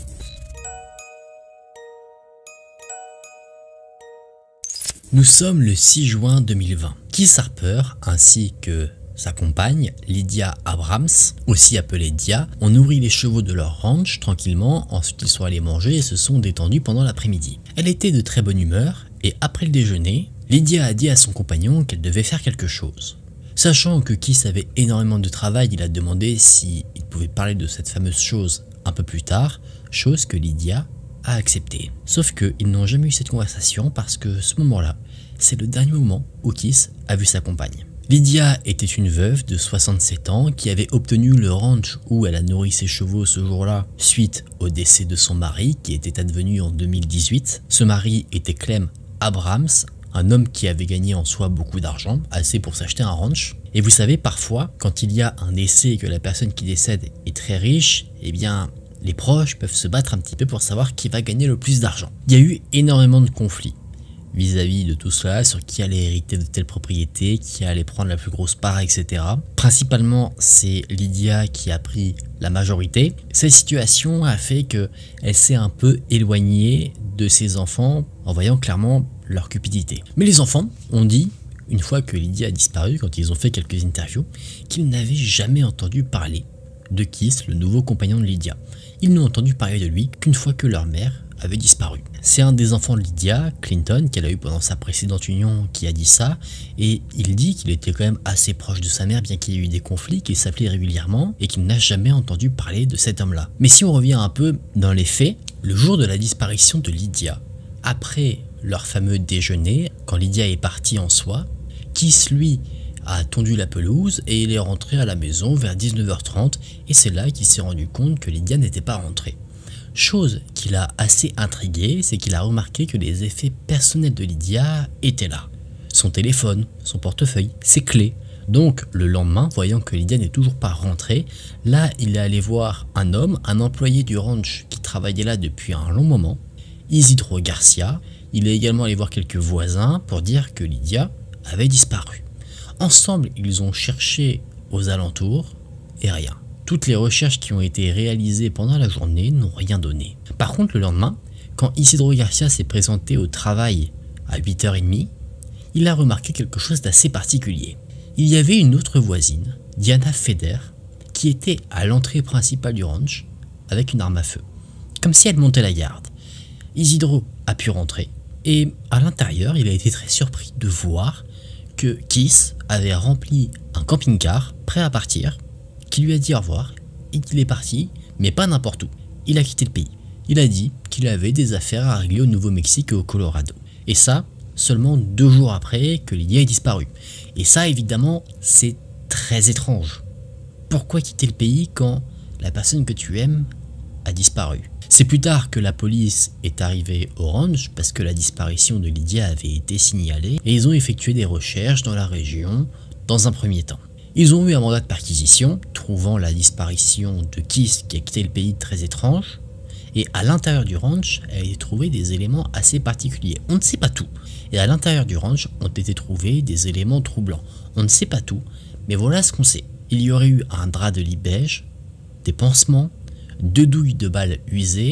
Nous sommes le 6 juin 2020. Keith Harper ainsi que sa compagne, Lydia Abrams, aussi appelée Dia, ont nourri les chevaux de leur ranch tranquillement, ensuite ils sont allés manger et se sont détendus pendant l'après-midi. Elle était de très bonne humeur et après le déjeuner, Lydia a dit à son compagnon qu'elle devait faire quelque chose. Sachant que Keith avait énormément de travail, il a demandé s'il pouvait parler de cette fameuse chose un peu plus tard, chose que Lydia a accepté. Sauf qu'ils n'ont jamais eu cette conversation parce que ce moment-là, c'est le dernier moment où Keith a vu sa compagne. Lydia était une veuve de 67 ans qui avait obtenu le ranch où elle a nourri ses chevaux ce jour-là suite au décès de son mari qui était advenu en 2018. Ce mari était Clem Abrams, un homme qui avait gagné en soi beaucoup d'argent, assez pour s'acheter un ranch. Et vous savez, parfois, quand il y a un décès et que la personne qui décède est très riche, eh bien les proches peuvent se battre un petit peu pour savoir qui va gagner le plus d'argent. Il y a eu énormément de conflits vis-à-vis de tout cela, sur qui allait hériter de telle propriété, qui allait prendre la plus grosse part, etc. Principalement, c'est Lydia qui a pris la majorité. Cette situation a fait qu'elle s'est un peu éloignée de ses enfants en voyant clairement leur cupidité. Mais les enfants ont dit, une fois que Lydia a disparu, quand ils ont fait quelques interviews, qu'ils n'avaient jamais entendu parler de Keith, le nouveau compagnon de Lydia. Ils n'ont entendu parler de lui qu'une fois que leur mère avait disparu. C'est un des enfants de Lydia, Clinton, qu'elle a eu pendant sa précédente union, qui a dit ça, et il dit qu'il était quand même assez proche de sa mère, bien qu'il y ait eu des conflits, qu'il s'appelait régulièrement, et qu'il n'a jamais entendu parler de cet homme-là. Mais si on revient un peu dans les faits, le jour de la disparition de Lydia, après leur fameux déjeuner, quand Lydia est partie en soi, Keith, lui, a tondu la pelouse et il est rentré à la maison vers 19h30 et c'est là qu'il s'est rendu compte que Lydia n'était pas rentrée. Chose qui l'a assez intrigué, c'est qu'il a remarqué que les effets personnels de Lydia étaient là. Son téléphone, son portefeuille, ses clés. Donc le lendemain, voyant que Lydia n'est toujours pas rentrée, là il est allé voir un homme, un employé du ranch qui travaillait là depuis un long moment, Isidro Garcia. Il est également allé voir quelques voisins pour dire que Lydia avait disparu. Ensemble, ils ont cherché aux alentours et rien. Toutes les recherches qui ont été réalisées pendant la journée n'ont rien donné. Par contre, le lendemain, quand Isidro Garcia s'est présenté au travail à 8h30, il a remarqué quelque chose d'assez particulier. Il y avait une autre voisine, Diana Feder, qui était à l'entrée principale du ranch avec une arme à feu, comme si elle montait la garde. Isidro a pu rentrer et à l'intérieur, il a été très surpris de voir que Keith avait rempli un camping-car prêt à partir, qui lui a dit au revoir et qu'il est parti, mais pas n'importe où. Il a quitté le pays. Il a dit qu'il avait des affaires à régler au Nouveau-Mexique et au Colorado. Et ça, seulement 2 jours après que Lydia ait disparu. Et ça, évidemment, c'est très étrange. Pourquoi quitter le pays quand la personne que tu aimes a disparu? C'est plus tard que la police est arrivée au ranch parce que la disparition de Lydia avait été signalée et ils ont effectué des recherches dans la région dans un premier temps. Ils ont eu un mandat de perquisition, trouvant la disparition de Keith qui a quitté le pays très étrange, et à l'intérieur du ranch, elle a été trouvé des éléments assez particuliers. On ne sait pas tout, et à l'intérieur du ranch ont été trouvés des éléments troublants. On ne sait pas tout, mais voilà ce qu'on sait. Il y aurait eu un drap de lit beige, des pansements, 2 douilles de balles usées,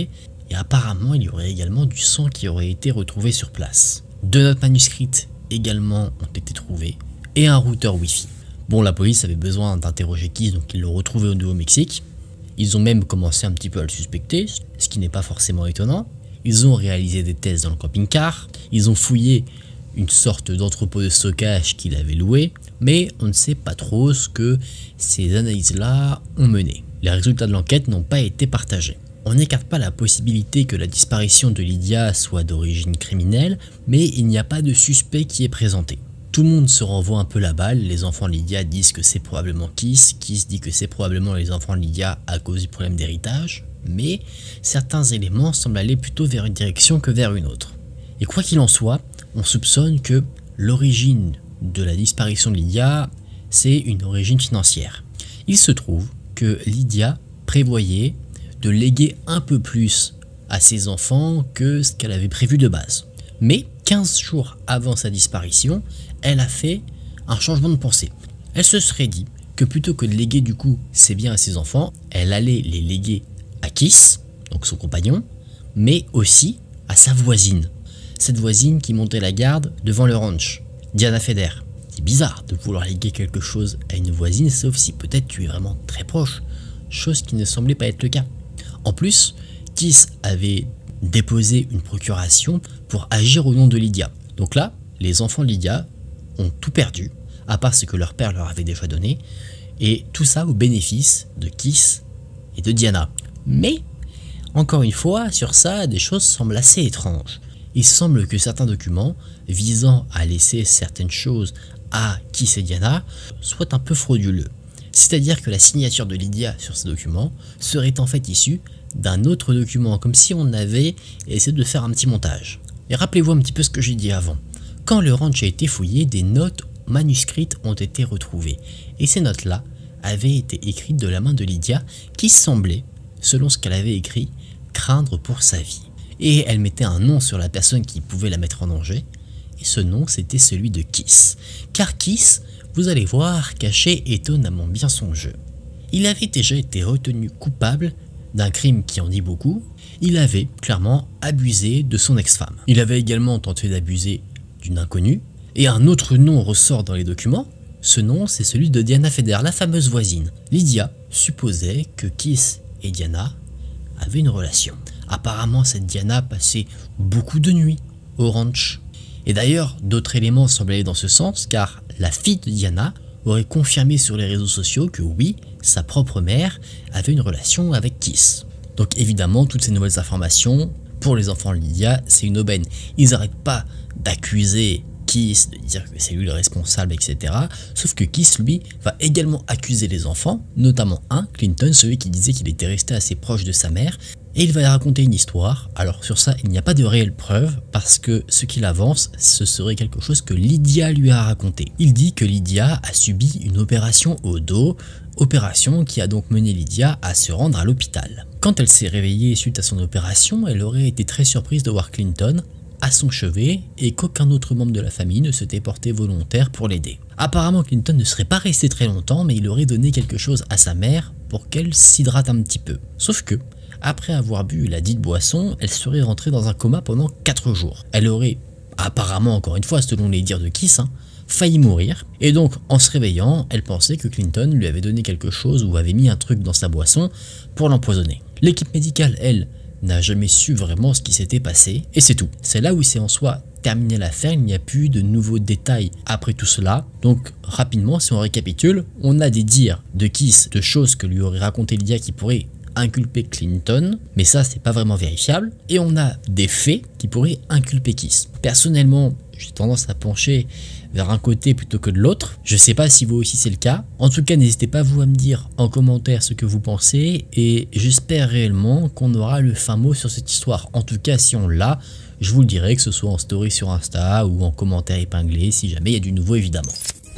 et apparemment il y aurait également du sang qui aurait été retrouvé sur place. 2 notes manuscrites également ont été trouvées et un routeur Wi-Fi. Bon, la police avait besoin d'interroger Kiss, donc ils l'ont retrouvé au Nouveau-Mexique. Ils ont même commencé un petit peu à le suspecter, ce qui n'est pas forcément étonnant. Ils ont réalisé des tests dans le camping-car, ils ont fouillé une sorte d'entrepôt de stockage qu'il avait loué, mais on ne sait pas trop ce que ces analyses-là ont mené. Les résultats de l'enquête n'ont pas été partagés. On n'écarte pas la possibilité que la disparition de Lydia soit d'origine criminelle, mais il n'y a pas de suspect qui est présenté. Tout le monde se renvoie un peu la balle, les enfants de Lydia disent que c'est probablement Kiss dit que c'est probablement les enfants de Lydia à cause du problème d'héritage, mais certains éléments semblent aller plutôt vers une direction que vers une autre. Et quoi qu'il en soit, on soupçonne que l'origine de la disparition de Lydia, c'est une origine financière. Il se trouve que Lydia prévoyait de léguer un peu plus à ses enfants que ce qu'elle avait prévu de base. Mais 15 jours avant sa disparition, elle a fait un changement de pensée. Elle se serait dit que plutôt que de léguer du coup ses biens à ses enfants, elle allait les léguer à Kiss, donc son compagnon, mais aussi à sa voisine. Cette voisine qui montait la garde devant le ranch, Diana Feder. C'est bizarre de vouloir léguer quelque chose à une voisine, sauf si peut-être tu es vraiment très proche, chose qui ne semblait pas être le cas. En plus, Kiss avait déposé une procuration pour agir au nom de Lydia. Donc là, les enfants de Lydia ont tout perdu, à part ce que leur père leur avait déjà donné, et tout ça au bénéfice de Kiss et de Diana. Mais, encore une fois, sur ça, des choses semblent assez étranges. Il semble que certains documents visant à laisser certaines choses à Kiss et Diana soient un peu frauduleux. C'est-à-dire que la signature de Lydia sur ces documents serait en fait issue d'un autre document, comme si on avait essayé de faire un petit montage. Et rappelez-vous un petit peu ce que j'ai dit avant. Quand le ranch a été fouillé, des notes manuscrites ont été retrouvées. Et ces notes-là avaient été écrites de la main de Lydia, qui semblait, selon ce qu'elle avait écrit, craindre pour sa vie. Et elle mettait un nom sur la personne qui pouvait la mettre en danger, et ce nom c'était celui de Kiss. Car Kiss, vous allez voir, cachait étonnamment bien son jeu. Il avait déjà été retenu coupable d'un crime qui en dit beaucoup. Il avait clairement abusé de son ex-femme. Il avait également tenté d'abuser d'une inconnue, et un autre nom ressort dans les documents. Ce nom c'est celui de Diana Feder, la fameuse voisine. Lydia supposait que Kiss et Diana avaient une relation. Apparemment cette Diana passait beaucoup de nuits au ranch. Et d'ailleurs d'autres éléments semblent aller dans ce sens, car la fille de Diana aurait confirmé sur les réseaux sociaux que oui, sa propre mère avait une relation avec Kiss. Donc évidemment toutes ces nouvelles informations, pour les enfants de Lydia, c'est une aubaine. Ils n'arrêtent pas d'accuser Kiss, de dire que c'est lui le responsable, etc. Sauf que Kiss, lui, va également accuser les enfants, notamment un, Clinton, celui qui disait qu'il était resté assez proche de sa mère, et il va raconter une histoire. Alors sur ça, il n'y a pas de réelle preuve, parce que ce qu'il avance, ce serait quelque chose que Lydia lui a raconté. Il dit que Lydia a subi une opération au dos, opération qui a donc mené Lydia à se rendre à l'hôpital. Quand elle s'est réveillée suite à son opération, elle aurait été très surprise de voir Clinton à son chevet et qu'aucun autre membre de la famille ne s'était porté volontaire pour l'aider. Apparemment Clinton ne serait pas resté très longtemps, mais il aurait donné quelque chose à sa mère pour qu'elle s'hydrate un petit peu. Sauf que, après avoir bu la dite boisson, elle serait rentrée dans un coma pendant 4 jours. Elle aurait, apparemment encore une fois selon les dires de Kiss, failli mourir, et donc en se réveillant, elle pensait que Clinton lui avait donné quelque chose ou avait mis un truc dans sa boisson pour l'empoisonner. L'équipe médicale, elle, n'a jamais su vraiment ce qui s'était passé, et c'est tout. C'est là où c'est en soi terminé l'affaire, il n'y a plus de nouveaux détails après tout cela. Donc rapidement, si on récapitule, on a des dires de Kiss, de choses que lui aurait raconté Lydia qui pourraient inculper Clinton, mais ça c'est pas vraiment vérifiable, et on a des faits qui pourraient inculper Kiss. Personnellement, j'ai tendance à pencher vers un côté plutôt que de l'autre. Je sais pas si vous aussi c'est le cas. En tout cas, n'hésitez pas vous à me dire en commentaire ce que vous pensez, et j'espère réellement qu'on aura le fin mot sur cette histoire. En tout cas, si on l'a, je vous le dirai, que ce soit en story sur Insta ou en commentaire épinglé, si jamais il y a du nouveau évidemment.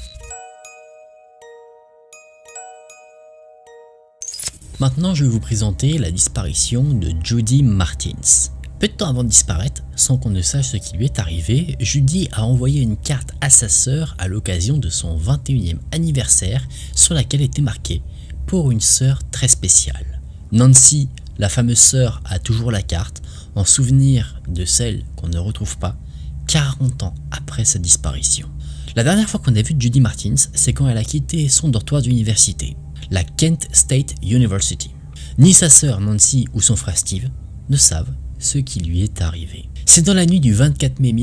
Maintenant, je vais vous présenter la disparition de Judy Martins. Peu de temps avant de disparaître, sans qu'on ne sache ce qui lui est arrivé, Judy a envoyé une carte à sa sœur à l'occasion de son 21e anniversaire sur laquelle était marqué « Pour une sœur très spéciale ». Nancy, La fameuse sœur a toujours la carte, en souvenir de celle qu'on ne retrouve pas 40 ans après sa disparition. La dernière fois qu'on a vu Judy Martins, c'est quand elle a quitté son dortoir d'université, la Kent State University. Ni sa sœur Nancy ou son frère Steve ne savent ce qui lui est arrivé. C'est dans la nuit du 24 mai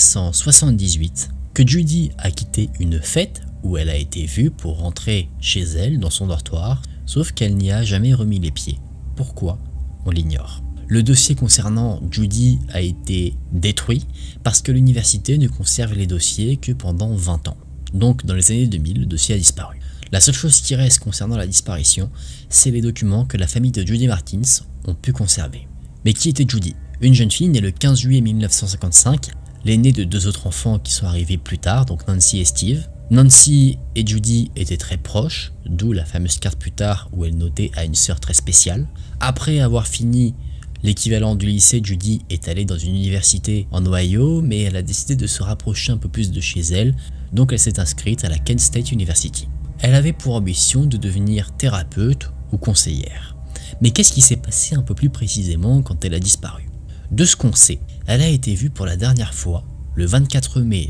1978 que Judy a quitté une fête où elle a été vue pour rentrer chez elle dans son dortoir, sauf qu'elle n'y a jamais remis les pieds. Pourquoi? On l'ignore. Le dossier concernant Judy a été détruit parce que l'université ne conserve les dossiers que pendant 20 ans. Donc dans les années 2000, le dossier a disparu. La seule chose qui reste concernant la disparition, c'est les documents que la famille de Judy Martins ont pu conserver. Mais qui était Judy? Une jeune fille née le 15 juillet 1955, l'aînée de 2 autres enfants qui sont arrivés plus tard, donc Nancy et Steve. Nancy et Judy étaient très proches, d'où la fameuse carte plus tard où elle notait à une sœur très spéciale. Après avoir fini l'équivalent du lycée, Judy est allée dans une université en Ohio, mais elle a décidé de se rapprocher un peu plus de chez elle, donc elle s'est inscrite à la Kent State University. Elle avait pour ambition de devenir thérapeute ou conseillère. Mais qu'est-ce qui s'est passé un peu plus précisément quand elle a disparu? De ce qu'on sait, elle a été vue pour la dernière fois le 24 mai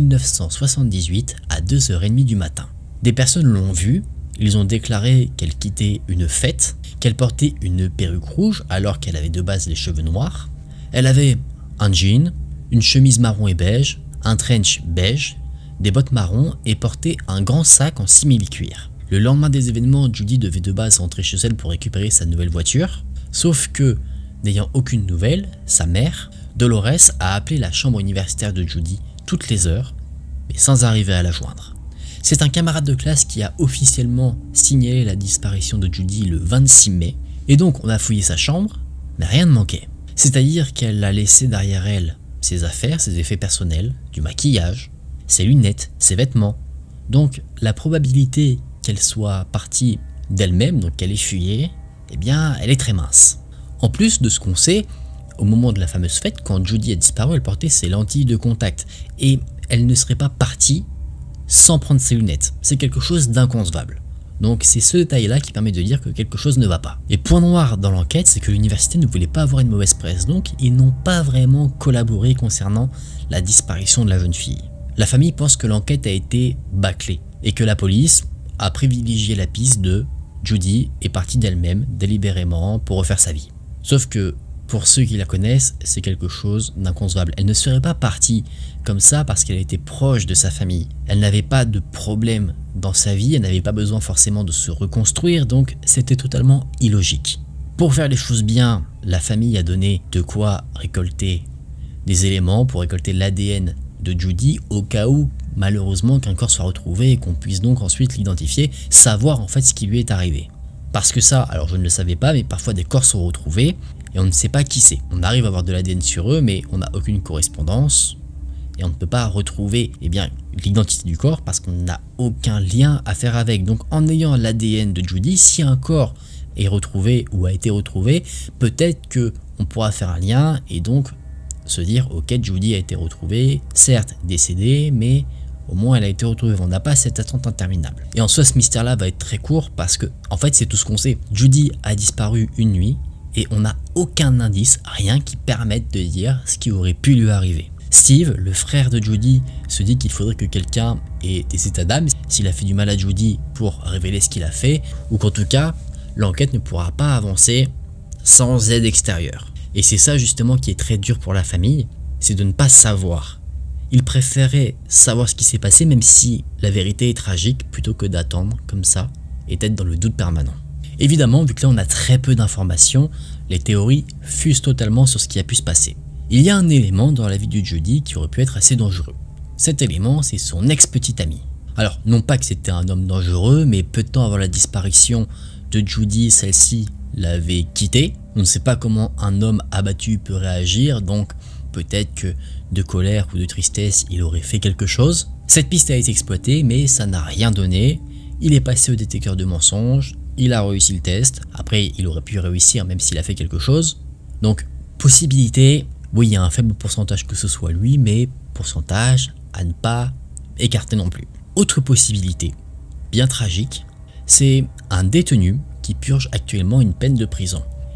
1978 à 2h30 du matin. Des personnes l'ont vue, ils ont déclaré qu'elle quittait une fête, qu'elle portait une perruque rouge alors qu'elle avait de base les cheveux noirs. Elle avait un jean, une chemise marron et beige, un trench beige, des bottes marron et portait un grand sac en simili-cuir. Le lendemain des événements, Judy devait de base rentrer chez elle pour récupérer sa nouvelle voiture, sauf que, n'ayant aucune nouvelle, sa mère, Dolores, a appelé la chambre universitaire de Judy toutes les heures, mais sans arriver à la joindre. C'est un camarade de classe qui a officiellement signalé la disparition de Judy le 26 mai, et donc on a fouillé sa chambre, mais rien ne manquait. C'est-à-dire qu'elle a laissé derrière elle ses affaires, ses effets personnels, du maquillage, ses lunettes, ses vêtements. Donc la probabilité qu'elle soit partie d'elle-même, donc qu'elle ait fuyé, eh bien elle est très mince. En plus de ce qu'on sait, au moment de la fameuse fête, quand Judy a disparu, elle portait ses lentilles de contact, et elle ne serait pas partie sans prendre ses lunettes. C'est quelque chose d'inconcevable. Donc c'est ce détail-là qui permet de dire que quelque chose ne va pas. Et point noir dans l'enquête, c'est que l'université ne voulait pas avoir une mauvaise presse, donc ils n'ont pas vraiment collaboré concernant la disparition de la jeune fille. La famille pense que l'enquête a été bâclée, et que la police a privilégié la piste de Judy est partie d'elle-même délibérément pour refaire sa vie. Sauf que pour ceux qui la connaissent, c'est quelque chose d'inconcevable. Elle ne serait pas partie comme ça parce qu'elle était proche de sa famille. Elle n'avait pas de problème dans sa vie, elle n'avait pas besoin forcément de se reconstruire, donc c'était totalement illogique. Pour faire les choses bien, la famille a donné de quoi récolter des éléments pour récolter l'ADN de Judy au cas où malheureusement qu'un corps soit retrouvé et qu'on puisse donc ensuite l'identifier, savoir en fait ce qui lui est arrivé. Parce que ça, alors je ne le savais pas, mais parfois des corps sont retrouvés et on ne sait pas qui c'est. On arrive à avoir de l'ADN sur eux, mais on n'a aucune correspondance et on ne peut pas retrouver l'identité du corps parce qu'on n'a aucun lien à faire avec. Donc en ayant l'ADN de Judy, si un corps est retrouvé ou a été retrouvé, peut-être qu'on pourra faire un lien et donc se dire ok, Judy a été retrouvée, certes décédée, mais au moins elle a été retrouvée. On n'a pas cette attente interminable. Et en soi, ce mystère-là va être très court parce que en fait c'est tout ce qu'on sait. Judy a disparu une nuit et on n'a aucun indice, rien qui permette de dire ce qui aurait pu lui arriver. Steve, le frère de Judy, se dit qu'il faudrait que quelqu'un ait des états d'âme s'il a fait du mal à Judy pour révéler ce qu'il a fait, ou qu'en tout cas l'enquête ne pourra pas avancer sans aide extérieure. Et c'est ça justement qui est très dur pour la famille, c'est de ne pas savoir. Ils préféraient savoir ce qui s'est passé même si la vérité est tragique plutôt que d'attendre comme ça et d'être dans le doute permanent. Évidemment, vu que là on a très peu d'informations, les théories fusent totalement sur ce qui a pu se passer. Il y a un élément dans la vie de Judy qui aurait pu être assez dangereux. Cet élément, c'est son ex-petite amie. Alors, non pas que c'était un homme dangereux, mais peu de temps avant la disparition de Judy, celle-ci l'avait quitté. On ne sait pas comment un homme abattu peut réagir, donc peut-être que de colère ou de tristesse, il aurait fait quelque chose. Cette piste a été exploitée, mais ça n'a rien donné. Il est passé au détecteur de mensonges, il a réussi le test, après il aurait pu réussir même s'il a fait quelque chose. Donc, possibilité, oui, il y a un faible pourcentage que ce soit lui, mais pourcentage à ne pas écarter non plus. Autre possibilité, bien tragique, c'est un détenu qui purge actuellement une peine de prison.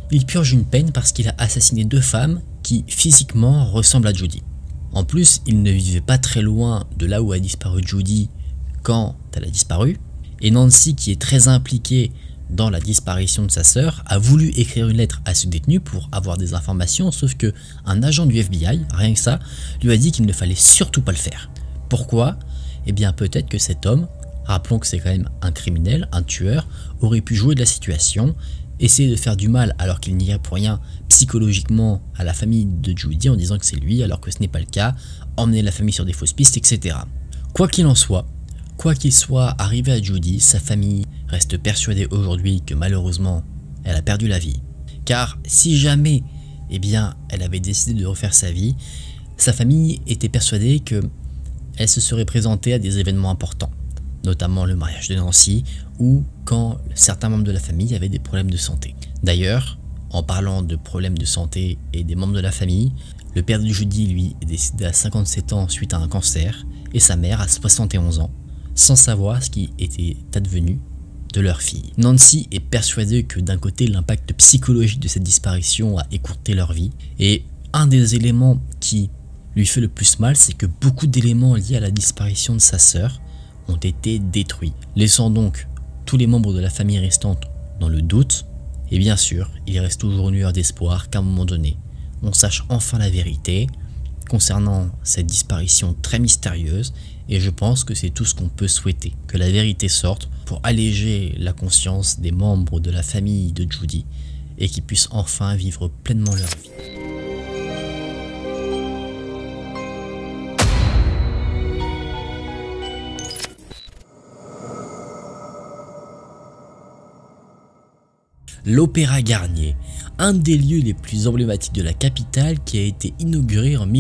Il purge une peine parce qu'il a assassiné 2 femmes qui physiquement ressemblent à Jodi. En plus, il ne vivait pas très loin de là où a disparu Jodi quand elle a disparu, et Nancy, qui est très impliquée dans la disparition de sa sœur, a voulu écrire une lettre à ce détenu pour avoir des informations, sauf que un agent du FBI, rien que ça, lui a dit qu'il ne fallait surtout pas le faire. Pourquoi? Eh bien peut-être que cet homme, rappelons que c'est quand même un criminel, un tueur, aurait pu jouer de la situation, essayer de faire du mal alors qu'il n'y a pour rien psychologiquement à la famille de Jodi en disant que c'est lui alors que ce n'est pas le cas, emmener la famille sur des fausses pistes, etc. Quoi qu'il en soit, quoi qu'il soit arrivé à Jodi, sa famille reste persuadée aujourd'hui que malheureusement elle a perdu la vie. Car si jamais elle avait décidé de refaire sa vie, sa famille était persuadée que elle se serait présentée à des événements importants, notamment le mariage de Nancy ou quand certains membres de la famille avaient des problèmes de santé. D'ailleurs, en parlant de problèmes de santé et des membres de la famille, le père de Jodi, lui, est décédé à 57 ans suite à un cancer et sa mère à 71 ans, sans savoir ce qui était advenu de leur fille. Nancy est persuadée que d'un côté, l'impact psychologique de cette disparition a écourté leur vie, et un des éléments qui lui fait le plus mal, c'est que beaucoup d'éléments liés à la disparition de sa sœur ont été détruits, laissant donc tous les membres de la famille restante dans le doute, et bien sûr, il reste toujours une lueur d'espoir qu'à un moment donné, on sache enfin la vérité concernant cette disparition très mystérieuse, et je pense que c'est tout ce qu'on peut souhaiter, que la vérité sorte pour alléger la conscience des membres de la famille de Jodi et qu'ils puissent enfin vivre pleinement leur vie. L'Opéra Garnier, un des lieux les plus emblématiques de la capitale qui a été inauguré en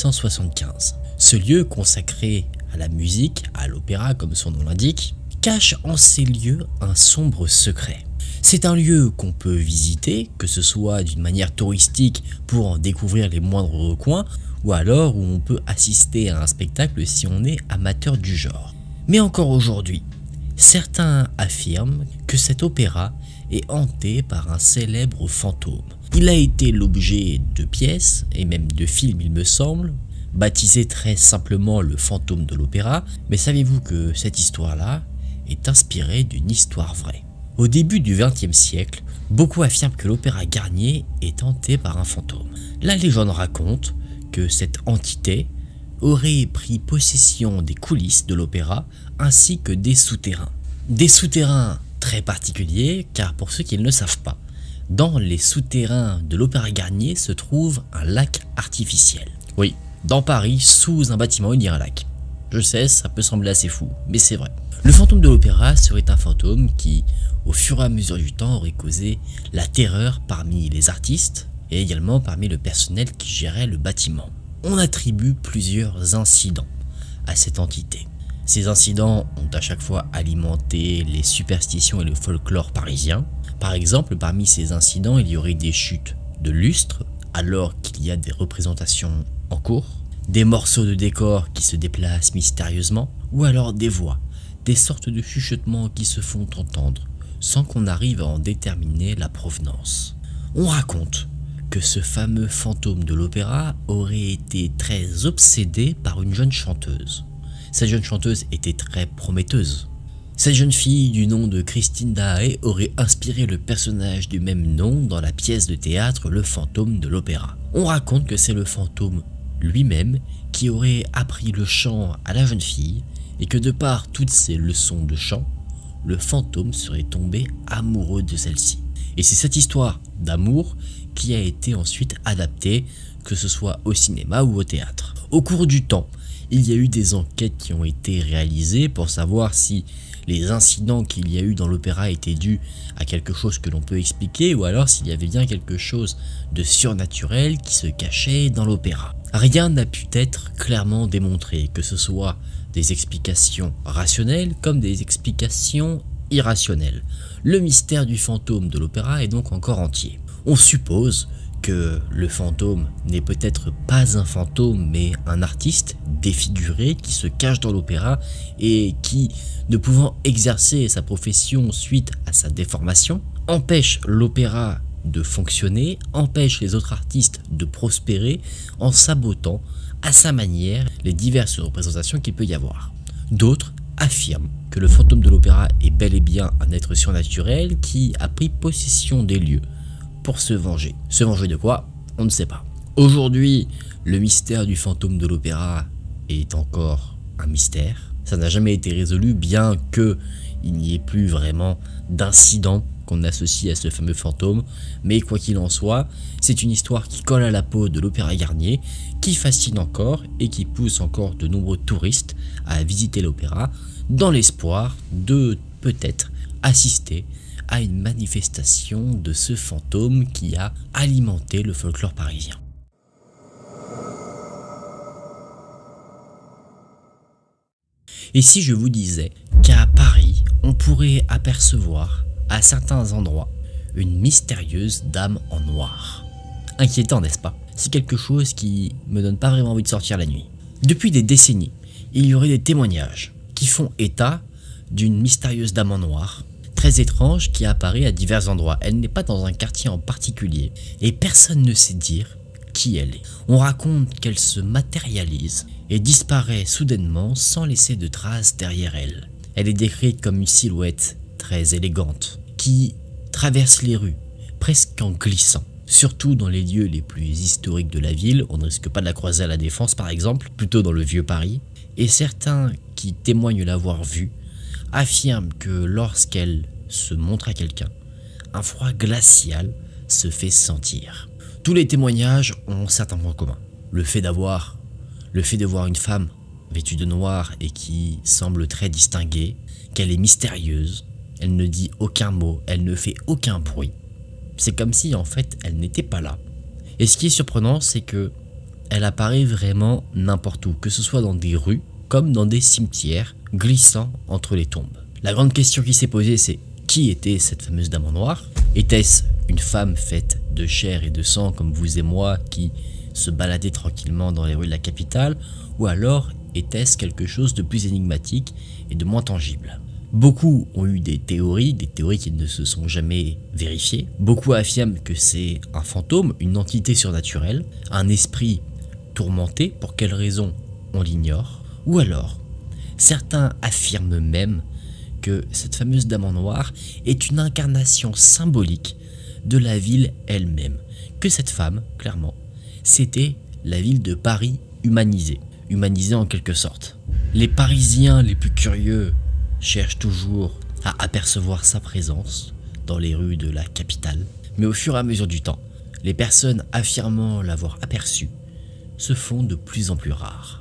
1875. Ce lieu consacré à la musique, à l'opéra comme son nom l'indique, cache en ces lieux un sombre secret. C'est un lieu qu'on peut visiter, que ce soit d'une manière touristique pour en découvrir les moindres recoins, ou alors où on peut assister à un spectacle si on est amateur du genre. Mais encore aujourd'hui, certains affirment que cet opéra est hanté par un célèbre fantôme. Il a été l'objet de pièces, et même de films il me semble, baptisé très simplement le fantôme de l'opéra, mais savez-vous que cette histoire-là est inspirée d'une histoire vraie? Au début du XXe siècle, beaucoup affirment que l'Opéra Garnier est hanté par un fantôme. La légende raconte que cette entité aurait pris possession des coulisses de l'opéra ainsi que des souterrains. Des souterrains très particuliers, car pour ceux qui ne le savent pas, dans les souterrains de l'Opéra Garnier se trouve un lac artificiel. Oui, dans Paris, sous un bâtiment, il y a un lac. Je sais, ça peut sembler assez fou, mais c'est vrai. Le fantôme de l'opéra serait un fantôme qui, au fur et à mesure du temps, aurait causé la terreur parmi les artistes et également parmi le personnel qui gérait le bâtiment. On attribue plusieurs incidents à cette entité. Ces incidents ont à chaque fois alimenté les superstitions et le folklore parisien. Par exemple, parmi ces incidents, il y aurait des chutes de lustres alors qu'il y a des représentations en cours, des morceaux de décor qui se déplacent mystérieusement, ou alors des voix, des sortes de chuchotements qui se font entendre sans qu'on arrive à en déterminer la provenance. On raconte que ce fameux fantôme de l'opéra aurait été très obsédé par une jeune chanteuse. Cette jeune chanteuse était très prometteuse. Cette jeune fille du nom de Christine Daae aurait inspiré le personnage du même nom dans la pièce de théâtre Le Fantôme de l'Opéra. On raconte que c'est le fantôme lui-même qui aurait appris le chant à la jeune fille et que de par toutes ses leçons de chant, le fantôme serait tombé amoureux de celle-ci. Et c'est cette histoire d'amour qui a été ensuite adaptée, que ce soit au cinéma ou au théâtre. Au cours du temps, il y a eu des enquêtes qui ont été réalisées pour savoir si les incidents qu'il y a eu dans l'opéra étaient dus à quelque chose que l'on peut expliquer ou alors s'il y avait bien quelque chose de surnaturel qui se cachait dans l'opéra. Rien n'a pu être clairement démontré, que ce soit des explications rationnelles comme des explications irrationnelles. Le mystère du fantôme de l'opéra est donc encore entier. On suppose que le fantôme n'est peut-être pas un fantôme mais un artiste défiguré qui se cache dans l'opéra et qui, ne pouvant exercer sa profession suite à sa déformation, empêche l'opéra de fonctionner, empêche les autres artistes de prospérer en sabotant à sa manière les diverses représentations qu'il peut y avoir. D'autres affirment que le fantôme de l'opéra est bel et bien un être surnaturel qui a pris possession des lieux pour se venger. Se venger de quoi? On ne sait pas. Aujourd'hui, le mystère du fantôme de l'opéra est encore un mystère. Ça n'a jamais été résolu, bien que il n'y ait plus vraiment d'incident qu'on associe à ce fameux fantôme, mais quoi qu'il en soit, c'est une histoire qui colle à la peau de l'Opéra Garnier, qui fascine encore et qui pousse encore de nombreux touristes à visiter l'opéra, dans l'espoir de peut-être assister à une manifestation de ce fantôme qui a alimenté le folklore parisien. Et si je vous disais qu'à Paris, on pourrait apercevoir à certains endroits une mystérieuse dame en noir? Inquiétant, n'est-ce pas? C'est quelque chose qui me donne pas vraiment envie de sortir la nuit. Depuis des décennies, il y aurait des témoignages qui font état d'une mystérieuse dame en noir, très étrange, qui apparaît à divers endroits. Elle n'est pas dans un quartier en particulier, et personne ne sait dire qui elle est. On raconte qu'elle se matérialise et disparaît soudainement sans laisser de traces derrière elle. Elle est décrite comme une silhouette très élégante, qui traverse les rues, presque en glissant. Surtout dans les lieux les plus historiques de la ville, on ne risque pas de la croiser à la Défense par exemple, plutôt dans le vieux Paris. Et certains qui témoignent l'avoir vue affirment que lorsqu'elle se montre à quelqu'un, un froid glacial se fait sentir. Tous les témoignages ont certains points communs. Le fait de voir une femme vêtue de noir et qui semble très distinguée, qu'elle est mystérieuse, elle ne dit aucun mot, elle ne fait aucun bruit. C'est comme si en fait elle n'était pas là. Et ce qui est surprenant, c'est que elle apparaît vraiment n'importe où, que ce soit dans des rues comme dans des cimetières, glissant entre les tombes. La grande question qui s'est posée, c'est qui était cette fameuse dame en noir? Était-ce une femme faite de chair et de sang comme vous et moi qui se baladait tranquillement dans les rues de la capitale, ou alors était-ce quelque chose de plus énigmatique et de moins tangible? Beaucoup ont eu des théories qui ne se sont jamais vérifiées. Beaucoup affirment que c'est un fantôme, une entité surnaturelle, un esprit tourmenté, pour quelle raison on l'ignore. Ou alors, certains affirment même que cette fameuse dame en noir est une incarnation symbolique de la ville elle-même. Que cette femme, clairement, c'était la ville de Paris humanisée. Humanisée en quelque sorte. Les Parisiens les plus curieux cherchent toujours à apercevoir sa présence dans les rues de la capitale. Mais au fur et à mesure du temps, les personnes affirmant l'avoir aperçue se font de plus en plus rares.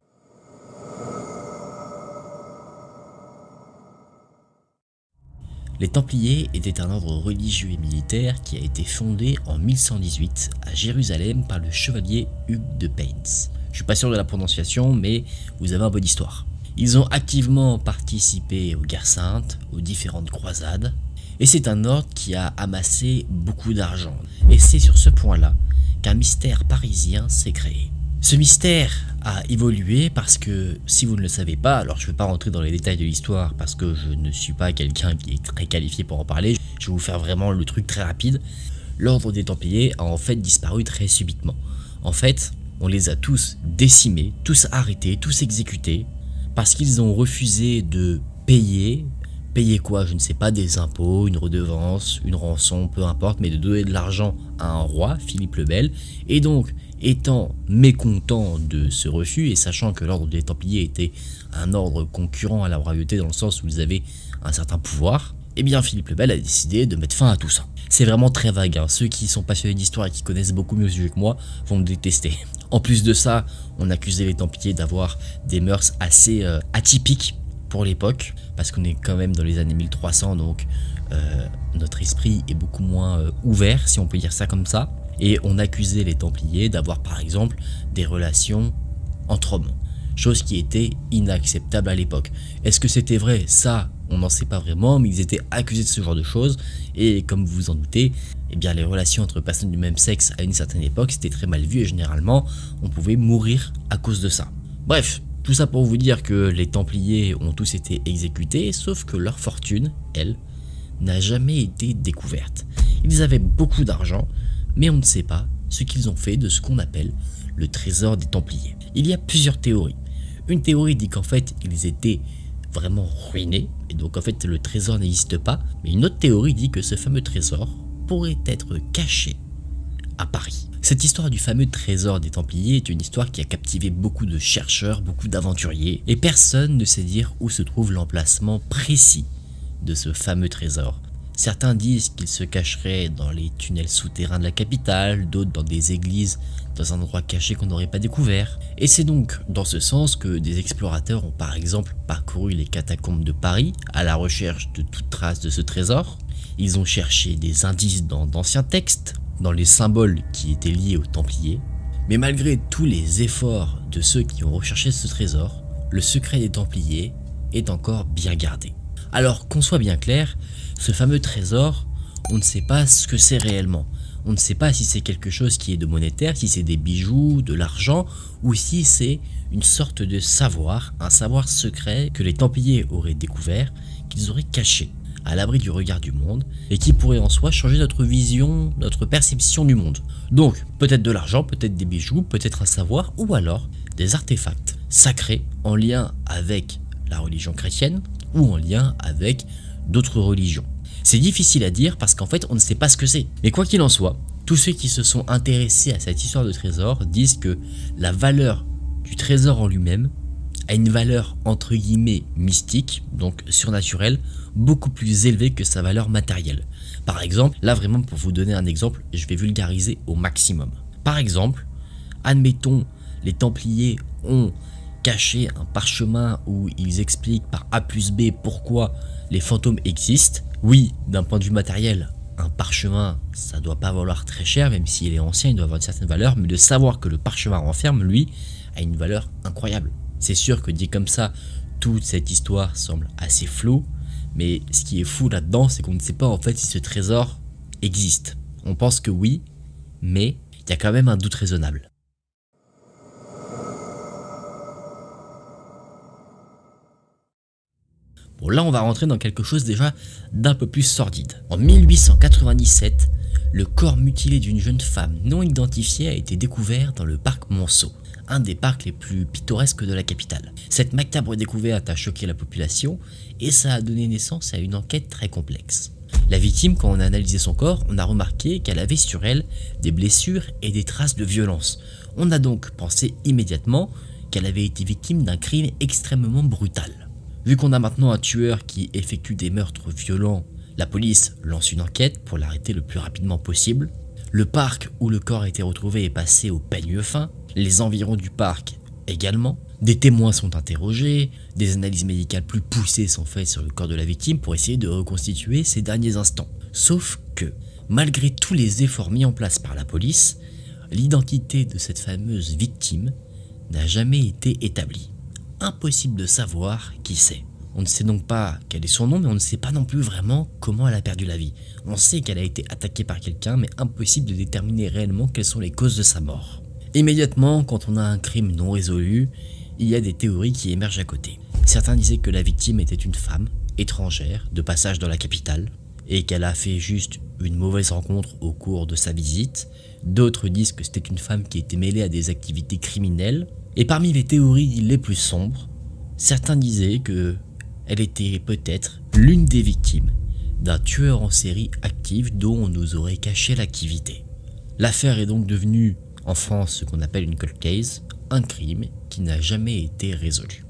Les Templiers étaient un ordre religieux et militaire qui a été fondé en 1118 à Jérusalem par le chevalier Hugues de Payns. Je suis pas sûr de la prononciation, mais vous avez un peu d'histoire. Ils ont activement participé aux guerres saintes, aux différentes croisades, et c'est un ordre qui a amassé beaucoup d'argent. Et c'est sur ce point-là qu'un mystère parisien s'est créé. Ce mystère a évolué parce que, si vous ne le savez pas, alors je ne vais pas rentrer dans les détails de l'histoire parce que je ne suis pas quelqu'un qui est très qualifié pour en parler, je vais vous faire vraiment le truc très rapide. L'ordre des Templiers a en fait disparu très subitement. En fait, on les a tous décimés, tous arrêtés, tous exécutés, parce qu'ils ont refusé de payer quoi, je ne sais pas, des impôts, une redevance, une rançon, peu importe, mais de donner de l'argent à un roi, Philippe le Bel, et donc, étant mécontent de ce refus, et sachant que l'ordre des Templiers était un ordre concurrent à la royauté dans le sens où ils avaient un certain pouvoir, eh bien Philippe le Bel a décidé de mettre fin à tout ça. C'est vraiment très vague, hein. Ceux qui sont passionnés d'histoire et qui connaissent beaucoup mieux le sujet que moi vont me détester. En plus de ça, on accusait les Templiers d'avoir des mœurs assez atypiques pour l'époque, parce qu'on est quand même dans les années 1300, donc notre esprit est beaucoup moins ouvert, si on peut dire ça comme ça. Et on accusait les Templiers d'avoir par exemple des relations entre hommes, chose qui était inacceptable à l'époque. Est-ce que c'était vrai? Ça, on n'en sait pas vraiment, mais ils étaient accusés de ce genre de choses, et comme vous vous en doutez, eh bien les relations entre personnes du même sexe à une certaine époque, c'était très mal vu, et généralement, on pouvait mourir à cause de ça. Bref, tout ça pour vous dire que les Templiers ont tous été exécutés, sauf que leur fortune, elle, n'a jamais été découverte. Ils avaient beaucoup d'argent, mais on ne sait pas ce qu'ils ont fait de ce qu'on appelle le trésor des Templiers. Il y a plusieurs théories. Une théorie dit qu'en fait, ils étaient vraiment ruinés, et donc en fait le trésor n'existe pas, mais une autre théorie dit que ce fameux trésor pourrait être caché à Paris. Cette histoire du fameux trésor des Templiers est une histoire qui a captivé beaucoup de chercheurs, beaucoup d'aventuriers, et personne ne sait dire où se trouve l'emplacement précis de ce fameux trésor. Certains disent qu'il se cacherait dans les tunnels souterrains de la capitale, d'autres dans des églises, dans un endroit caché qu'on n'aurait pas découvert. Et c'est donc dans ce sens que des explorateurs ont par exemple parcouru les catacombes de Paris à la recherche de toute trace de ce trésor. Ils ont cherché des indices dans d'anciens textes, dans les symboles qui étaient liés aux Templiers. Mais malgré tous les efforts de ceux qui ont recherché ce trésor, le secret des Templiers est encore bien gardé. Alors qu'on soit bien clair, ce fameux trésor, on ne sait pas ce que c'est réellement. On ne sait pas si c'est quelque chose qui est de monétaire, si c'est des bijoux, de l'argent, ou si c'est une sorte de savoir, un savoir secret que les Templiers auraient découvert, qu'ils auraient caché, à l'abri du regard du monde, et qui pourrait en soi changer notre vision, notre perception du monde. Donc, peut-être de l'argent, peut-être des bijoux, peut-être un savoir, ou alors des artefacts sacrés en lien avec la religion chrétienne, ou en lien avec d'autres religions. C'est difficile à dire parce qu'en fait on ne sait pas ce que c'est. Mais quoi qu'il en soit, tous ceux qui se sont intéressés à cette histoire de trésor disent que la valeur du trésor en lui-même a une valeur entre guillemets mystique, donc surnaturelle, beaucoup plus élevée que sa valeur matérielle. Par exemple, là vraiment pour vous donner un exemple, je vais vulgariser au maximum. Par exemple, admettons les Templiers ont caché un parchemin où ils expliquent par A plus B pourquoi les fantômes existent. Oui, d'un point de vue matériel, un parchemin, ça doit pas valoir très cher, même s'il est ancien, il doit avoir une certaine valeur, mais de savoir que le parchemin renferme, lui, a une valeur incroyable. C'est sûr que dit comme ça, toute cette histoire semble assez floue, mais ce qui est fou là-dedans, c'est qu'on ne sait pas en fait si ce trésor existe. On pense que oui, mais il y a quand même un doute raisonnable. Bon, là on va rentrer dans quelque chose déjà d'un peu plus sordide. En 1897, le corps mutilé d'une jeune femme non identifiée a été découvert dans le parc Monceau, un des parcs les plus pittoresques de la capitale. Cette macabre découverte a choqué la population et ça a donné naissance à une enquête très complexe. La victime, quand on a analysé son corps, on a remarqué qu'elle avait sur elle des blessures et des traces de violence. On a donc pensé immédiatement qu'elle avait été victime d'un crime extrêmement brutal. Vu qu'on a maintenant un tueur qui effectue des meurtres violents, la police lance une enquête pour l'arrêter le plus rapidement possible. Le parc où le corps a été retrouvé est passé au peigne fin, les environs du parc également. Des témoins sont interrogés, des analyses médicales plus poussées sont faites sur le corps de la victime pour essayer de reconstituer ses derniers instants. Sauf que, malgré tous les efforts mis en place par la police, l'identité de cette fameuse victime n'a jamais été établie. Impossible de savoir qui c'est. On ne sait donc pas quel est son nom, mais on ne sait pas non plus vraiment comment elle a perdu la vie. On sait qu'elle a été attaquée par quelqu'un, mais impossible de déterminer réellement quelles sont les causes de sa mort. Immédiatement, quand on a un crime non résolu, il y a des théories qui émergent à côté. Certains disaient que la victime était une femme, étrangère, de passage dans la capitale, et qu'elle a fait juste une mauvaise rencontre au cours de sa visite. D'autres disent que c'était une femme qui était mêlée à des activités criminelles. Et parmi les théories les plus sombres, certains disaient que elle était peut-être l'une des victimes d'un tueur en série actif dont on nous aurait caché l'activité. L'affaire est donc devenue, en France, ce qu'on appelle une cold case, un crime qui n'a jamais été résolu.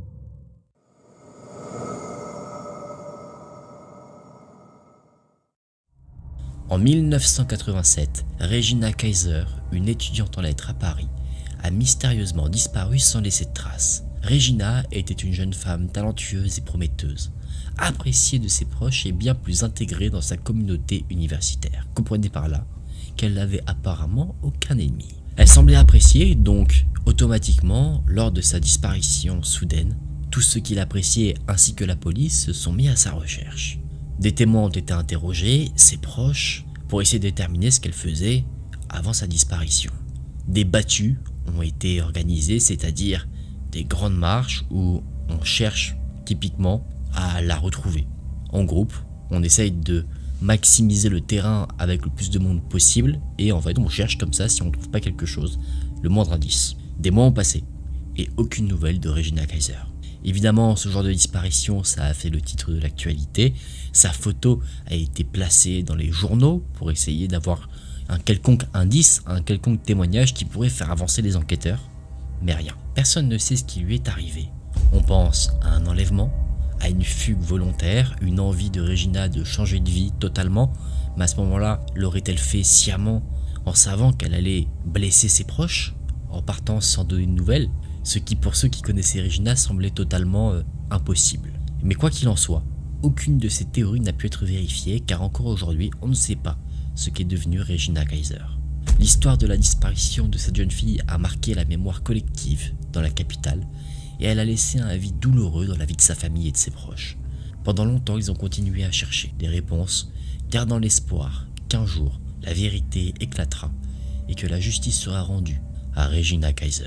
En 1987, Regina Kaiser, une étudiante en lettres à Paris, a mystérieusement disparu sans laisser de traces. Regina était une jeune femme talentueuse et prometteuse, appréciée de ses proches et bien plus intégrée dans sa communauté universitaire. Comprenez par là qu'elle n'avait apparemment aucun ennemi. Elle semblait appréciée, donc automatiquement, lors de sa disparition soudaine, tous ceux qui l'appréciaient ainsi que la police se sont mis à sa recherche. Des témoins ont été interrogés, ses proches, pour essayer de déterminer ce qu'elle faisait avant sa disparition. Des battues ont été organisées, c'est-à-dire des grandes marches où on cherche typiquement à la retrouver. En groupe, on essaye de maximiser le terrain avec le plus de monde possible, et en fait on cherche comme ça si on trouve pas quelque chose, le moindre indice. Des mois ont passé, et aucune nouvelle de Regina Kaiser. Évidemment, ce genre de disparition, ça a fait le titre de l'actualité. Sa photo a été placée dans les journaux pour essayer d'avoir un quelconque indice, un quelconque témoignage qui pourrait faire avancer les enquêteurs. Mais rien. Personne ne sait ce qui lui est arrivé. On pense à un enlèvement, à une fugue volontaire, une envie de Regina de changer de vie totalement. Mais à ce moment-là, l'aurait-elle fait sciemment en savant qu'elle allait blesser ses proches, en partant sans donner de nouvelles? Ce qui, pour ceux qui connaissaient Regina, semblait totalement impossible. Mais quoi qu'il en soit, aucune de ces théories n'a pu être vérifiée, car encore aujourd'hui, on ne sait pas ce qu'est devenue Regina Kaiser. L'histoire de la disparition de cette jeune fille a marqué la mémoire collective dans la capitale, et elle a laissé un vide douloureux dans la vie de sa famille et de ses proches. Pendant longtemps, ils ont continué à chercher des réponses, gardant l'espoir qu'un jour, la vérité éclatera, et que la justice sera rendue à Regina Kaiser.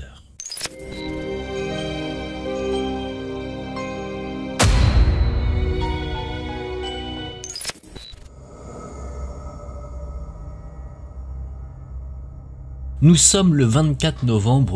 Nous sommes le 24 novembre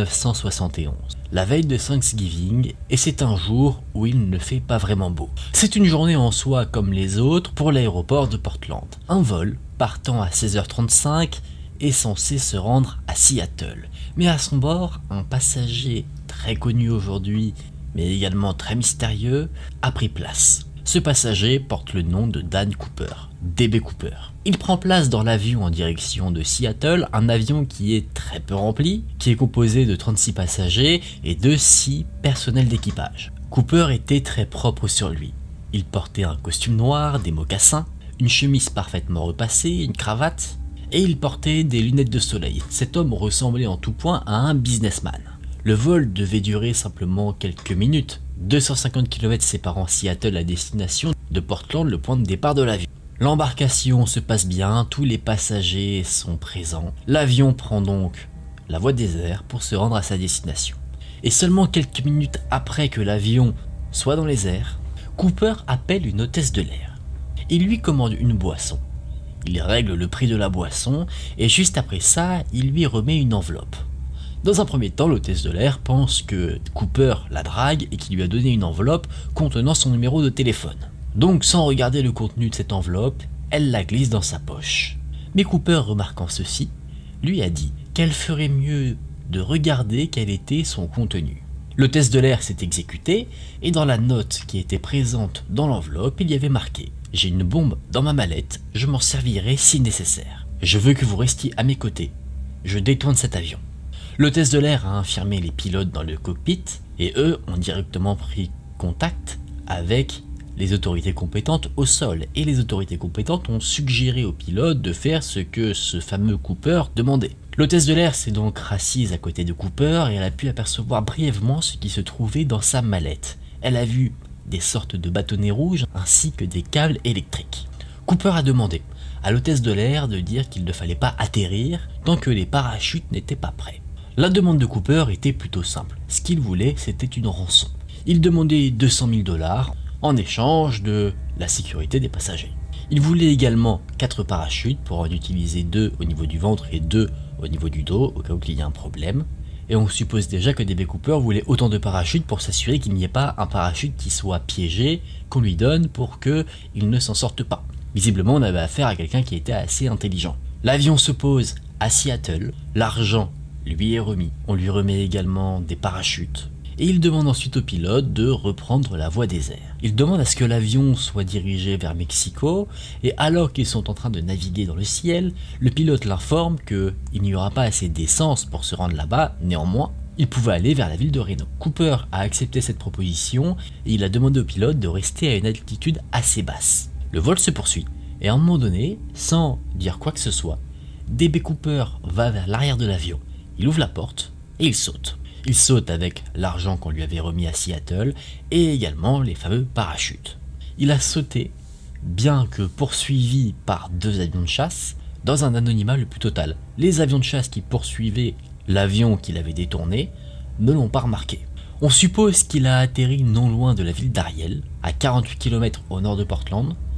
1971, la veille de Thanksgiving, et c'est un jour où il ne fait pas vraiment beau. C'est une journée en soi comme les autres pour l'aéroport de Portland. Un vol partant à 16h35 est censé se rendre à Seattle, mais à son bord, un passager très connu aujourd'hui, mais également très mystérieux, a pris place. Ce passager porte le nom de Dan Cooper, DB Cooper. Il prend place dans l'avion en direction de Seattle, un avion qui est très peu rempli, qui est composé de 36 passagers et de 6 personnels d'équipage. Cooper était très propre sur lui. Il portait un costume noir, des mocassins, une chemise parfaitement repassée, une cravate, et il portait des lunettes de soleil. Cet homme ressemblait en tout point à un businessman. Le vol devait durer simplement quelques minutes, 250 km séparant Seattle à destination de Portland, le point de départ de l'avion. L'embarcation se passe bien, tous les passagers sont présents. L'avion prend donc la voie des airs pour se rendre à sa destination. Et seulement quelques minutes après que l'avion soit dans les airs, Cooper appelle une hôtesse de l'air. Il lui commande une boisson. Il règle le prix de la boisson et juste après ça, il lui remet une enveloppe. Dans un premier temps, l'hôtesse de l'air pense que Cooper la drague et qu'il lui a donné une enveloppe contenant son numéro de téléphone. Donc, sans regarder le contenu de cette enveloppe, elle la glisse dans sa poche. Mais Cooper, remarquant ceci, lui a dit qu'elle ferait mieux de regarder quel était son contenu. L'hôtesse de l'air s'est exécutée et dans la note qui était présente dans l'enveloppe, il y avait marqué « J'ai une bombe dans ma mallette, je m'en servirai si nécessaire. Je veux que vous restiez à mes côtés. Je détourne cet avion. » L'hôtesse de l'air a informé les pilotes dans le cockpit et eux ont directement pris contact avec les autorités compétentes au sol. Et les autorités compétentes ont suggéré aux pilotes de faire ce que ce fameux Cooper demandait. L'hôtesse de l'air s'est donc rassise à côté de Cooper et elle a pu apercevoir brièvement ce qui se trouvait dans sa mallette. Elle a vu des sortes de bâtonnets rouges ainsi que des câbles électriques. Cooper a demandé à l'hôtesse de l'air de dire qu'il ne fallait pas atterrir tant que les parachutes n'étaient pas prêts. La demande de Cooper était plutôt simple. Ce qu'il voulait, c'était une rançon. Il demandait 200 000 $ en échange de la sécurité des passagers. Il voulait également 4 parachutes pour en utiliser 2 au niveau du ventre et 2 au niveau du dos, au cas où il y a un problème. Et on suppose déjà que DB Cooper voulait autant de parachutes pour s'assurer qu'il n'y ait pas un parachute qui soit piégé, qu'on lui donne pour qu'il ne s'en sorte pas. Visiblement, on avait affaire à quelqu'un qui était assez intelligent. L'avion se pose à Seattle, l'argent lui est remis. On lui remet également des parachutes. Et il demande ensuite au pilote de reprendre la voie des airs. Il demande à ce que l'avion soit dirigé vers Mexico, et alors qu'ils sont en train de naviguer dans le ciel, le pilote l'informe qu'il n'y aura pas assez d'essence pour se rendre là-bas, néanmoins, il pouvait aller vers la ville de Reno. Cooper a accepté cette proposition, et il a demandé au pilote de rester à une altitude assez basse. Le vol se poursuit, et à un moment donné, sans dire quoi que ce soit, DB Cooper va vers l'arrière de l'avion. Il ouvre la porte et il saute. Il saute avec l'argent qu'on lui avait remis à Seattle et également les fameux parachutes. Il a sauté, bien que poursuivi par 2 avions de chasse, dans un anonymat le plus total. Les avions de chasse qui poursuivaient l'avion qu'il avait détourné ne l'ont pas remarqué. On suppose qu'il a atterri non loin de la ville d'Ariel, à 48 km au nord de Portland,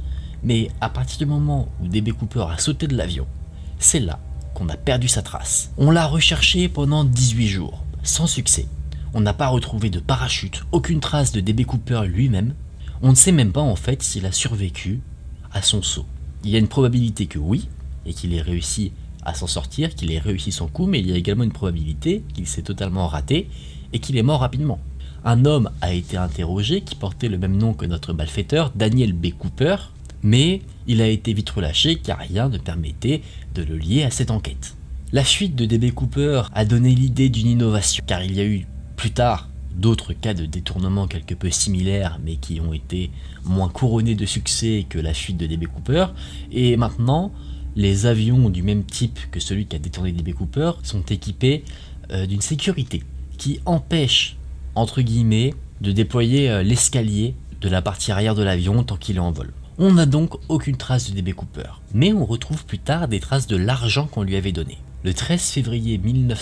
Mais à partir du moment où DB Cooper a sauté de l'avion, c'est là qu'on a perdu sa trace. On l'a recherché pendant 18 jours, sans succès. On n'a pas retrouvé de parachute, aucune trace de DB Cooper lui-même. On ne sait même pas en fait s'il a survécu à son saut. Il y a une probabilité que oui, et qu'il ait réussi à s'en sortir, qu'il ait réussi son coup, mais il y a également une probabilité qu'il s'est totalement raté et qu'il est mort rapidement. Un homme a été interrogé qui portait le même nom que notre malfaiteur, Daniel B. Cooper, mais il a été vite relâché car rien ne permettait de le lier à cette enquête. La fuite de DB Cooper a donné l'idée d'une innovation, car il y a eu plus tard d'autres cas de détournement quelque peu similaires mais qui ont été moins couronnés de succès que la fuite de DB Cooper, et maintenant les avions du même type que celui qui a détourné DB Cooper sont équipés d'une sécurité qui empêche, entre guillemets, de déployer l'escalier de la partie arrière de l'avion tant qu'il est en vol. On n'a donc aucune trace de DB Cooper, mais on retrouve plus tard des traces de l'argent qu'on lui avait donné. Le 13 février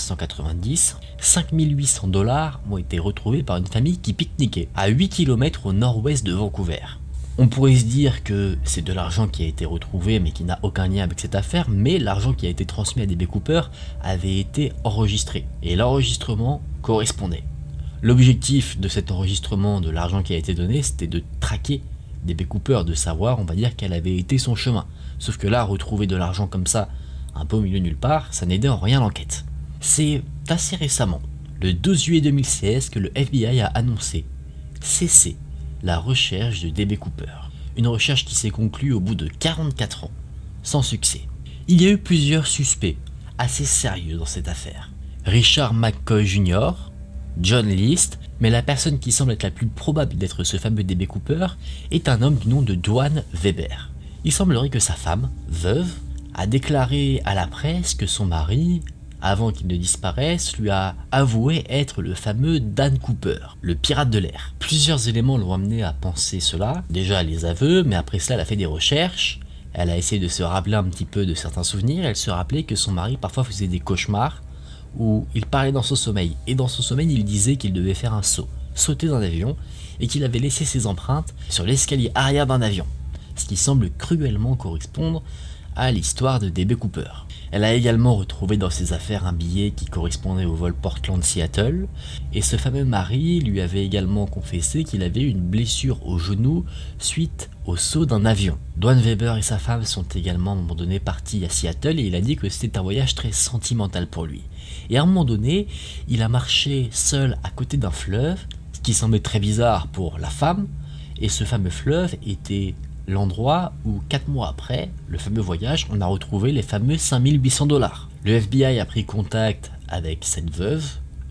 1990, 5800 $ ont été retrouvés par une famille qui pique-niquait à 8 km au nord-ouest de Vancouver. On pourrait se dire que c'est de l'argent qui a été retrouvé mais qui n'a aucun lien avec cette affaire, mais l'argent qui a été transmis à DB Cooper avait été enregistré, et l'enregistrement correspondait. L'objectif de cet enregistrement de l'argent qui a été donné, c'était de traquer DB Cooper, de savoir, on va dire, quel avait été son chemin. Sauf que là, retrouver de l'argent comme ça, un peu au milieu de nulle part, ça n'aidait en rien l'enquête. C'est assez récemment, le 12 juillet 2016, que le FBI a annoncé cesser la recherche de DB Cooper. Une recherche qui s'est conclue au bout de 44 ans, sans succès. Il y a eu plusieurs suspects assez sérieux dans cette affaire. Richard McCoy Jr., John List, mais la personne qui semble être la plus probable d'être ce fameux DB Cooper est un homme du nom de Dwan Weber. Il semblerait que sa femme, veuve, a déclaré à la presse que son mari, avant qu'il ne disparaisse, lui a avoué être le fameux Dan Cooper, le pirate de l'air. Plusieurs éléments l'ont amené à penser cela, déjà les aveux, mais après cela elle a fait des recherches, elle a essayé de se rappeler un petit peu de certains souvenirs, elle se rappelait que son mari parfois faisait des cauchemars, où il parlait dans son sommeil, et dans son sommeil il disait qu'il devait faire un saut, sauter d'un avion, et qu'il avait laissé ses empreintes sur l'escalier arrière d'un avion, ce qui semble cruellement correspondre à l'histoire de DB Cooper. Elle a également retrouvé dans ses affaires un billet qui correspondait au vol Portland-Seattle, et ce fameux mari lui avait également confessé qu'il avait une blessure au genou suite au saut d'un avion. Dwan Weber et sa femme sont également à un moment donné partis à Seattle, et il a dit que c'était un voyage très sentimental pour lui. Et à un moment donné, il a marché seul à côté d'un fleuve, ce qui semblait très bizarre pour la femme, et ce fameux fleuve était l'endroit où 4 mois après le fameux voyage, on a retrouvé les fameux 5800 $. Le FBI a pris contact avec cette veuve,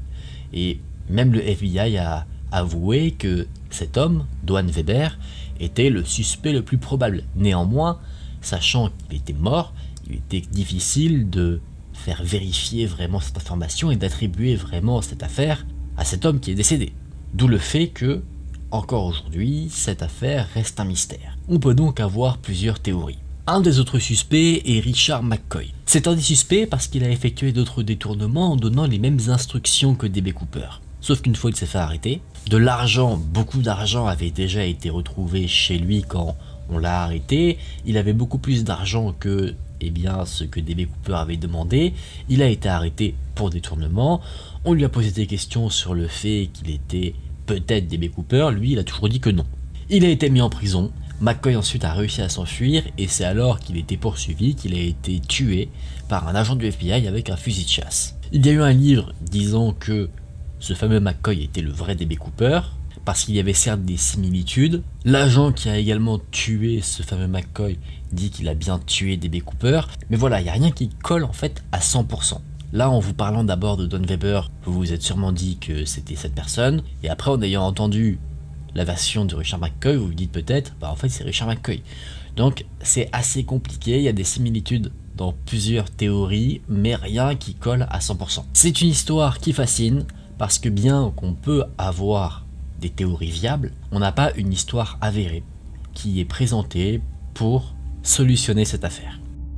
et même le FBI a avoué que cet homme, Dwan Weber, était le suspect le plus probable. Néanmoins, sachant qu'il était mort, il était difficile de faire vérifier vraiment cette information et d'attribuer vraiment cette affaire à cet homme qui est décédé. D'où le fait que, encore aujourd'hui, cette affaire reste un mystère. On peut donc avoir plusieurs théories. Un des autres suspects est Richard McCoy. C'est un des suspects parce qu'il a effectué d'autres détournements en donnant les mêmes instructions que DB Cooper. Sauf qu'une fois il s'est fait arrêter, de l'argent, beaucoup d'argent avait déjà été retrouvé chez lui quand on l'a arrêté. Il avait beaucoup plus d'argent que ce que DB Cooper avait demandé. Il a été arrêté pour détournement. On lui a posé des questions sur le fait qu'il était peut-être DB Cooper. Lui, il a toujours dit que non. Il a été mis en prison. McCoy ensuite a réussi à s'enfuir, et c'est alors qu'il était poursuivi qu'il a été tué par un agent du FBI avec un fusil de chasse. Il y a eu un livre disant que ce fameux McCoy était le vrai DB Cooper, parce qu'il y avait certes des similitudes. L'agent qui a également tué ce fameux McCoy dit qu'il a bien tué DB Cooper, mais voilà, il n'y a rien qui colle en fait à 100%. Là, en vous parlant d'abord de Dwan Weber, vous vous êtes sûrement dit que c'était cette personne, et après en ayant entendu la version de Richard McCoy, vous vous dites peut-être, en fait c'est Richard McCoy. Donc c'est assez compliqué, il y a des similitudes dans plusieurs théories, mais rien qui colle à 100%. C'est une histoire qui fascine, parce que bien qu'on peut avoir des théories viables, on n'a pas une histoire avérée qui est présentée pour solutionner cette affaire.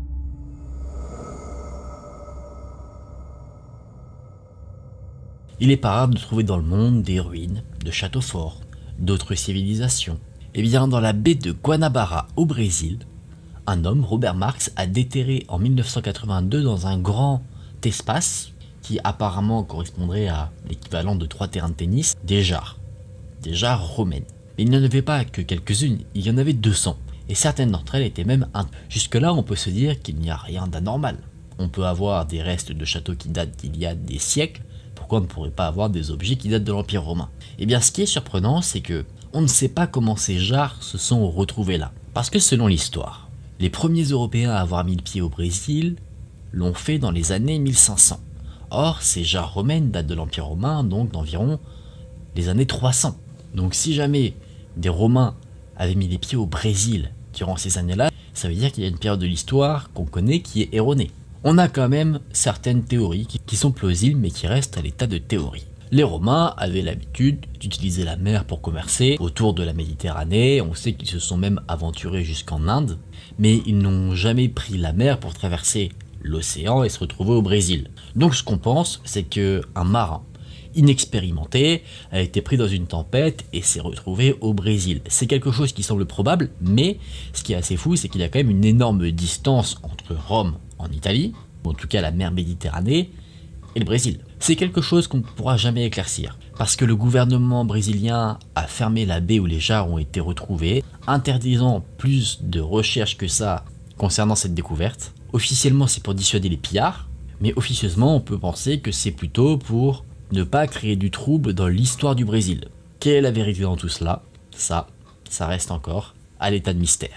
Il est pas rare de trouver dans le monde des ruines, de châteaux forts, d'autres civilisations. Et bien dans la baie de Guanabara au Brésil, un homme, Robert Marx, a déterré en 1982 dans un grand espace, qui apparemment correspondrait à l'équivalent de 3 terrains de tennis, des jarres romaines. Mais il n'y en avait pas que quelques-unes, il y en avait 200, et certaines d'entre elles étaient même Jusque-là, on peut se dire qu'il n'y a rien d'anormal. On peut avoir des restes de châteaux qui datent d'il y a des siècles, pourquoi on ne pourrait pas avoir des objets qui datent de l'Empire romain? Eh bien, ce qui est surprenant, c'est que on ne sait pas comment ces jarres se sont retrouvées là. Parce que selon l'histoire, les premiers Européens à avoir mis le pied au Brésil l'ont fait dans les années 1500. Or, ces jarres romaines datent de l'Empire romain, donc d'environ les années 300. Donc si jamais des Romains avaient mis les pieds au Brésil durant ces années-là, ça veut dire qu'il y a une période de l'histoire qu'on connaît qui est erronée. On a quand même certaines théories qui sont plausibles mais qui restent à l'état de théorie. Les Romains avaient l'habitude d'utiliser la mer pour commercer autour de la Méditerranée, on sait qu'ils se sont même aventurés jusqu'en Inde, mais ils n'ont jamais pris la mer pour traverser l'océan et se retrouver au Brésil. Donc ce qu'on pense, c'est qu'un marin inexpérimenté a été pris dans une tempête et s'est retrouvé au Brésil. C'est quelque chose qui semble probable, mais ce qui est assez fou, c'est qu'il y a quand même une énorme distance entre Rome en Italie, ou en tout cas la mer Méditerranée, et le Brésil. C'est quelque chose qu'on ne pourra jamais éclaircir, parce que le gouvernement brésilien a fermé la baie où les jarres ont été retrouvées, interdisant plus de recherches que ça concernant cette découverte. Officiellement, c'est pour dissuader les pillards, mais officieusement, on peut penser que c'est plutôt pour ne pas créer du trouble dans l'histoire du Brésil. Quelle est la vérité dans tout cela? Ça reste encore à l'état de mystère.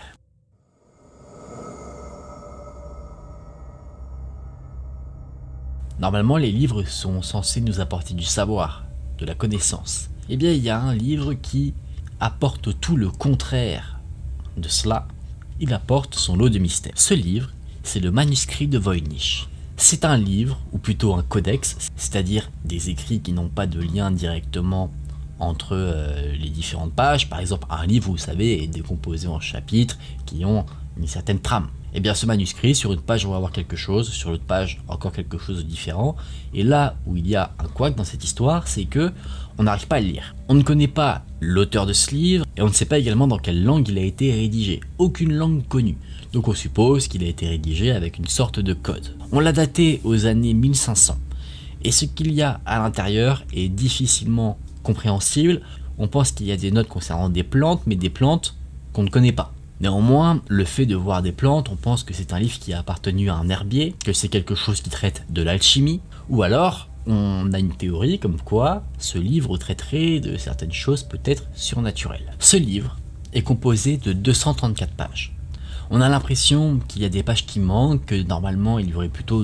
Normalement, les livres sont censés nous apporter du savoir, de la connaissance. Eh bien, il y a un livre qui apporte tout le contraire de cela. Il apporte son lot de mystères. Ce livre, c'est le manuscrit de Voynich. C'est un livre, ou plutôt un codex, c'est-à-dire des écrits qui n'ont pas de lien directement entre les différentes pages. Par exemple, un livre, vous savez, est décomposé en chapitres qui ont une certaine trame. Et bien ce manuscrit, sur une page on va avoir quelque chose, sur l'autre page encore quelque chose de différent. Et là où il y a un couac dans cette histoire, c'est que on n'arrive pas à le lire. On ne connaît pas l'auteur de ce livre et on ne sait pas également dans quelle langue il a été rédigé. Aucune langue connue. Donc on suppose qu'il a été rédigé avec une sorte de code. On l'a daté aux années 1500. Et ce qu'il y a à l'intérieur est difficilement compréhensible. On pense qu'il y a des notes concernant des plantes, mais des plantes qu'on ne connaît pas. Néanmoins, le fait de voir des plantes, on pense que c'est un livre qui a appartenu à un herbier, que c'est quelque chose qui traite de l'alchimie, ou alors on a une théorie comme quoi ce livre traiterait de certaines choses peut-être surnaturelles. Ce livre est composé de 234 pages. On a l'impression qu'il y a des pages qui manquent, que normalement il y aurait plutôt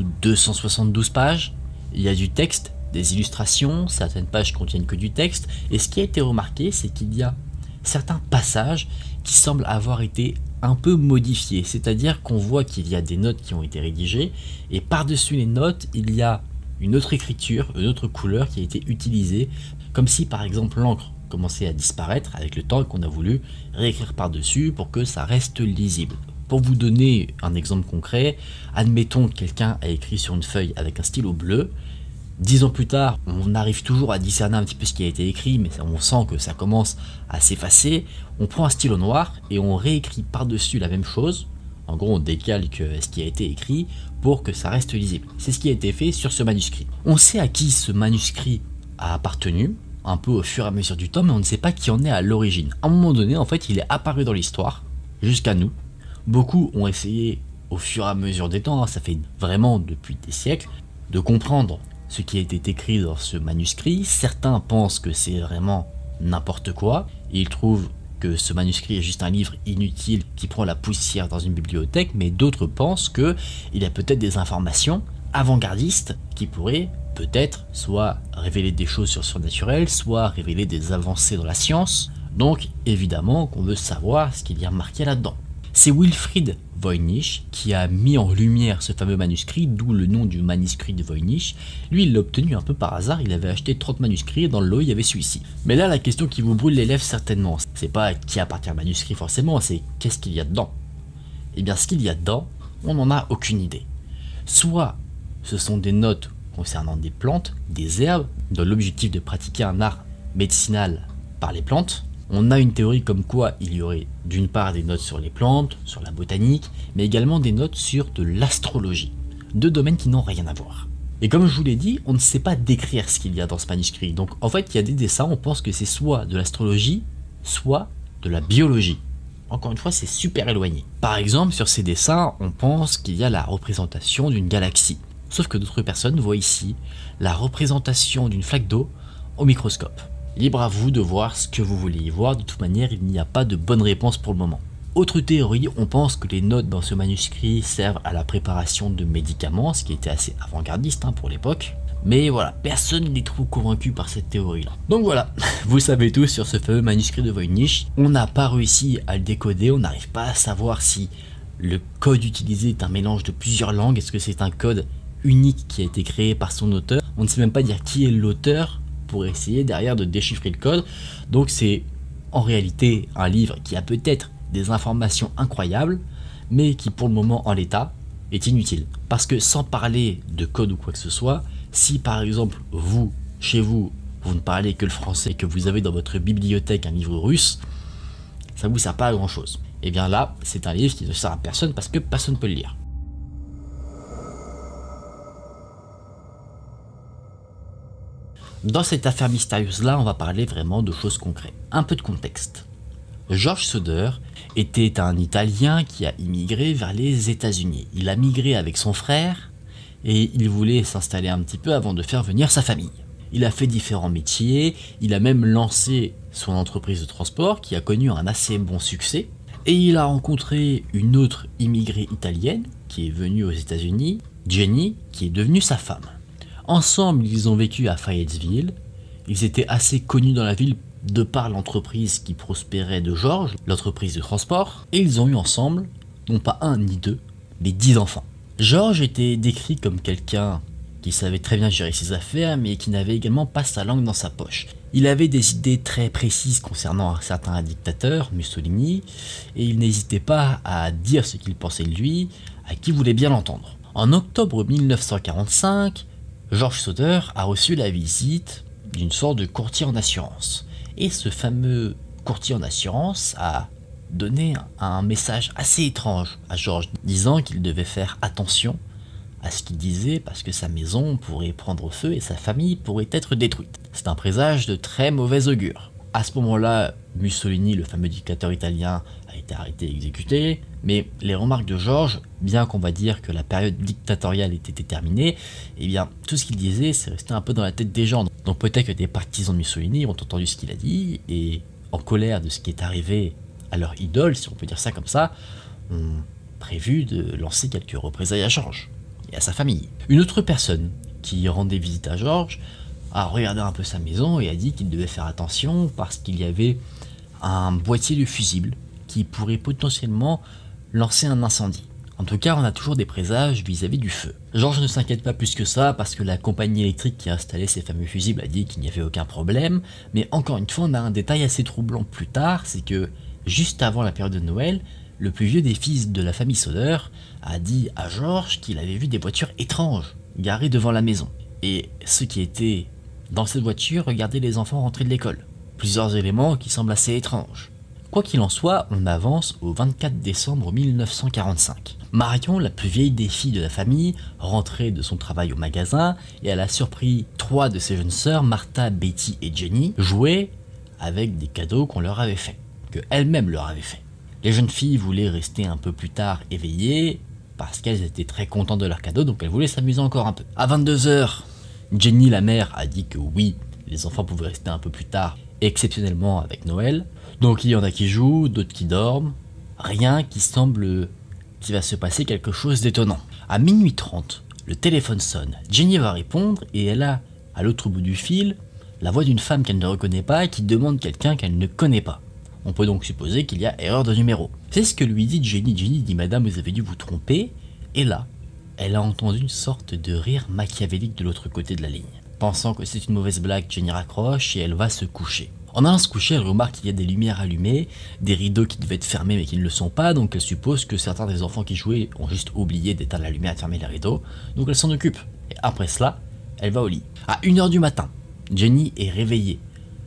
272 pages. Il y a du texte, des illustrations, certaines pages contiennent que du texte, et ce qui a été remarqué, c'est qu'il y a certains passages qui semblent avoir été un peu modifiés, c'est-à-dire qu'on voit qu'il y a des notes qui ont été rédigées, et par-dessus les notes, il y a une autre écriture, une autre couleur qui a été utilisée, comme si par exemple l'encre commençait à disparaître avec le temps et qu'on a voulu réécrire par-dessus pour que ça reste lisible. Pour vous donner un exemple concret, admettons que quelqu'un a écrit sur une feuille avec un stylo bleu. 10 ans plus tard, on arrive toujours à discerner un petit peu ce qui a été écrit, mais on sent que ça commence à s'effacer. On prend un stylo noir et on réécrit par-dessus la même chose. En gros, on décalque ce qui a été écrit pour que ça reste lisible. C'est ce qui a été fait sur ce manuscrit. On sait à qui ce manuscrit a appartenu, un peu au fur et à mesure du temps, mais on ne sait pas qui en est à l'origine. À un moment donné, en fait, il est apparu dans l'histoire, jusqu'à nous. Beaucoup ont essayé, au fur et à mesure des temps, ça fait vraiment depuis des siècles, de comprendre ce qui a été écrit dans ce manuscrit. Certains pensent que c'est vraiment n'importe quoi. Ils trouvent que ce manuscrit est juste un livre inutile qui prend la poussière dans une bibliothèque, mais d'autres pensent qu'il y a peut-être des informations avant-gardistes qui pourraient peut-être soit révéler des choses sur surnaturel, soit révéler des avancées dans la science. Donc évidemment qu'on veut savoir ce qu'il y a marqué là-dedans. C'est Wilfried Voynich qui a mis en lumière ce fameux manuscrit, d'où le nom du manuscrit de Voynich. Lui, il l'a obtenu un peu par hasard, il avait acheté 30 manuscrits et dans le lot, il y avait celui-ci. Mais là, la question qui vous brûle les lèvres certainement, c'est pas à qui appartient le manuscrit forcément, c'est qu'est-ce qu'il y a dedans. Et bien, ce qu'il y a dedans, on n'en a aucune idée. Soit ce sont des notes concernant des plantes, des herbes, dans l'objectif de pratiquer un art médicinal par les plantes, On a une théorie comme quoi il y aurait d'une part des notes sur les plantes, sur la botanique, mais également des notes sur de l'astrologie. Deux domaines qui n'ont rien à voir. Et comme je vous l'ai dit, on ne sait pas décrire ce qu'il y a dans ce manuscrit. Donc en fait, il y a des dessins, on pense que c'est soit de l'astrologie, soit de la biologie. Encore une fois, c'est super éloigné. Par exemple, sur ces dessins, on pense qu'il y a la représentation d'une galaxie. Sauf que d'autres personnes voient ici la représentation d'une flaque d'eau au microscope. Libre à vous de voir ce que vous voulez y voir, de toute manière, il n'y a pas de bonne réponse pour le moment. Autre théorie, on pense que les notes dans ce manuscrit servent à la préparation de médicaments, ce qui était assez avant-gardiste pour l'époque. Mais voilà, personne n'est trop convaincu par cette théorie-là. Donc voilà, vous savez tout sur ce fameux manuscrit de Voynich. On n'a pas réussi à le décoder, on n'arrive pas à savoir si le code utilisé est un mélange de plusieurs langues, est-ce que c'est un code unique qui a été créé par son auteur. On ne sait même pas dire qui est l'auteur pour essayer derrière de déchiffrer le code. Donc c'est en réalité un livre qui a peut-être des informations incroyables, mais qui pour le moment en l'état est inutile. Parce que sans parler de code ou quoi que ce soit, si par exemple vous, chez vous, vous ne parlez que le français et que vous avez dans votre bibliothèque un livre russe, ça vous sert pas à grand chose. Et bien là, c'est un livre qui ne sert à personne parce que personne ne peut le lire. Dans cette affaire mystérieuse-là, on va parler vraiment de choses concrètes. Un peu de contexte. George Soder était un Italien qui a immigré vers les États-Unis. Il a migré avec son frère et il voulait s'installer un petit peu avant de faire venir sa famille. Il a fait différents métiers, il a même lancé son entreprise de transport qui a connu un assez bon succès. Et il a rencontré une autre immigrée italienne qui est venue aux États-Unis, Jenny, qui est devenue sa femme. Ensemble, ils ont vécu à Fayetteville. Ils étaient assez connus dans la ville de par l'entreprise qui prospérait de George, l'entreprise de transport. Et ils ont eu ensemble, non pas un ni deux, mais 10 enfants. George était décrit comme quelqu'un qui savait très bien gérer ses affaires, mais qui n'avait également pas sa langue dans sa poche. Il avait des idées très précises concernant certains dictateurs, Mussolini, et il n'hésitait pas à dire ce qu'il pensait de lui, à qui voulait bien l'entendre. En octobre 1945, George Soder a reçu la visite d'une sorte de courtier en assurance. Et ce fameux courtier en assurance a donné un message assez étrange à George, disant qu'il devait faire attention à ce qu'il disait parce que sa maison pourrait prendre feu et sa famille pourrait être détruite. C'est un présage de très mauvais augure. À ce moment-là, Mussolini, le fameux dictateur italien, a été arrêté et exécuté, mais les remarques de George, bien qu'on va dire que la période dictatoriale était terminée, eh bien tout ce qu'il disait, c'est resté un peu dans la tête des gens. Donc peut-être que des partisans de Mussolini ont entendu ce qu'il a dit, et en colère de ce qui est arrivé à leur idole, si on peut dire ça comme ça, ont prévu de lancer quelques représailles à George et à sa famille. Une autre personne qui rendait visite à George a regardé un peu sa maison et a dit qu'il devait faire attention parce qu'il y avait un boîtier de fusible qui pourrait potentiellement lancer un incendie. En tout cas, on a toujours des présages vis-à-vis du feu. George ne s'inquiète pas plus que ça parce que la compagnie électrique qui a installé ces fameux fusibles a dit qu'il n'y avait aucun problème, mais encore une fois, on a un détail assez troublant plus tard, c'est que juste avant la période de Noël, le plus vieux des fils de la famille Soder a dit à George qu'il avait vu des voitures étranges garées devant la maison. Et ceux qui étaient dans cette voiture regardaient les enfants rentrer de l'école. Plusieurs éléments qui semblent assez étranges. Quoi qu'il en soit, on avance au 24 décembre 1945. Marion, la plus vieille des filles de la famille, rentrait de son travail au magasin et elle a surpris 3 de ses jeunes sœurs, Martha, Betty et Jenny, jouer avec des cadeaux qu'on leur avait faits, que elle-même leur avait fait. Les jeunes filles voulaient rester un peu plus tard éveillées parce qu'elles étaient très contentes de leurs cadeaux, donc elles voulaient s'amuser encore un peu. À 22 h, Jenny, la mère, a dit que oui, les enfants pouvaient rester un peu plus tard, exceptionnellement avec Noël. Donc il y en a qui jouent, d'autres qui dorment. Rien qui semble qu'il va se passer quelque chose d'étonnant. À minuit 30, le téléphone sonne. Jenny va répondre et elle a, à l'autre bout du fil, la voix d'une femme qu'elle ne reconnaît pas et qui demande quelqu'un qu'elle ne connaît pas. On peut donc supposer qu'il y a erreur de numéro. C'est ce que lui dit Jenny. Jenny dit « Madame, vous avez dû vous tromper ». Et là, elle a entendu une sorte de rire machiavélique de l'autre côté de la ligne. Pensant que c'est une mauvaise blague, Jenny raccroche et elle va se coucher. En allant se coucher, elle remarque qu'il y a des lumières allumées, des rideaux qui devaient être fermés mais qui ne le sont pas, donc elle suppose que certains des enfants qui jouaient ont juste oublié d'éteindre la lumière et de fermer les rideaux, donc elle s'en occupe. Et après cela, elle va au lit. À 1 h du matin, Jenny est réveillée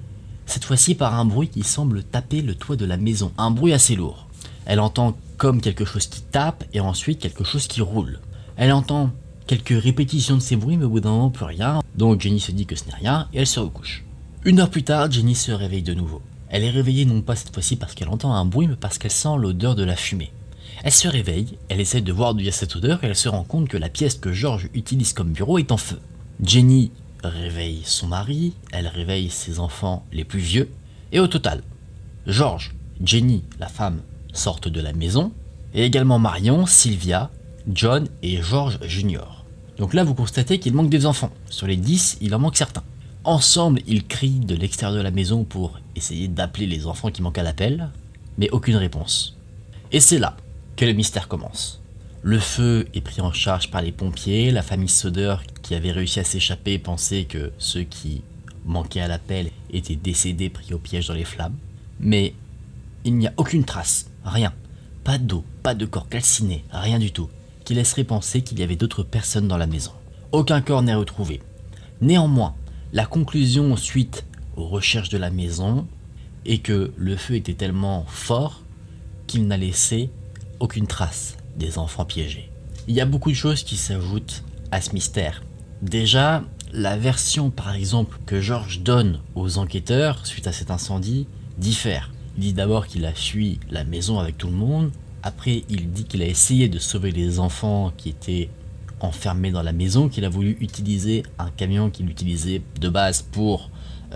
cette fois-ci par un bruit qui semble taper le toit de la maison, un bruit assez lourd. Elle entend comme quelque chose qui tape et ensuite quelque chose qui roule. Elle entend quelques répétitions de ces bruits mais au bout d'un moment plus rien, donc Jenny se dit que ce n'est rien et elle se recouche. 1 heure plus tard, Jenny se réveille de nouveau. Elle est réveillée non pas cette fois-ci parce qu'elle entend un bruit mais parce qu'elle sent l'odeur de la fumée. Elle se réveille, elle essaie de voir d'où il y a cette odeur et elle se rend compte que la pièce que George utilise comme bureau est en feu. Jenny réveille son mari, elle réveille ses enfants les plus vieux, et au total, George, Jenny, la femme, sortent de la maison, et également Marion, Sylvia, John et George Jr. Donc là vous constatez qu'il manque des enfants, sur les 10 il en manque certains. Ensemble ils crient de l'extérieur de la maison pour essayer d'appeler les enfants qui manquent à l'appel, mais aucune réponse. Et c'est là que le mystère commence. Le feu est pris en charge par les pompiers, la famille Soder qui avait réussi à s'échapper pensait que ceux qui manquaient à l'appel étaient décédés pris au piège dans les flammes. Mais il n'y a aucune trace, rien, pas d'eau, pas de corps calciné, rien du tout, qui laisserait penser qu'il y avait d'autres personnes dans la maison. Aucun corps n'est retrouvé. Néanmoins, la conclusion suite aux recherches de la maison est que le feu était tellement fort qu'il n'a laissé aucune trace des enfants piégés. Il y a beaucoup de choses qui s'ajoutent à ce mystère. Déjà, la version par exemple que George donne aux enquêteurs suite à cet incendie diffère. Il dit d'abord qu'il a fui la maison avec tout le monde, après il dit qu'il a essayé de sauver les enfants qui étaient enfermés dans la maison, qu'il a voulu utiliser un camion qu'il utilisait de base pour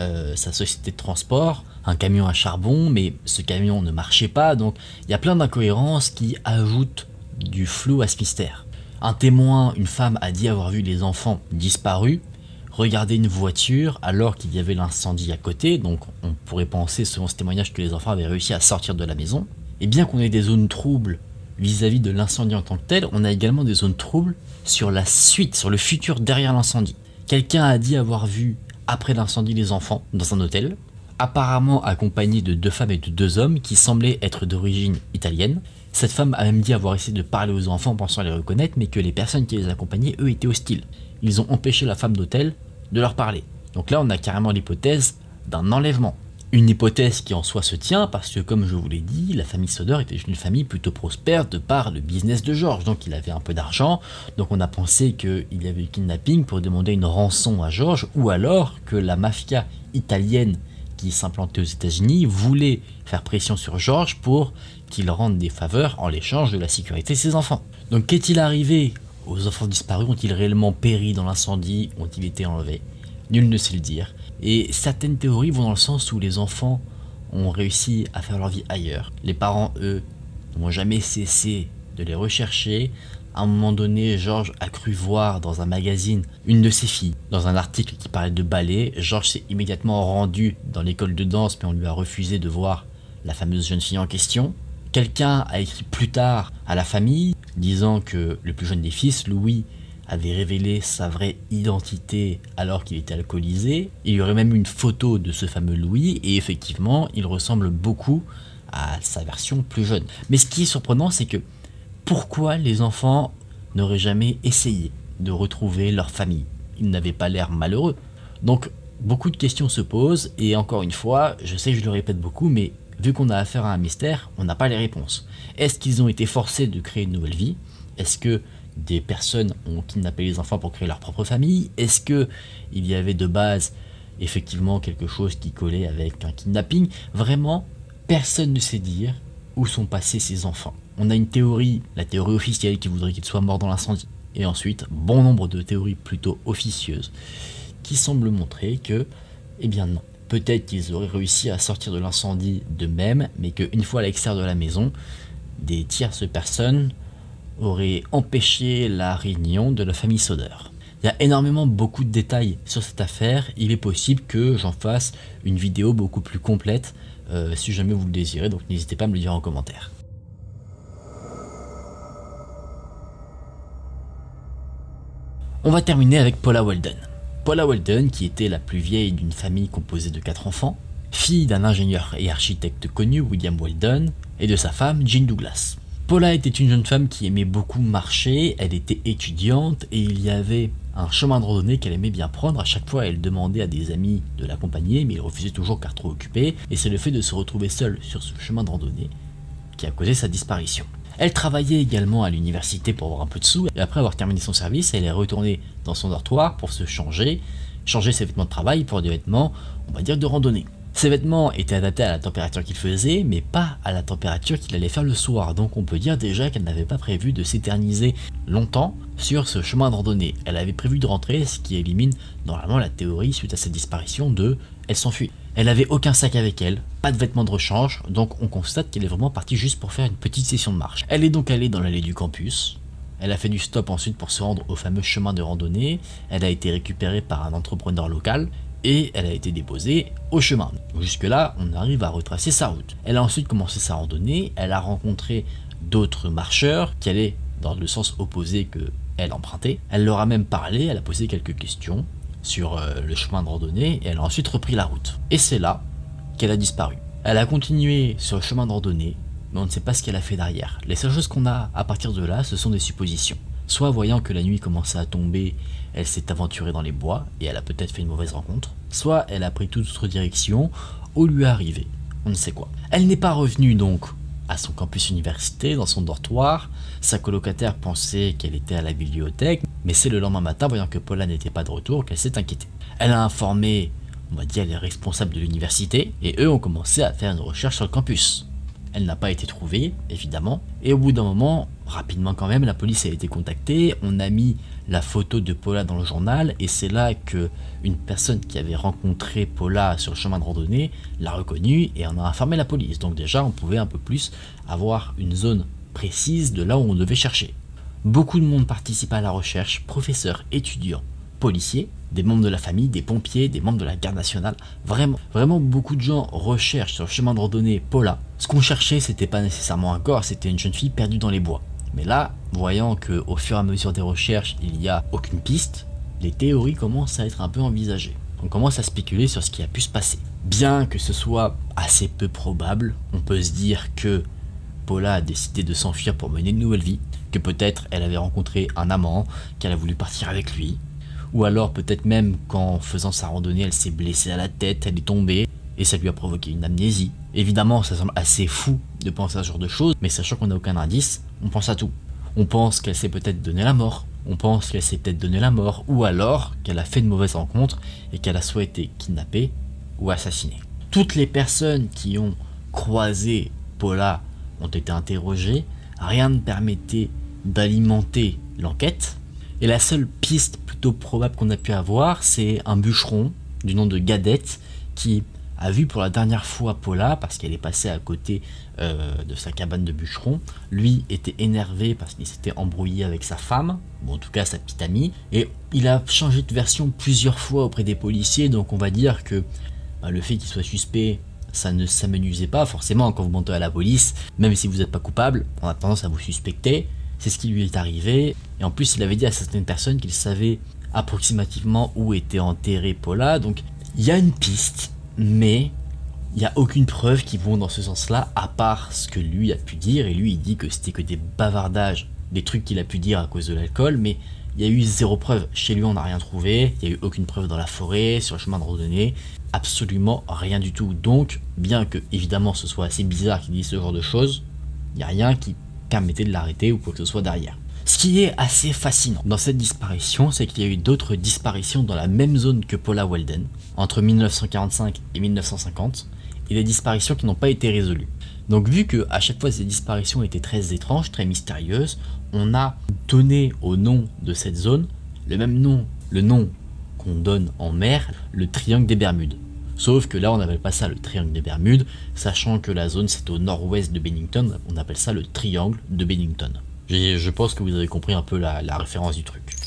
sa société de transport, un camion à charbon, mais ce camion ne marchait pas, donc il y a plein d'incohérences qui ajoutent du flou à ce mystère. Un témoin, une femme, a dit avoir vu les enfants disparus, regarder une voiture alors qu'il y avait l'incendie à côté, donc on pourrait penser selon ce témoignage que les enfants avaient réussi à sortir de la maison. Et bien qu'on ait des zones troubles vis-à-vis de l'incendie en tant que tel, on a également des zones troubles sur la suite, sur le futur derrière l'incendie. Quelqu'un a dit avoir vu après l'incendie les enfants dans un hôtel, apparemment accompagné de 2 femmes et de 2 hommes qui semblaient être d'origine italienne. Cette femme a même dit avoir essayé de parler aux enfants pensant les reconnaître, mais que les personnes qui les accompagnaient, eux, étaient hostiles. Ils ont empêché la femme d'hôtel de leur parler. Donc là, on a carrément l'hypothèse d'un enlèvement. Une hypothèse qui en soi se tient parce que, comme je vous l'ai dit, la famille Soder était une famille plutôt prospère de par le business de George. Donc il avait un peu d'argent, donc on a pensé qu'il y avait eu kidnapping pour demander une rançon à George, ou alors que la mafia italienne qui s'implantait aux États-Unis voulait faire pression sur George pour qu'il rende des faveurs en l'échange de la sécurité de ses enfants. Donc qu'est-il arrivé aux enfants disparus? Ont-ils réellement péri dans l'incendie? Ont-ils été enlevés? Nul ne sait le dire. Et certaines théories vont dans le sens où les enfants ont réussi à faire leur vie ailleurs. Les parents, eux, n'ont jamais cessé de les rechercher. À un moment donné, George a cru voir dans un magazine une de ses filles. Dans un article qui parlait de ballet, George s'est immédiatement rendu dans l'école de danse, mais on lui a refusé de voir la fameuse jeune fille en question. Quelqu'un a écrit plus tard à la famille, disant que le plus jeune des fils, Louis, avait révélé sa vraie identité alors qu'il était alcoolisé. Il y aurait même une photo de ce fameux Louis, et effectivement, il ressemble beaucoup à sa version plus jeune. Mais ce qui est surprenant, c'est que pourquoi les enfants n'auraient jamais essayé de retrouver leur famille? Ils n'avaient pas l'air malheureux. Donc, beaucoup de questions se posent, et encore une fois, je sais que je le répète beaucoup, mais vu qu'on a affaire à un mystère, on n'a pas les réponses. Est-ce qu'ils ont été forcés de créer une nouvelle vie? Est-ce que des personnes ont kidnappé les enfants pour créer leur propre famille? Est-ce que il y avait de base effectivement quelque chose qui collait avec un kidnapping? Vraiment, personne ne sait dire où sont passés ces enfants. On a une théorie, la théorie officielle qui voudrait qu'ils soient morts dans l'incendie. Et ensuite, bon nombre de théories plutôt officieuses qui semblent montrer que, eh bien non. Peut-être qu'ils auraient réussi à sortir de l'incendie d'eux-mêmes, mais qu'une fois à l'extérieur de la maison, des tierces personnes auraient empêché la réunion de la famille Soder. Il y a énormément beaucoup de détails sur cette affaire. Il est possible que j'en fasse une vidéo beaucoup plus complète si jamais vous le désirez, donc n'hésitez pas à me le dire en commentaire. On va terminer avec Paula Walden. Paula Walden, qui était la plus vieille d'une famille composée de 4 enfants, fille d'un ingénieur et architecte connu, William Walden, et de sa femme, Jean Douglas. Paula était une jeune femme qui aimait beaucoup marcher, elle était étudiante et il y avait un chemin de randonnée qu'elle aimait bien prendre. À chaque fois, elle demandait à des amis de l'accompagner, mais ils refusaient toujours car trop occupés, et c'est le fait de se retrouver seule sur ce chemin de randonnée qui a causé sa disparition. Elle travaillait également à l'université pour avoir un peu de sous, et après avoir terminé son service, elle est retournée dans son dortoir pour se changer ses vêtements de travail pour des vêtements, on va dire, de randonnée. Ces vêtements étaient adaptés à la température qu'il faisait, mais pas à la température qu'il allait faire le soir, donc on peut dire déjà qu'elle n'avait pas prévu de s'éterniser longtemps sur ce chemin de randonnée. Elle avait prévu de rentrer, ce qui élimine normalement la théorie suite à cette disparition de « elle s'enfuit ». Elle avait aucun sac avec elle, pas de vêtements de rechange, donc on constate qu'elle est vraiment partie juste pour faire une petite session de marche. Elle est donc allée dans l'allée du campus. Elle a fait du stop ensuite pour se rendre au fameux chemin de randonnée. Elle a été récupérée par un entrepreneur local et elle a été déposée au chemin. Jusque là, on arrive à retracer sa route. Elle a ensuite commencé sa randonnée. Elle a rencontré d'autres marcheurs qui allaient dans le sens opposé que elle empruntait. Elle leur a même parlé, elle a posé quelques questions sur le chemin de randonnée et elle a ensuite repris la route. Et c'est là qu'elle a disparu. Elle a continué sur le chemin de randonnée, mais on ne sait pas ce qu'elle a fait derrière. Les seules choses qu'on a à partir de là, ce sont des suppositions. Soit voyant que la nuit commençait à tomber, elle s'est aventurée dans les bois et elle a peut-être fait une mauvaise rencontre. Soit elle a pris toute autre direction ou lui est arrivé, on ne sait quoi. Elle n'est pas revenue donc à son campus université, dans son dortoir. Sa colocataire pensait qu'elle était à la bibliothèque, mais c'est le lendemain matin, voyant que Paula n'était pas de retour, qu'elle s'est inquiétée. Elle a informé, on va dire, les responsables de l'université, et eux ont commencé à faire une recherche sur le campus. Elle n'a pas été trouvée, évidemment, et au bout d'un moment, rapidement quand même, la police a été contactée, on a mis la photo de Paula dans le journal, et c'est là que une personne qui avait rencontré Paula sur le chemin de randonnée l'a reconnue et en a informé la police. Donc déjà, on pouvait un peu plus avoir une zone précise de là où on devait chercher. Beaucoup de monde participe à la recherche, professeurs, étudiants, policiers, des membres de la famille, des pompiers, des membres de la garde nationale. Vraiment beaucoup de gens recherchent sur le chemin de randonnée Paula. Ce qu'on cherchait, c'était pas nécessairement un corps, c'était une jeune fille perdue dans les bois. Mais là, voyant qu'au fur et à mesure des recherches, il n'y a aucune piste, les théories commencent à être un peu envisagées. On commence à spéculer sur ce qui a pu se passer. Bien que ce soit assez peu probable, on peut se dire que Paula a décidé de s'enfuir pour mener une nouvelle vie, que peut-être elle avait rencontré un amant, qu'elle a voulu partir avec lui, ou alors peut-être même qu'en faisant sa randonnée, elle s'est blessée à la tête, elle est tombée, et ça lui a provoqué une amnésie. Évidemment, ça semble assez fou de penser à ce genre de choses, mais sachant qu'on n'a aucun indice, on pense à tout. On pense qu'elle s'est peut-être donné la mort, on pense qu'elle s'est peut-être donné la mort, ou alors qu'elle a fait une mauvaise rencontre et qu'elle a soit été kidnappée ou assassinée. Toutes les personnes qui ont croisé Paula ont été interrogées, rien ne permettait d'alimenter l'enquête, et la seule piste plutôt probable qu'on a pu avoir, c'est un bûcheron du nom de Gadette qui a vu pour la dernière fois Paula parce qu'elle est passée à côté de sa cabane de bûcheron. Lui était énervé parce qu'il s'était embrouillé avec sa femme, ou en tout cas sa petite amie, et il a changé de version plusieurs fois auprès des policiers, donc on va dire que le fait qu'il soit suspect, ça ne s'amenuisait pas forcément quand vous mentez à la police, même si vous n'êtes pas coupable, on a tendance à vous suspecter. C'est ce qui lui est arrivé, et en plus il avait dit à certaines personnes qu'il savait approximativement où était enterrée Paula, donc il y a une piste, mais il n'y a aucune preuve qui vont dans ce sens-là, à part ce que lui a pu dire, et lui il dit que c'était que des bavardages, des trucs qu'il a pu dire à cause de l'alcool, mais il y a eu zéro preuve. Chez lui on n'a rien trouvé, il n'y a eu aucune preuve dans la forêt, sur le chemin de randonnée, absolument rien du tout. Donc, bien que évidemment ce soit assez bizarre qu'il dise ce genre de choses, il n'y a rien qui permettait de l'arrêter ou quoi que ce soit derrière. Ce qui est assez fascinant dans cette disparition, c'est qu'il y a eu d'autres disparitions dans la même zone que Paula Walden, entre 1945 et 1950, et des disparitions qui n'ont pas été résolues. Donc vu que à chaque fois ces disparitions étaient très étranges, très mystérieuses, on a donné au nom de cette zone le même nom, le nom qu'on donne en mer, le triangle des Bermudes. Sauf que là on n'appelle pas ça le triangle des Bermudes, sachant que la zone c'est au nord-ouest de Bennington, on appelle ça le triangle de Bennington. Je pense que vous avez compris un peu la référence du truc.